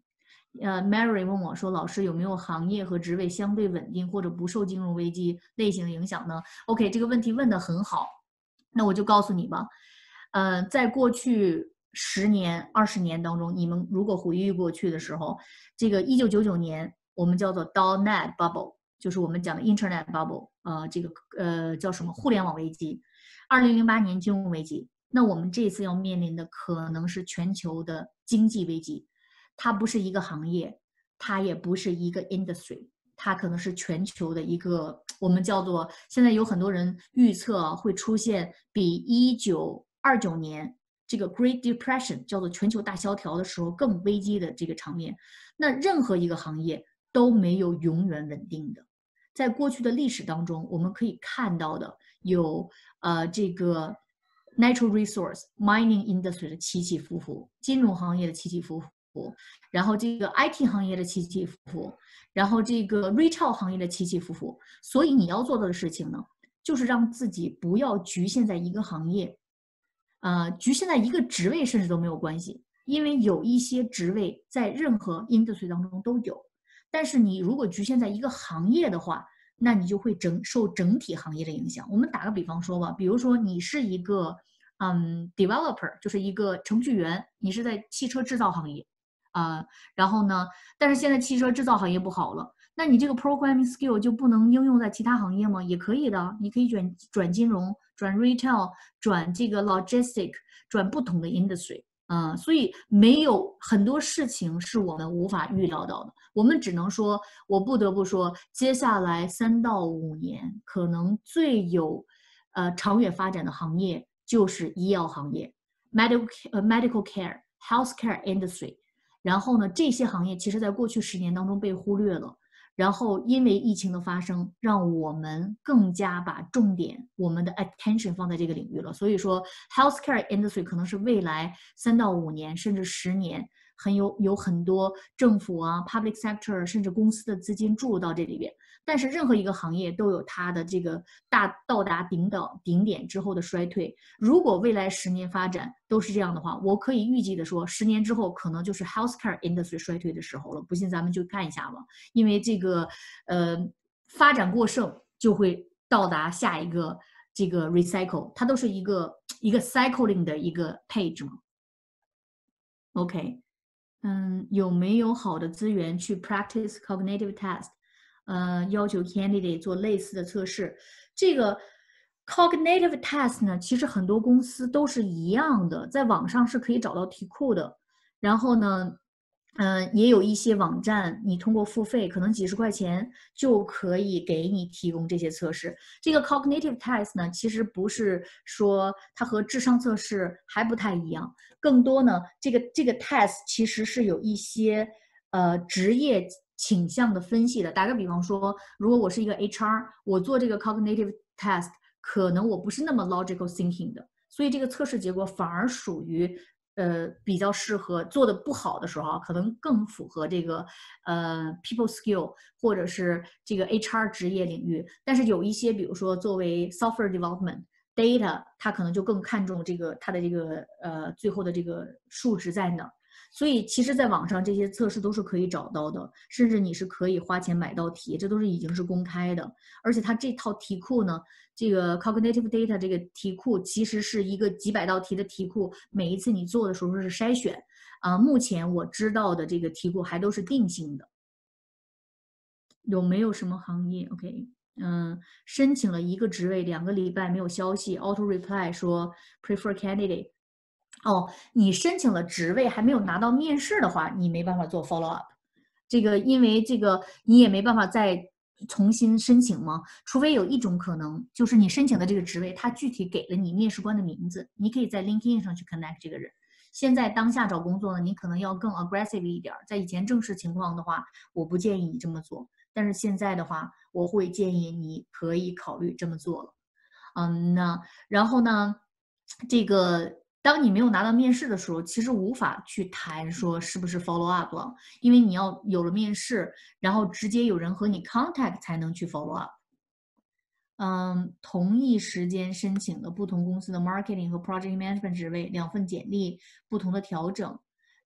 呃，Mary 问我说，老师有没有行业和职位相对稳定或者不受金融危机类型的影响呢 ？OK，这个问题问得很好，那我就告诉你吧。呃，在过去十年、二十年当中，你们如果回忆过去的时候，这个一九九九年我们叫做 dot-net bubble，就是我们讲的 Internet bubble，呃，这个呃叫什么互联网危机。二零零八年金融危机，那我们这次要面临的可能是全球的经济危机，它不是一个行业，它也不是一个 industry，它可能是全球的一个，我们叫做现在有很多人预测会出现比一九二九年这个 Great Depression 叫做全球大萧条的时候更危机的这个场面。那任何一个行业都没有永远稳定的。在过去的历史当中，我们可以看到的有呃这个 natural resource mining industry 的起起伏伏，金融行业的起起伏伏，然后这个 I T 行业的起起伏伏，然后这个 retail 行业的起起伏伏。所以你要做的事情呢，就是让自己不要局限在一个行业，呃，局限在一个职位甚至都没有关系，因为有一些职位在任何 industry 当中都有。但是你如果局限在一个行业的话，那你就会整受整体行业的影响。我们打个比方说吧，比如说你是一个嗯 developer， 就是一个程序员，你是在汽车制造行业，啊、呃，然后呢，但是现在汽车制造行业不好了，那你这个 programming skill 就不能应用在其他行业吗？也可以的，你可以转转金融、转 retail、转这个 logistic、转不同的 industry。嗯，所以没有很多事情是我们无法预料到的，我们只能说，我不得不说，接下来三到五年可能最有，呃，长远发展的行业就是医药行业 ，medical 呃 medical care、healthcare industry。然后呢，这些行业其实在过去十年当中被忽略了。然后因为疫情的发生，让我们更加把重点、我们的 attention 放在这个领域了。所以说 ，healthcare industry 可能是未来三到五年甚至十年，很有有很多政府啊、public sector 甚至公司的资金注入到这里边。但是任何一个行业都有它的这个大到达顶到顶点之后的衰退。如果未来十年发展都是这样的话，我可以预计的说，十年之后可能就是 healthcare industry 衰退的时候了。不信咱们就看一下吧。因为这个呃发展过剩就会到达下一个这个 recycle， 它都是一个一个 cycling 的一个 page 嘛。OK， 嗯，有没有好的资源去 practice cognitive test？ 呃，要求 candidate 做类似的测试。这个 cognitive test 呢，其实很多公司都是一样的，在网上是可以找到题库的。然后呢，嗯、呃，也有一些网站，你通过付费，可能几十块钱就可以给你提供这些测试。这个 cognitive test 呢，其实不是说它和智商测试还不太一样，更多呢，这个这个 test 其实是有一些呃职业倾向的分析的。打个比方说，如果我是一个 H R， 我做这个 cognitive test， 可能我不是那么 logical thinking 的，所以这个测试结果反而属于呃比较适合做的不好的时候，可能更符合这个呃 people skill 或者是这个 H R 职业领域。但是有一些，比如说作为 software development。data 它可能就更看重这个它的这个呃最后的这个数值在哪，所以其实在网上这些测试都是可以找到的，甚至你是可以花钱买到题，这都是已经是公开的。而且它这套题库呢，这个 cognitive data 这个题库其实是一个几百道题的题库，每一次你做的时候是筛选啊、呃。目前我知道的这个题库还都是定性的。有没有什么行业 ？OK。嗯，申请了一个职位，两个礼拜没有消息 ，auto reply 说 prefer candidate。哦，你申请了职位还没有拿到面试的话，你没办法做 follow up。这个因为这个你也没办法再重新申请吗？除非有一种可能，就是你申请的这个职位，他具体给了你面试官的名字，你可以在 LinkedIn 上去 connect 这个人。现在当下找工作呢，你可能要更 aggressive 一点，在以前正式情况的话，我不建议你这么做。但是现在的话，我会建议你可以考虑这么做了。嗯，那然后呢，这个当你没有拿到面试的时候，其实无法去谈说是不是 follow up 了，因为你要有了面试，然后直接有人和你 contact 才能去 follow up。嗯，同一时间申请的不同公司的 marketing 和 project management 职位，两份简历不同的调整。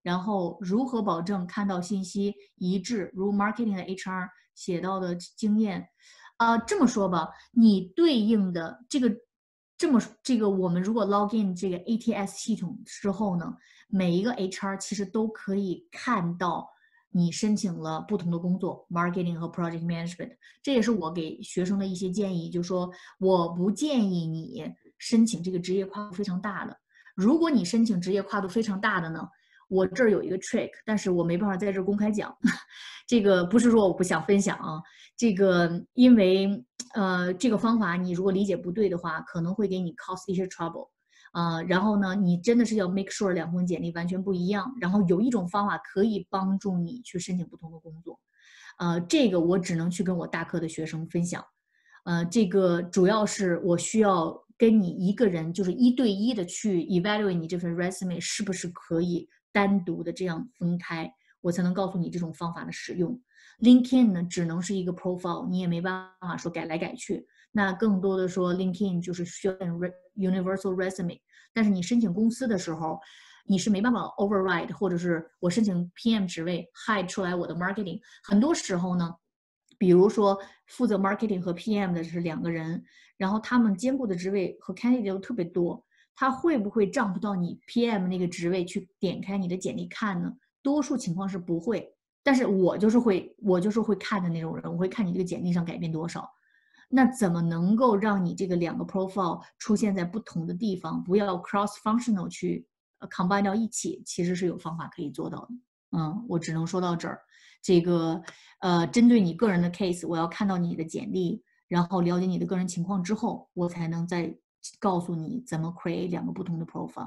然后如何保证看到信息一致，如 marketing 的 H R 写到的经验。啊、呃，这么说吧，你对应的这个，这么这个，我们如果 log in 这个 A T S 系统之后呢，每一个 H R 其实都可以看到你申请了不同的工作 ，marketing 和 project management。这也是我给学生的一些建议，就是说我不建议你申请这个职业跨度非常大的。如果你申请职业跨度非常大的呢，我这儿有一个 trick， 但是我没办法在这儿公开讲。这个不是说我不想分享啊，这个因为呃这个方法你如果理解不对的话，可能会给你 cause 一些 trouble。呃，然后呢，你真的是要 make sure 两封简历完全不一样。然后有一种方法可以帮助你去申请不同的工作，呃，这个我只能去跟我大课的学生分享。呃，这个主要是我需要跟你一个人，就是一对一的去 evaluate 你这份 resume 是不是可以单独的这样分开，我才能告诉你这种方法的使用。LinkedIn 呢，只能是一个 profile， 你也没办法说改来改去。那更多的说 LinkedIn 就是需要 universal resume， 但是你申请公司的时候，你是没办法 override， 或者是我申请 P M 职位 hide 出来我的 marketing。很多时候呢，比如说负责 marketing 和 P M 的是两个人，然后他们兼顾的职位和 candidate 都特别多，他会不会 jump 到你 P M 那个职位去点开你的简历看呢？多数情况是不会，但是我就是会，我就是会看的那种人，我会看你这个简历上改变多少。那怎么能够让你这个两个 profile 出现在不同的地方，不要 cross functional 去 combine 到一起，其实是有方法可以做到的。嗯，我只能说到这儿。这个呃，针对你个人的 case， 我要看到你的简历，然后了解你的个人情况之后，我才能再告诉你怎么 create 两个不同的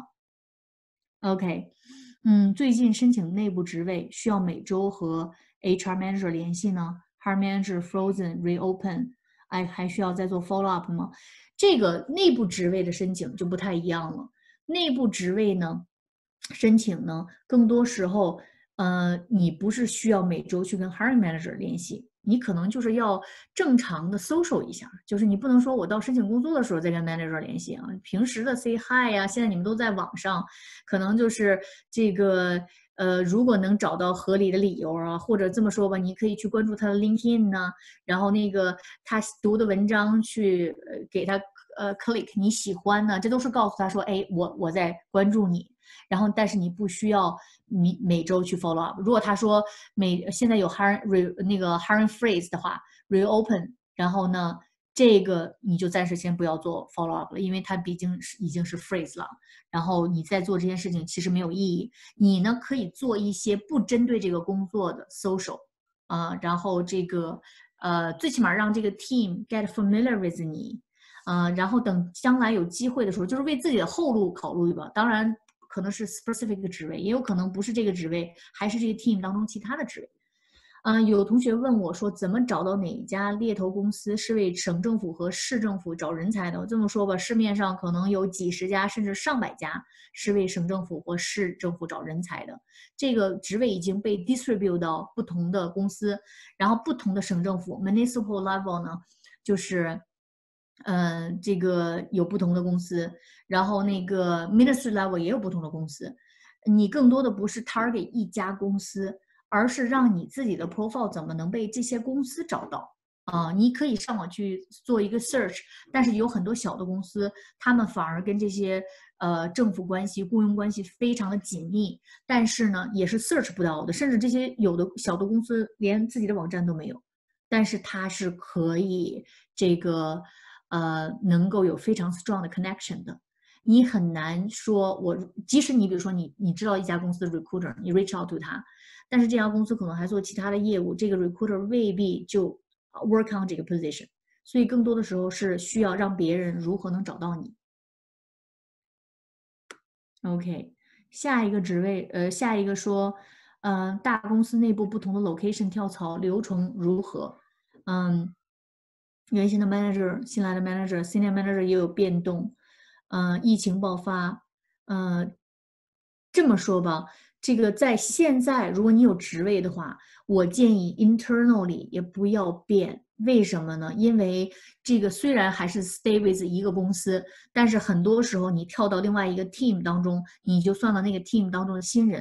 profile。OK， 嗯，最近申请内部职位需要每周和 H R manager 联系呢 ？Hiring manager frozen reopen， 哎，还需要再做 follow up 吗？这个内部职位的申请就不太一样了。内部职位呢，申请呢，更多时候，呃，你不是需要每周去跟 hiring manager 联系，你可能就是要正常的 social 一下，就是你不能说我到申请工作的时候再跟 manager 联系啊，平时的 say hi 呀、啊，现在你们都在网上，可能就是这个。呃，如果能找到合理的理由啊，或者这么说吧，你可以去关注他的 LinkedIn 呢、啊，然后那个他读的文章去呃给他呃 click 你喜欢呢，这都是告诉他说，哎，我我在关注你。然后，但是你不需要你每周去 follow up。如果他说每现在有 hiring 那个 hiring freeze 的话 ，reopen， 然后呢，这个你就暂时先不要做 follow up 了，因为它毕竟是已经是 freeze 了。然后你再做这件事情其实没有意义。你呢可以做一些不针对这个工作的 social， 啊、呃，然后这个呃最起码让这个 team get familiar with 你，呃，然后等将来有机会的时候，就是为自己的后路考虑吧。当然可能是 specific 的职位，也有可能不是这个职位，还是这个 team 当中其他的职位。嗯、呃，有同学问我说，怎么找到哪一家猎头公司是为省政府和市政府找人才的？我这么说吧，市面上可能有几十家甚至上百家是为省政府或市政府找人才的。这个职位已经被 distribute 到不同的公司，然后不同的省政府 municipal level 呢，就是呃这个有不同的公司，然后那个 ministry level 也有不同的公司。你更多的不是 target 一家公司，而是让你自己的 profile 怎么能被这些公司找到啊、呃？你可以上网去做一个 search， 但是有很多小的公司，他们反而跟这些呃政府关系、雇佣关系非常的紧密，但是呢，也是 search 不到的，甚至这些有的小的公司连自己的网站都没有，但是它是可以这个呃能够有非常 strong 的 connection 的。你很难说我，即使你比如说你你知道一家公司的 recruiter， 你 reach out to 他，但是这家公司可能还做其他的业务，这个 recruiter 未必就 work on 这个 position， 所以更多的时候是需要让别人如何能找到你。OK， 下一个职位，呃，下一个说，嗯、呃，大公司内部不同的 location 跳槽流程如何？嗯，原先的 manager， 新来的 manager，senior manager 也有变动。呃，疫情爆发，呃，这么说吧，这个在现在，如果你有职位的话，我建议 internally 也不要变。为什么呢？因为这个虽然还是 stay with 一个公司，但是很多时候你跳到另外一个 team 当中，你就算到那个 team 当中的新人，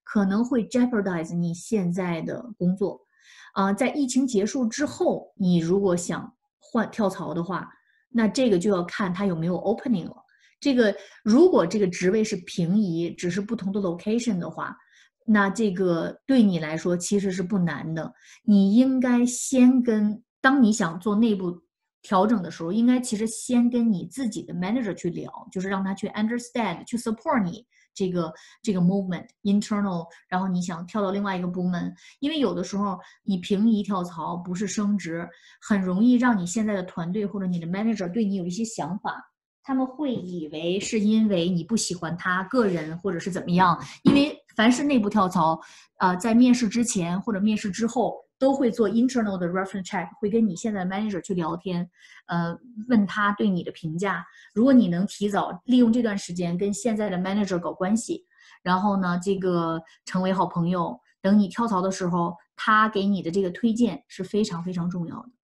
可能会 jeopardize 你现在的工作。啊、呃，在疫情结束之后，你如果想换跳槽的话，那这个就要看它有没有 opening 了。这个如果这个职位是平移，只是不同的 location 的话，那这个对你来说其实是不难的。你应该先跟，当你想做内部调整的时候，应该其实先跟你自己的 manager 去聊，就是让他去 understand，去 support 你这个这个 movement internal， 然后你想跳到另外一个部门，因为有的时候你平移跳槽不是升职，很容易让你现在的团队或者你的 manager 对你有一些想法。他们会以为是因为你不喜欢他个人，或者是怎么样。因为凡是内部跳槽，呃，在面试之前或者面试之后，都会做 internal 的 reference check， 会跟你现在的 manager 去聊天，呃，问他对你的评价。如果你能提早利用这段时间跟现在的 manager 搞关系，然后呢，这个成为好朋友，等你跳槽的时候，他给你的这个推荐是非常非常重要的。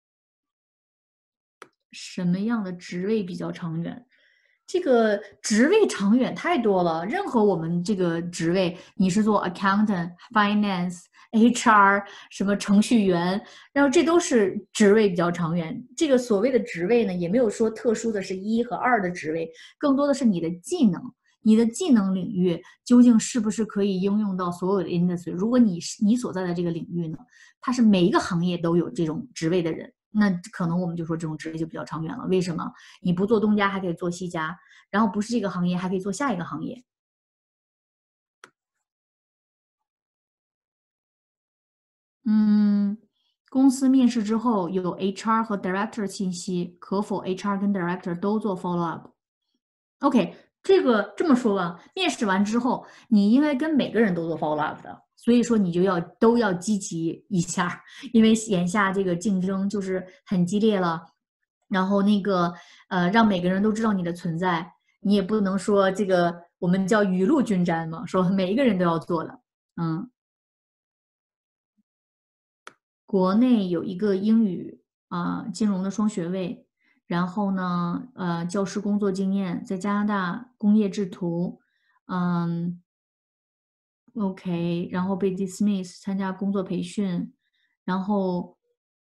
什么样的职位比较长远？这个职位长远太多了，任何我们这个职位，你是做 accountant、finance、H R， 什么程序员，然后这都是职位比较长远。这个所谓的职位呢，也没有说特殊的是一和二的职位，更多的是你的技能，你的技能领域究竟是不是可以应用到所有的 industry？ 如果你你所在的这个领域呢，它是每一个行业都有这种职位的人。那可能我们就说这种职位就比较长远了。为什么？你不做东家还可以做西家，然后不是这个行业还可以做下一个行业。嗯，公司面试之后有 H R 和 Director 信息，可否 H R 跟 Director 都做 follow up？OK， 这个这么说吧，面试完之后，你应该跟每个人都做 follow up 的，所以说你就要都要积极一下，因为眼下这个竞争就是很激烈了。然后那个呃，让每个人都知道你的存在，你也不能说这个我们叫雨露均沾嘛，说每一个人都要做的。嗯，国内有一个英语啊、呃金融的双学位，然后呢，呃，教师工作经验在加拿大工业制图，嗯，OK，然后被 dismiss 参加工作培训，然后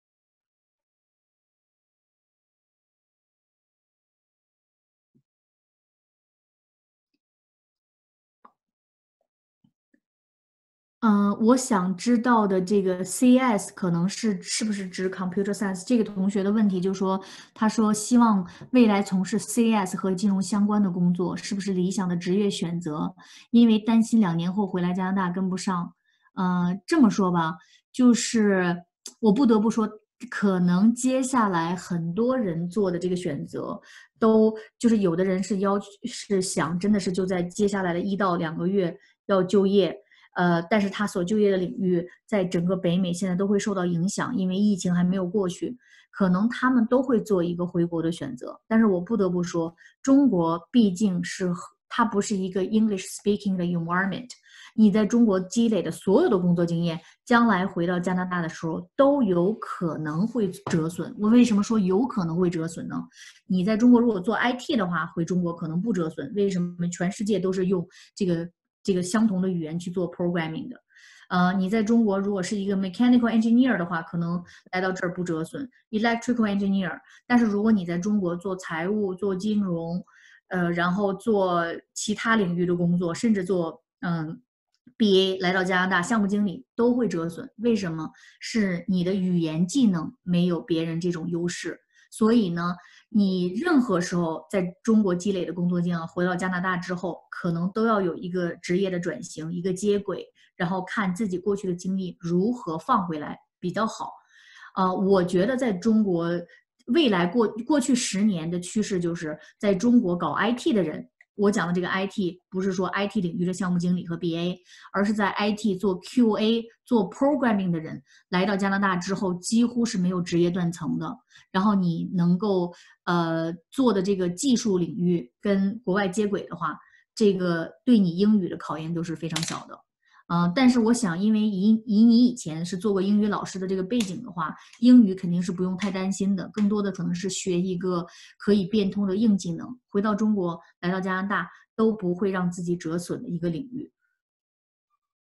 嗯，我想知道的这个 C S 可能是是不是指 Computer Science？这个同学的问题就是说，他说希望未来从事 C S 和金融相关的工作，是不是理想的职业选择？因为担心两年后回来加拿大跟不上。嗯，这么说吧，就是我不得不说，可能接下来很多人做的这个选择，都就是有的人是要是想真的是就在接下来的一到两个月要就业。呃，但是他所就业的领域在整个北美现在都会受到影响，因为疫情还没有过去，可能他们都会做一个回国的选择。但是我不得不说，中国毕竟是它不是一个 English speaking 的 environment，你在中国积累的所有的工作经验，将来回到加拿大的时候都有可能会折损。我为什么说有可能会折损呢？你在中国如果做 I T 的话，回中国可能不折损。为什么？全世界都是用这个。这个相同的语言去做 programming 的，呃，你在中国如果是一个 mechanical engineer 的话，可能来到这儿不折损 electrical engineer， 但是如果你在中国做财务、做金融，呃，然后做其他领域的工作，甚至做嗯 B A 来到加拿大项目经理都会折损。为什么？是你的语言技能没有别人这种优势，所以呢。你任何时候在中国积累的工作经验，回到加拿大之后，可能都要有一个职业的转型，一个接轨，然后看自己过去的经历如何放回来比较好。呃，我觉得在中国未来过过去十年的趋势就是在中国搞 I T 的人。我讲的这个 I T 不是说 I T 领域的项目经理和 B A， 而是在 I T 做 Q A、做 programming 的人来到加拿大之后，几乎是没有职业断层的。然后你能够呃做的这个技术领域跟国外接轨的话，这个对你英语的考验都是非常小的。呃，但是我想，因为以以你以前是做过英语老师的这个背景的话，英语肯定是不用太担心的，更多的可能是学一个可以变通的硬技能，回到中国，来到加拿大都不会让自己折损的一个领域。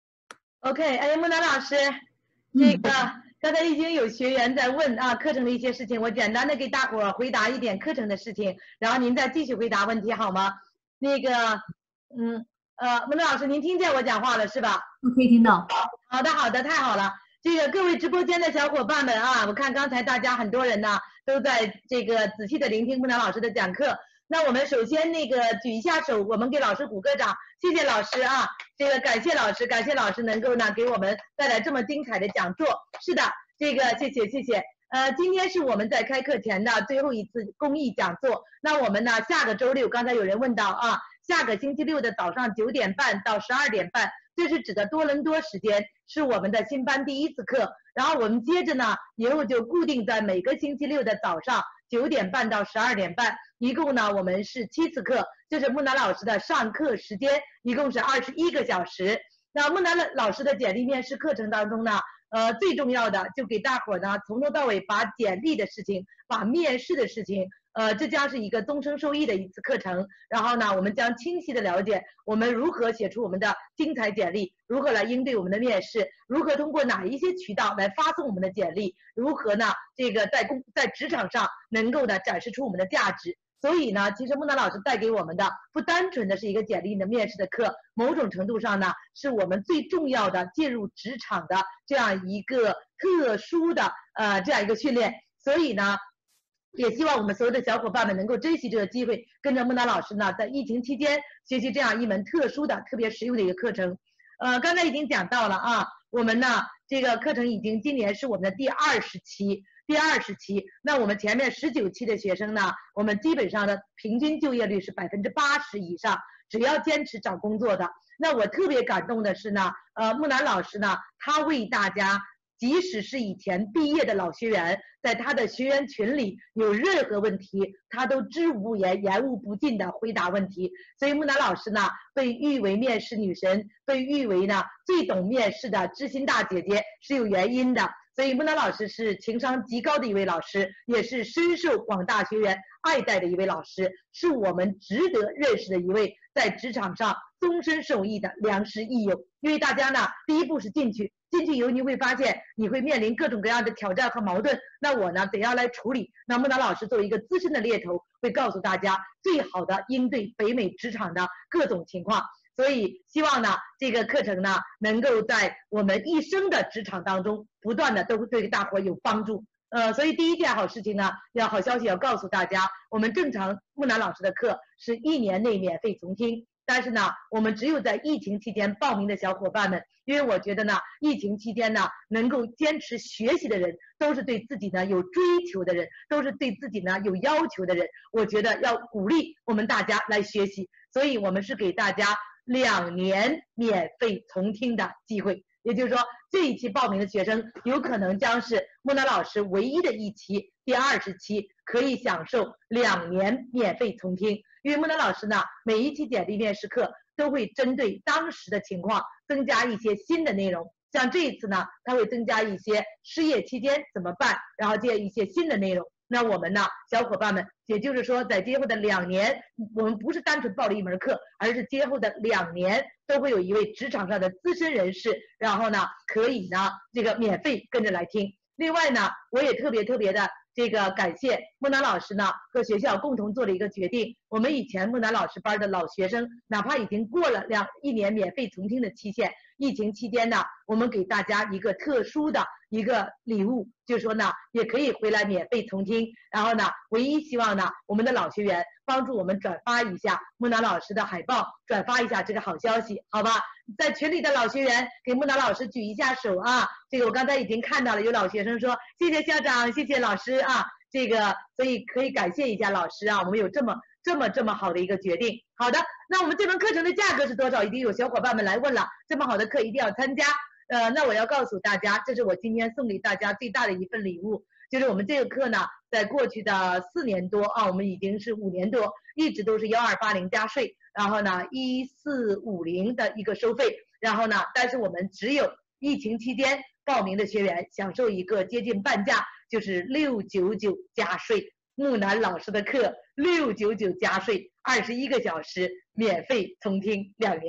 OK，哎，木兰老师， 嗯这个刚才已经有学员在问啊课程的一些事情，我简单的给大伙儿回答一点课程的事情，然后您再继续回答问题好吗？那个，嗯，呃，木兰老师，您听见我讲话了是吧？ 我可以听到。 好的，好的，太好了。这个各位直播间的小伙伴们啊，我看刚才大家很多人呢都在这个仔细的聆听木兰老师的讲课。那我们首先那个举一下手，我们给老师鼓个掌，谢谢老师啊，这个感谢老师，感谢老师能够呢给我们带来这么精彩的讲座。是的，这个谢谢谢谢。呃，今天是我们在开课前的最后一次公益讲座。那我们呢下个周六，刚才有人问到啊，下个星期六的早上九点半到十二点半，这是指的多伦多时间，是我们的新班第一次课。然后我们接着呢，以后就固定在每个星期六的早上九点半到十二点半，一共呢我们是七次课，这是木兰老师的上课时间，一共是二十一个小时。那木兰老师的简历面试课程当中呢，呃，最重要的就给大伙儿呢从头到尾把简历的事情，把面试的事情。呃，这将是一个终生受益的一次课程。然后呢，我们将清晰的了解我们如何写出我们的精彩简历，如何来应对我们的面试，如何通过哪一些渠道来发送我们的简历，如何呢，这个在工在职场上能够呢展示出我们的价值。所以呢，其实木兰老师带给我们的不单纯的是一个简历的面试的课，某种程度上呢，是我们最重要的进入职场的这样一个特殊的呃这样一个训练。所以呢，也希望我们所有的小伙伴们能够珍惜这个机会，跟着木兰老师呢，在疫情期间学习这样一门特殊的、特别实用的一个课程。呃，刚才已经讲到了啊，我们呢这个课程已经今年是我们的第二十期，第二十期。那我们前面十九期的学生呢，我们基本上的平均就业率是百分之八十以上，只要坚持找工作的。那我特别感动的是呢，呃，木兰老师呢，他为大家。即使是以前毕业的老学员，在他的学员群里有任何问题，他都知无不言，言无不尽的回答问题。所以木兰老师呢，被誉为面试女神，被誉为呢最懂面试的知心大姐姐是有原因的。所以木兰老师是情商极高的一位老师，也是深受广大学员爱戴的一位老师，是我们值得认识的一位在职场上终身受益的良师益友。因为大家呢，第一步是进去。进去以后，你会发现你会面临各种各样的挑战和矛盾。那我呢，怎样来处理？那木兰老师作为一个资深的猎头，会告诉大家最好的应对北美职场的各种情况。所以希望呢，这个课程呢，能够在我们一生的职场当中，不断的都会对大伙有帮助。呃，所以第一件好事情呢，要好消息要告诉大家，我们正常木兰老师的课是一年内免费重听。但是呢，我们只有在疫情期间报名的小伙伴们，因为我觉得呢，疫情期间呢，能够坚持学习的人，都是对自己呢有追求的人，都是对自己呢有要求的人。我觉得要鼓励我们大家来学习，所以我们是给大家两年免费重听的机会。也就是说，这一期报名的学生有可能将是木兰老师唯一的一期，第二十期可以享受两年免费重听。因为木兰老师呢，每一期简历面试课都会针对当时的情况增加一些新的内容。像这一次呢，他会增加一些失业期间怎么办，然后接一些新的内容。那我们呢，小伙伴们，也就是说，在今后的两年，我们不是单纯报了一门课，而是今后的两年都会有一位职场上的资深人士，然后呢，可以呢这个免费跟着来听。另外呢，我也特别特别的这个感谢木兰老师呢和学校共同做了一个决定，我们以前木兰老师班的老学生，哪怕已经过了两一年免费重听的期限，疫情期间呢，我们给大家一个特殊的一个礼物，就是说呢，也可以回来免费重听。然后呢，唯一希望呢，我们的老学员帮助我们转发一下木兰老师的海报，转发一下这个好消息，好吧？在群里的老学员给木兰老师举一下手啊！这个我刚才已经看到了，有老学生说谢谢校长，谢谢老师啊！这个所以可以感谢一下老师啊，我们有这么这么这么好的一个决定。好的，那我们这门课程的价格是多少？一定有小伙伴们来问了，这么好的课一定要参加。呃，那我要告诉大家，这是我今天送给大家最大的一份礼物，就是我们这个课呢，在过去的四年多啊，我们已经是五年多，一直都是幺二八零加税，然后呢一四五零的一个收费，然后呢，但是我们只有疫情期间报名的学员享受一个接近半价，就是六九九加税。木兰老师的课六九九加税，二十一个小时免费重听两年。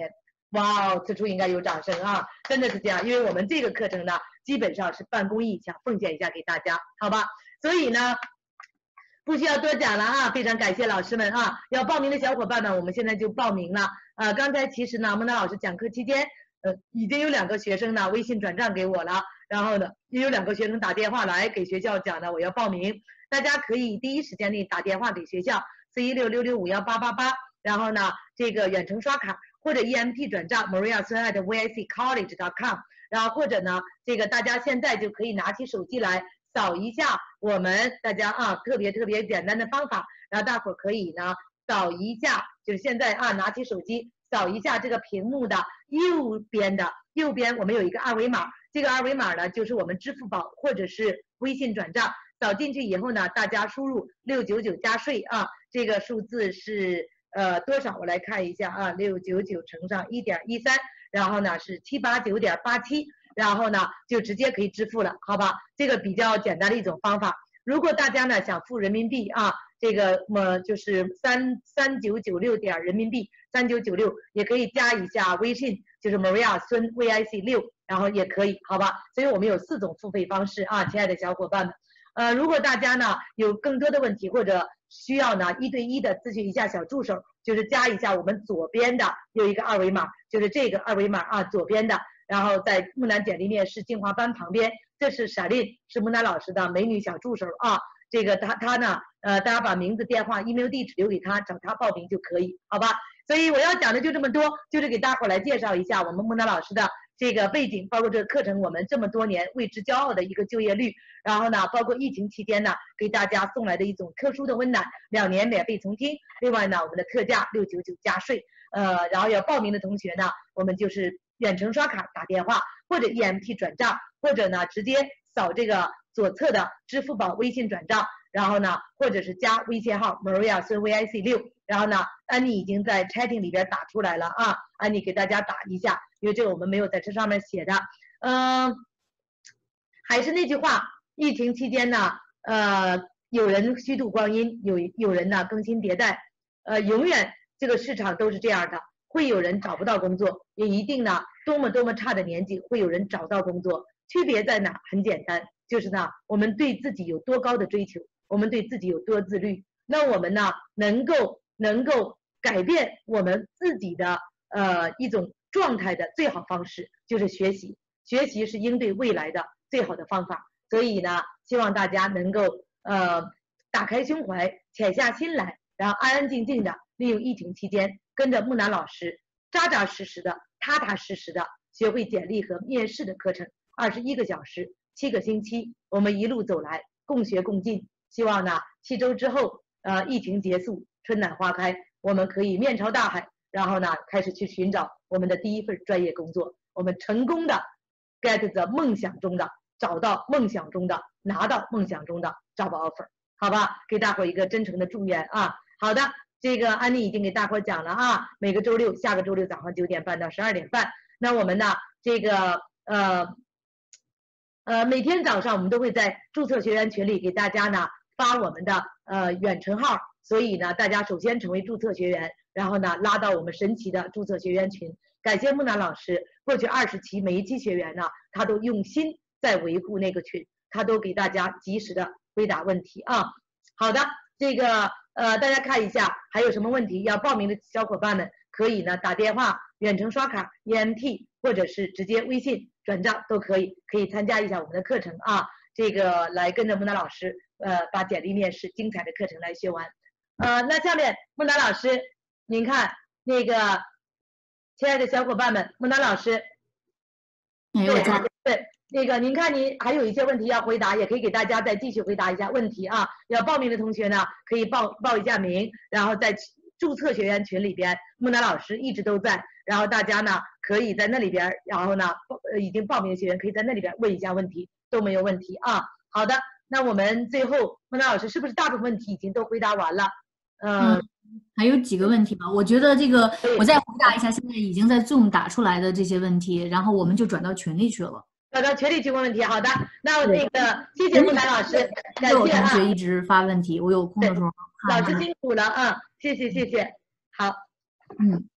哇哦，此处应该有掌声啊！真的是这样，因为我们这个课程呢，基本上是办公益，想奉献一下给大家，好吧？所以呢，不需要多讲了啊，非常感谢老师们啊！要报名的小伙伴们，我们现在就报名了。呃，刚才其实呢，孟达老师讲课期间，呃，已经有两个学生呢微信转账给我了，然后呢，也有两个学生打电话来给学校讲的我要报名，大家可以第一时间内打电话给学校四一六六六五幺八八八，然后呢，这个远程刷卡或者 E M T 转账 Maria Sun at V I C College dot com， 然后或者呢，这个大家现在就可以拿起手机来扫一下我们大家啊特别特别简单的方法，然后大伙儿可以呢扫一下，就是现在啊拿起手机扫一下这个屏幕的右边的右边我们有一个二维码，这个二维码呢就是我们支付宝或者是微信转账，扫进去以后呢，大家输入六九九加税啊，这个数字是呃多少？我来看一下啊，六九九乘上一点一三，然后呢是七八九点八七。然后呢，就直接可以支付了，好吧？这个比较简单的一种方法。如果大家呢想付人民币啊，这个么就是三三九九六点人民币，三九九六也可以加一下微信，就是 Maria 孙 V I C 六，然后也可以，好吧？所以我们有四种付费方式啊，亲爱的小伙伴们。呃，如果大家呢有更多的问题或者需要呢一对一的咨询一下小助手，就是加一下我们左边的有一个二维码，就是这个二维码啊，左边的。然后在木兰简历面试精华班旁边，这是闪令，是木兰老师的美女小助手啊。这个他他呢，呃，大家把名字、电话、email 地址留给他，找他报名就可以，好吧？所以我要讲的就这么多，就是给大伙来介绍一下我们木兰老师的这个背景，包括这个课程，我们这么多年为之骄傲的一个就业率。然后呢，包括疫情期间呢，给大家送来的一种特殊的温暖，两年免费重听。另外呢，我们的特价六九九加税。呃，然后要报名的同学呢，我们就是远程刷卡打电话，或者 E M T 转账，或者呢直接扫这个左侧的支付宝微信转账，然后呢或者是加微信号 Maria Sun V I C 六，然后呢安妮已经在 chatting 里边打出来了啊，安妮给大家打一下，因为这个我们没有在这上面写的。嗯，还是那句话，疫情期间呢，呃，有人虚度光阴，有有人呢更新迭代，呃，永远这个市场都是这样的。会有人找不到工作，也一定呢，多么多么差的年纪会有人找到工作。区别在哪？很简单，就是呢，我们对自己有多高的追求，我们对自己有多自律。那我们呢，能够能够改变我们自己的呃一种状态的最好方式就是学习，学习是应对未来的最好的方法。所以呢，希望大家能够呃打开胸怀，潜下心来，然后安安静静的利用疫情期间。跟着木兰老师扎扎实实的、踏踏实实的学会简历和面试的课程，二十一个小时，七个星期，我们一路走来，共学共进。希望呢，七周之后，呃，疫情结束，春暖花开，我们可以面朝大海，然后呢，开始去寻找我们的第一份专业工作，我们成功的 get the 梦想中的，找到梦想中的，拿到梦想中的 job offer， 好吧？给大伙一个真诚的祝愿啊！好的。这个安妮已经给大伙讲了啊，每个周六，下个周六早上九点半到十二点半，那我们呢，这个呃呃每天早上我们都会在注册学员群里给大家呢发我们的呃远程号，所以呢，大家首先成为注册学员，然后呢拉到我们神奇的注册学员群。感谢木兰老师，过去二十期每一期学员呢，他都用心在维护那个群，他都给大家及时的回答问题啊。好的，这个。呃，大家看一下还有什么问题要报名的小伙伴们可以呢打电话、远程刷卡、E M T 或者是直接微信转账都可以，可以参加一下我们的课程啊。这个来跟着木兰老师，呃，把简历面试精彩的课程来学完。呃，那下面木兰老师，您看那个亲爱的小伙伴们，木兰老师， 哎，我在。 对。那个，您看您还有一些问题要回答，也可以给大家再继续回答一下问题啊。要报名的同学呢，可以报报一下名，然后在注册学员群里边，木兰老师一直都在，然后大家呢可以在那里边，然后呢呃已经报名的学员可以在那里边问一下问题，都没有问题啊。好的，那我们最后木兰老师是不是大部分问题已经都回答完了？ 呃、嗯，还有几个问题吧，我觉得这个我再回答一下现在已经在 Zoom 打出来的这些问题，然后我们就转到群里去了。 找到群里去问问题，好的，那那个谢谢木兰老师，感谢啊。 同学一直发问题，我有空的时候老师辛苦了啊，谢谢谢谢，好， 嗯。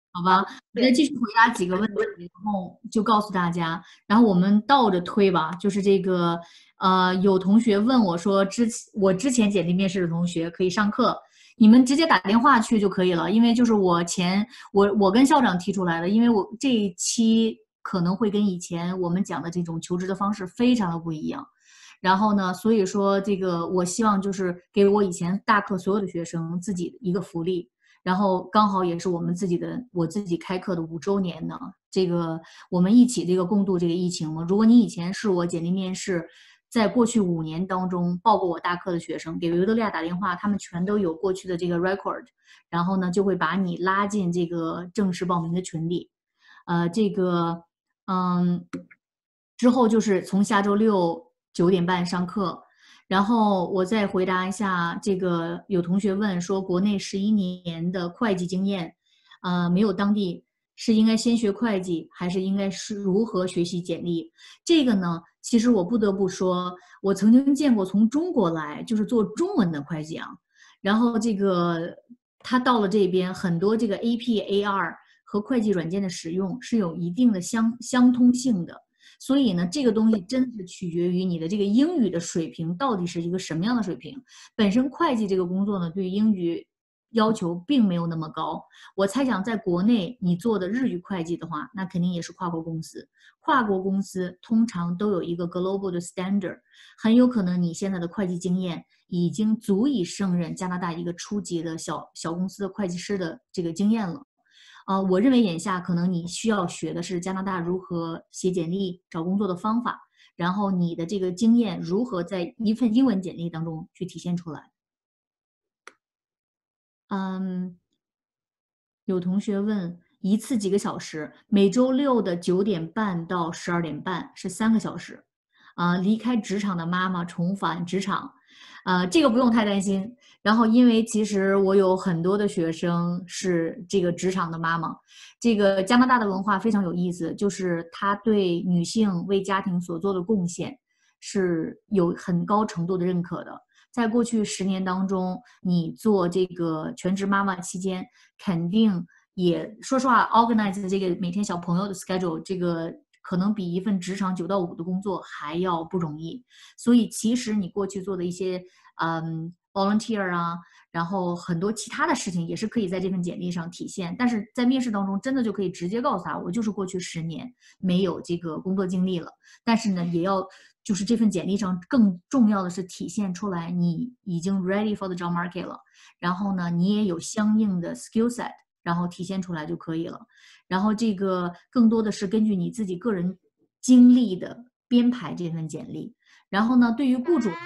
好吧？我再继续回答几个问题，然后就告诉大家，然后我们倒着推吧，就是这个，呃，有同学问我说，之我之前简历面试的同学可以上课，你们直接打电话去就可以了，因为就是我前我我跟校长提出来的，因为我这一期可能会跟以前我们讲的这种求职的方式非常的不一样。然后呢，所以说这个我希望就是给我以前大课所有的学生自己一个福利，然后刚好也是我们自己的我自己开课的五周年呢，这个我们一起这个共度这个疫情嘛。如果你以前是我简历面试，在过去五年当中报过我大课的学生，给维多利亚打电话，他们全都有过去的这个 record， 然后呢就会把你拉进这个正式报名的群里，呃，这个嗯，之后就是从下周六九点半上课。然后我再回答一下，这个有同学问说，国内十一年的会计经验，呃，没有当地，是应该先学会计，还是应该是如何学习简历？这个呢，其实我不得不说，我曾经见过从中国来就是做中文的会计啊，然后这个他到了这边，很多这个 A P A R 和会计软件的使用是有一定的相相通性的。所以呢，这个东西真是取决于你的这个英语的水平到底是一个什么样的水平。本身会计这个工作呢，对英语要求并没有那么高。我猜想，在国内你做的日语会计的话，那肯定也是跨国公司。跨国公司通常都有一个 global 的 standard， 很有可能你现在的会计经验已经足以胜任加拿大一个初级的小小公司的会计师的这个经验了。呃，我认为眼下可能你需要学的是加拿大如何写简历、找工作的方法，然后你的这个经验如何在一份英文简历当中去体现出来。嗯，有同学问，一次几个小时？每周六的九点半到十二点半是三个小时。啊、呃，离开职场的妈妈重返职场，呃，这个不用太担心。然后，因为其实我有很多的学生是这个职场的妈妈，这个加拿大的文化非常有意思，就是他对女性为家庭所做的贡献是有很高程度的认可的。在过去十年当中，你做这个全职妈妈期间，肯定也说实话 ，organize 这个每天小朋友的 schedule，这个可能比一份职场九到五的工作还要不容易。所以其实你过去做的一些嗯 volunteer 啊，然后很多其他的事情也是可以在这份简历上体现。但是在面试当中，真的就可以直接告诉他，我就是过去十年没有这个工作经历了。但是呢，也要就是这份简历上更重要的是体现出来你已经 ready for the job market 了，然后呢，你也有相应的 skill set， 然后体现出来就可以了。然后这个更多的是根据你自己个人经历的编排这份简历。然后呢，对于雇主，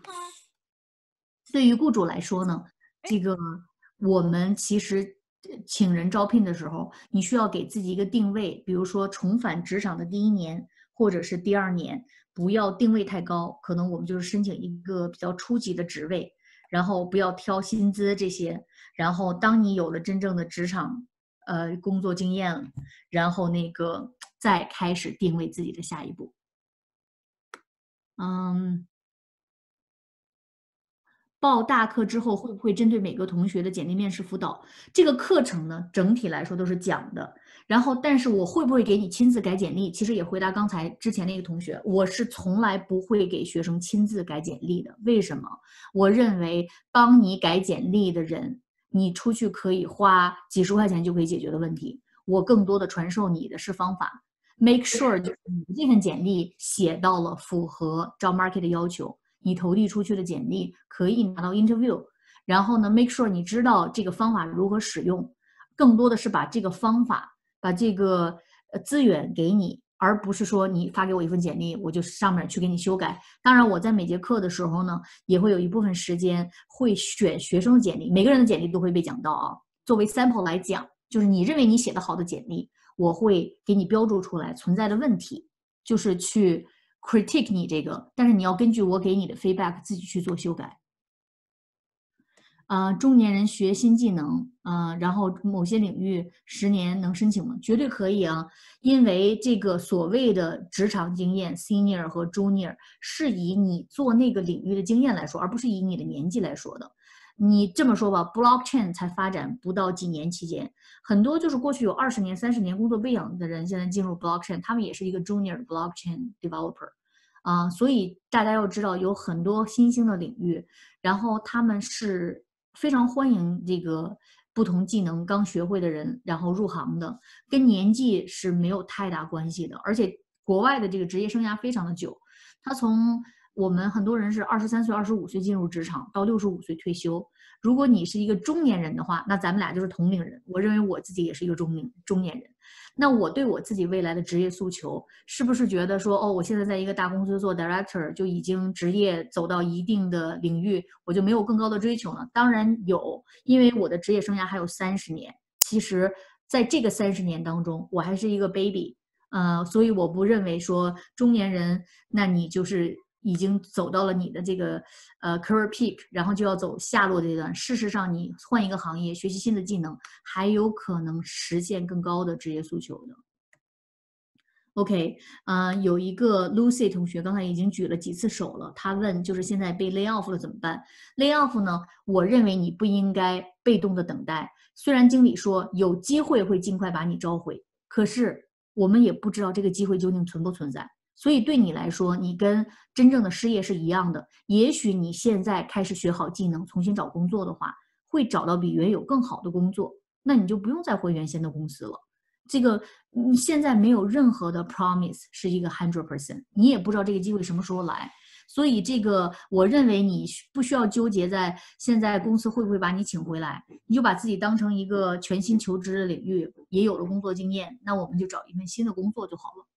对于雇主来说呢，这个我们其实请人招聘的时候，你需要给自己一个定位，比如说重返职场的第一年或者是第二年，不要定位太高，可能我们就是申请一个比较初级的职位，然后不要挑薪资这些，然后当你有了真正的职场呃工作经验了，然后那个再开始定位自己的下一步。嗯。报大课之后会不会针对每个同学的简历面试辅导？这个课程呢，整体来说都是讲的。然后，但是我会不会给你亲自改简历？其实也回答刚才之前那个同学，我是从来不会给学生亲自改简历的。为什么？我认为帮你改简历的人，你出去可以花几十块钱就可以解决的问题。我更多的传授你的是方法 ，make sure 就是你这份简历写到了符合 job market 的要求。你投递出去的简历可以拿到 interview， 然后呢 make sure 你知道这个方法如何使用，更多的是把这个方法把这个资源给你，而不是说你发给我一份简历我就上面去给你修改。当然我在每节课的时候呢也会有一部分时间会选学生的简历，每个人的简历都会被讲到啊，作为 sample 来讲，就是你认为你写的好的简历，我会给你标注出来存在的问题，就是去critique 你这个，但是你要根据我给你的 feedback 自己去做修改。啊、呃，中年人学新技能，啊、呃，然后某些领域十年能申请吗？绝对可以啊，因为这个所谓的职场经验 senior 和 junior 是以你做那个领域的经验来说，而不是以你的年纪来说的。 你这么说吧 ，blockchain 才发展不到几年期间，很多就是过去有二十年、三十年工作背景的人，现在进入 blockchain，他们也是一个 junior blockchain developer。啊，所以大家要知道，有很多新兴的领域，然后他们是非常欢迎这个不同技能刚学会的人，然后入行的，跟年纪是没有太大关系的。而且国外的这个职业生涯非常的久，他从我们很多人是二十三岁、二十五岁进入职场，到六十五岁退休。如果你是一个中年人的话，那咱们俩就是同龄人。我认为我自己也是一个中年中年人。那我对我自己未来的职业诉求，是不是觉得说，哦，我现在在一个大公司做 director 就已经职业走到一定的领域，我就没有更高的追求呢？当然有，因为我的职业生涯还有三十年。其实，在这个三十年当中，我还是一个 baby， 呃，所以我不认为说中年人，那你就是已经走到了你的这个呃 career peak， 然后就要走下落阶段。事实上，你换一个行业，学习新的技能，还有可能实现更高的职业诉求的。OK， 呃，有一个 Lucy 同学刚才已经举了几次手了，他问就是现在被 lay off 了怎么办 ？lay off 呢？我认为你不应该被动的等待。虽然经理说有机会会尽快把你召回，可是我们也不知道这个机会究竟存不存在。所以对你来说，你跟真正的失业是一样的。也许你现在开始学好技能，重新找工作的话，会找到比原有更好的工作，那你就不用再回原先的公司了。这个你现在没有任何的 promise 是一个 hundred percent， 你也不知道这个机会什么时候来，所以这个我认为你不需要纠结在现在公司会不会把你请回来，你就把自己当成一个全新求职的领域，也有了工作经验，那我们就找一份新的工作就好了。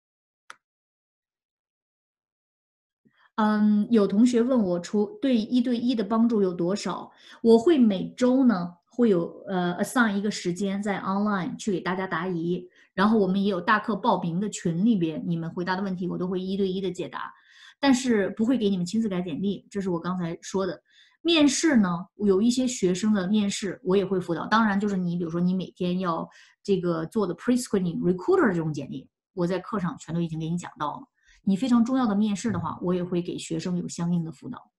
嗯，有同学问我，除对一对一的帮助有多少？我会每周呢会有呃 assign 一个时间在 online 去给大家答疑，然后我们也有大课报名的群里边，你们回答的问题我都会一对一的解答，但是不会给你们亲自改简历，这是我刚才说的。面试呢，有一些学生的面试我也会辅导，当然就是你比如说你每天要这个做的 pre-screening recruiter 这种简历，我在课上全都已经给你讲到了。你非常重要的面试的话，我也会给学生有相应的辅导。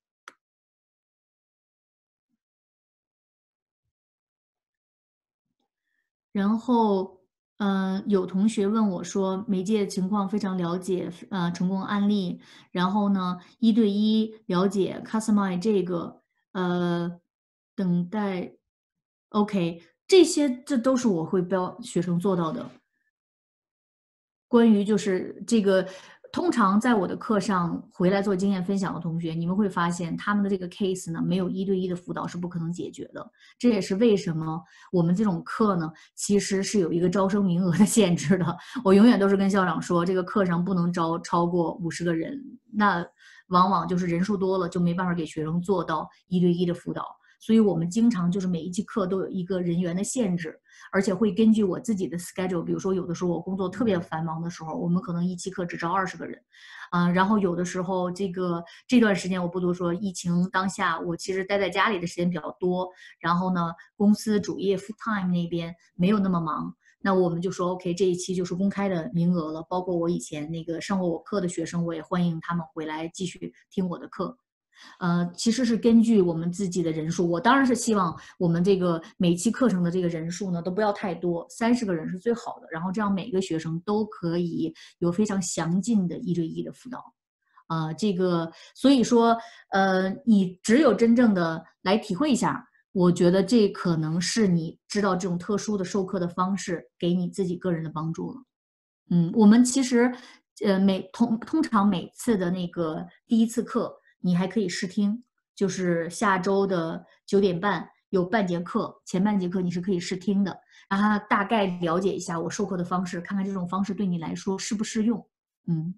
然后，嗯、呃，有同学问我说，媒介情况非常了解，呃，成功案例，然后呢，一对一了解 customize 这个，呃，等待 ，OK，这些这都是我会标学生做到的。关于就是这个，通常在我的课上回来做经验分享的同学，你们会发现他们的这个 case 呢，没有一对一的辅导是不可能解决的。这也是为什么我们这种课呢，其实是有一个招生名额的限制的。我永远都是跟校长说，这个课上不能招超过五十个人，那往往就是人数多了就没办法给学生做到一对一的辅导。所以我们经常就是每一期课都有一个人员的限制，而且会根据我自己的 schedule， 比如说有的时候我工作特别繁忙的时候，我们可能一期课只招二十个人，啊、呃，然后有的时候这个这段时间我不多说，疫情当下我其实待在家里的时间比较多，然后呢，公司主业 full time 那边没有那么忙。那我们就说 OK， 这一期就是公开的名额了，包括我以前那个上过我课的学生，我也欢迎他们回来继续听我的课。呃，其实是根据我们自己的人数，我当然是希望我们这个每期课程的这个人数呢都不要太多，三十个人是最好的，然后这样每个学生都可以有非常详尽的一对一的辅导。啊、呃，这个所以说，呃，你只有真正的来体会一下，我觉得这可能是你知道这种特殊的授课的方式给你自己个人的帮助了。嗯，我们其实，呃，每通通常每次的那个第一次课。你还可以试听，就是下周的九点半有半节课，前半节课你是可以试听的，然后大概了解一下我授课的方式，看看这种方式对你来说适不适用。嗯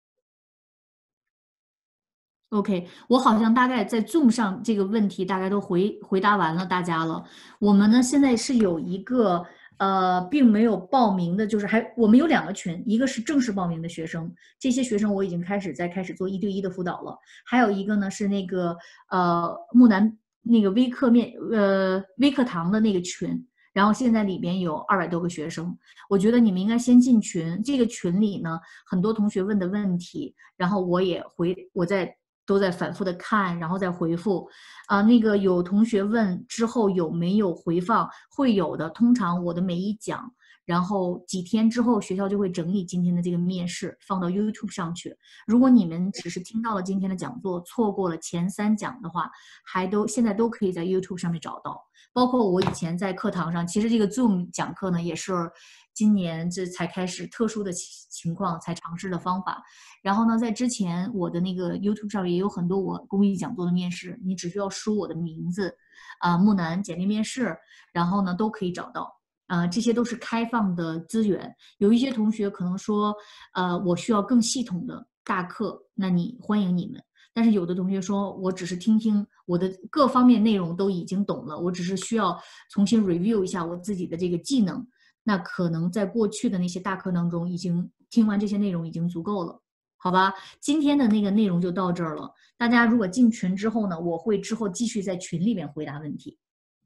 ，OK，我好像大概在 Zoom 上这个问题大概都回回答完了大家了。我们呢现在是有一个。呃，并没有报名的，就是还我们有两个群，一个是正式报名的学生，这些学生我已经开始在开始做一对一的辅导了，还有一个呢是那个呃木南那个微课面呃微课堂的那个群，然后现在里边有二百多个学生，我觉得你们应该先进群，这个群里呢很多同学问的问题，然后我也回我在都在反复的看，然后再回复。啊，那个有同学问之后有没有回放，会有的。通常我的每一讲，然后几天之后学校就会整理今天的这个面试，放到 YouTube 上去。如果你们只是听到了今天的讲座，错过了前三讲的话，还都现在都可以在 YouTube 上面找到。包括我以前在课堂上，其实这个 Zoom 讲课呢，也是今年这才开始特殊的情况才尝试的方法。然后呢，在之前我的那个 YouTube 上也有很多我公益讲座的面试，你只需要输我的名字，啊、呃，木南简历面试，然后呢都可以找到。啊、呃，这些都是开放的资源。有一些同学可能说，呃，我需要更系统的大课，那你欢迎你们。但是有的同学说，我只是听听，我的各方面内容都已经懂了，我只是需要重新 review 一下我自己的这个技能。那可能在过去的那些大课当中，已经听完这些内容已经足够了，好吧？今天的那个内容就到这儿了。大家如果进群之后呢，我会之后继续在群里面回答问题。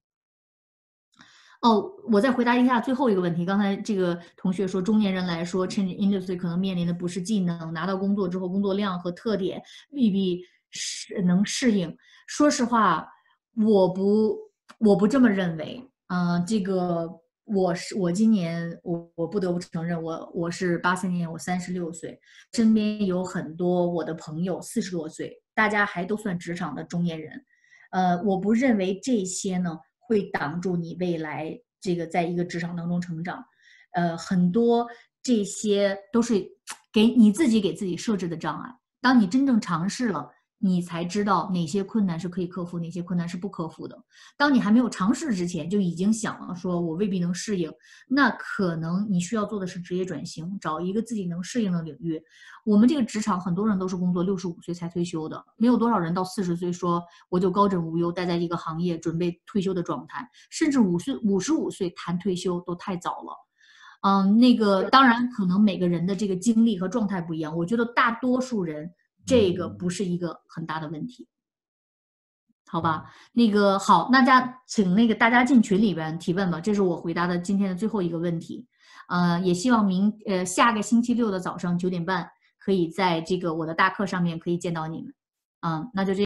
哦，我再回答一下最后一个问题。刚才这个同学说，中年人来说 ，change industry 可能面临的不是技能，拿到工作之后工作量和特点未必是能适应。说实话，我不我不这么认为。嗯、呃，这个我是我今年我我不得不承认，我我是八四年，我三十六岁，身边有很多我的朋友四十多岁，大家还都算职场的中年人。呃，我不认为这些呢会挡住你未来这个在一个职场当中成长。呃，很多这些都是给你自己给自己设置的障碍。当你真正尝试了，你才知道哪些困难是可以克服，哪些困难是不克服的。当你还没有尝试之前，就已经想了说我未必能适应，那可能你需要做的是职业转型，找一个自己能适应的领域。我们这个职场很多人都是工作六十五岁才退休的，没有多少人到四十岁说我就高枕无忧待在一个行业准备退休的状态，甚至五岁五十五岁谈退休都太早了。嗯，那个当然可能每个人的这个经历和状态不一样，我觉得大多数人这个不是一个很大的问题，好吧？那个好，大家请那个大家进群里边提问吧，这是我回答的今天的最后一个问题。呃，也希望明呃下个星期六的早上九点半可以在这个我的大课上面可以见到你们。嗯，那就这样。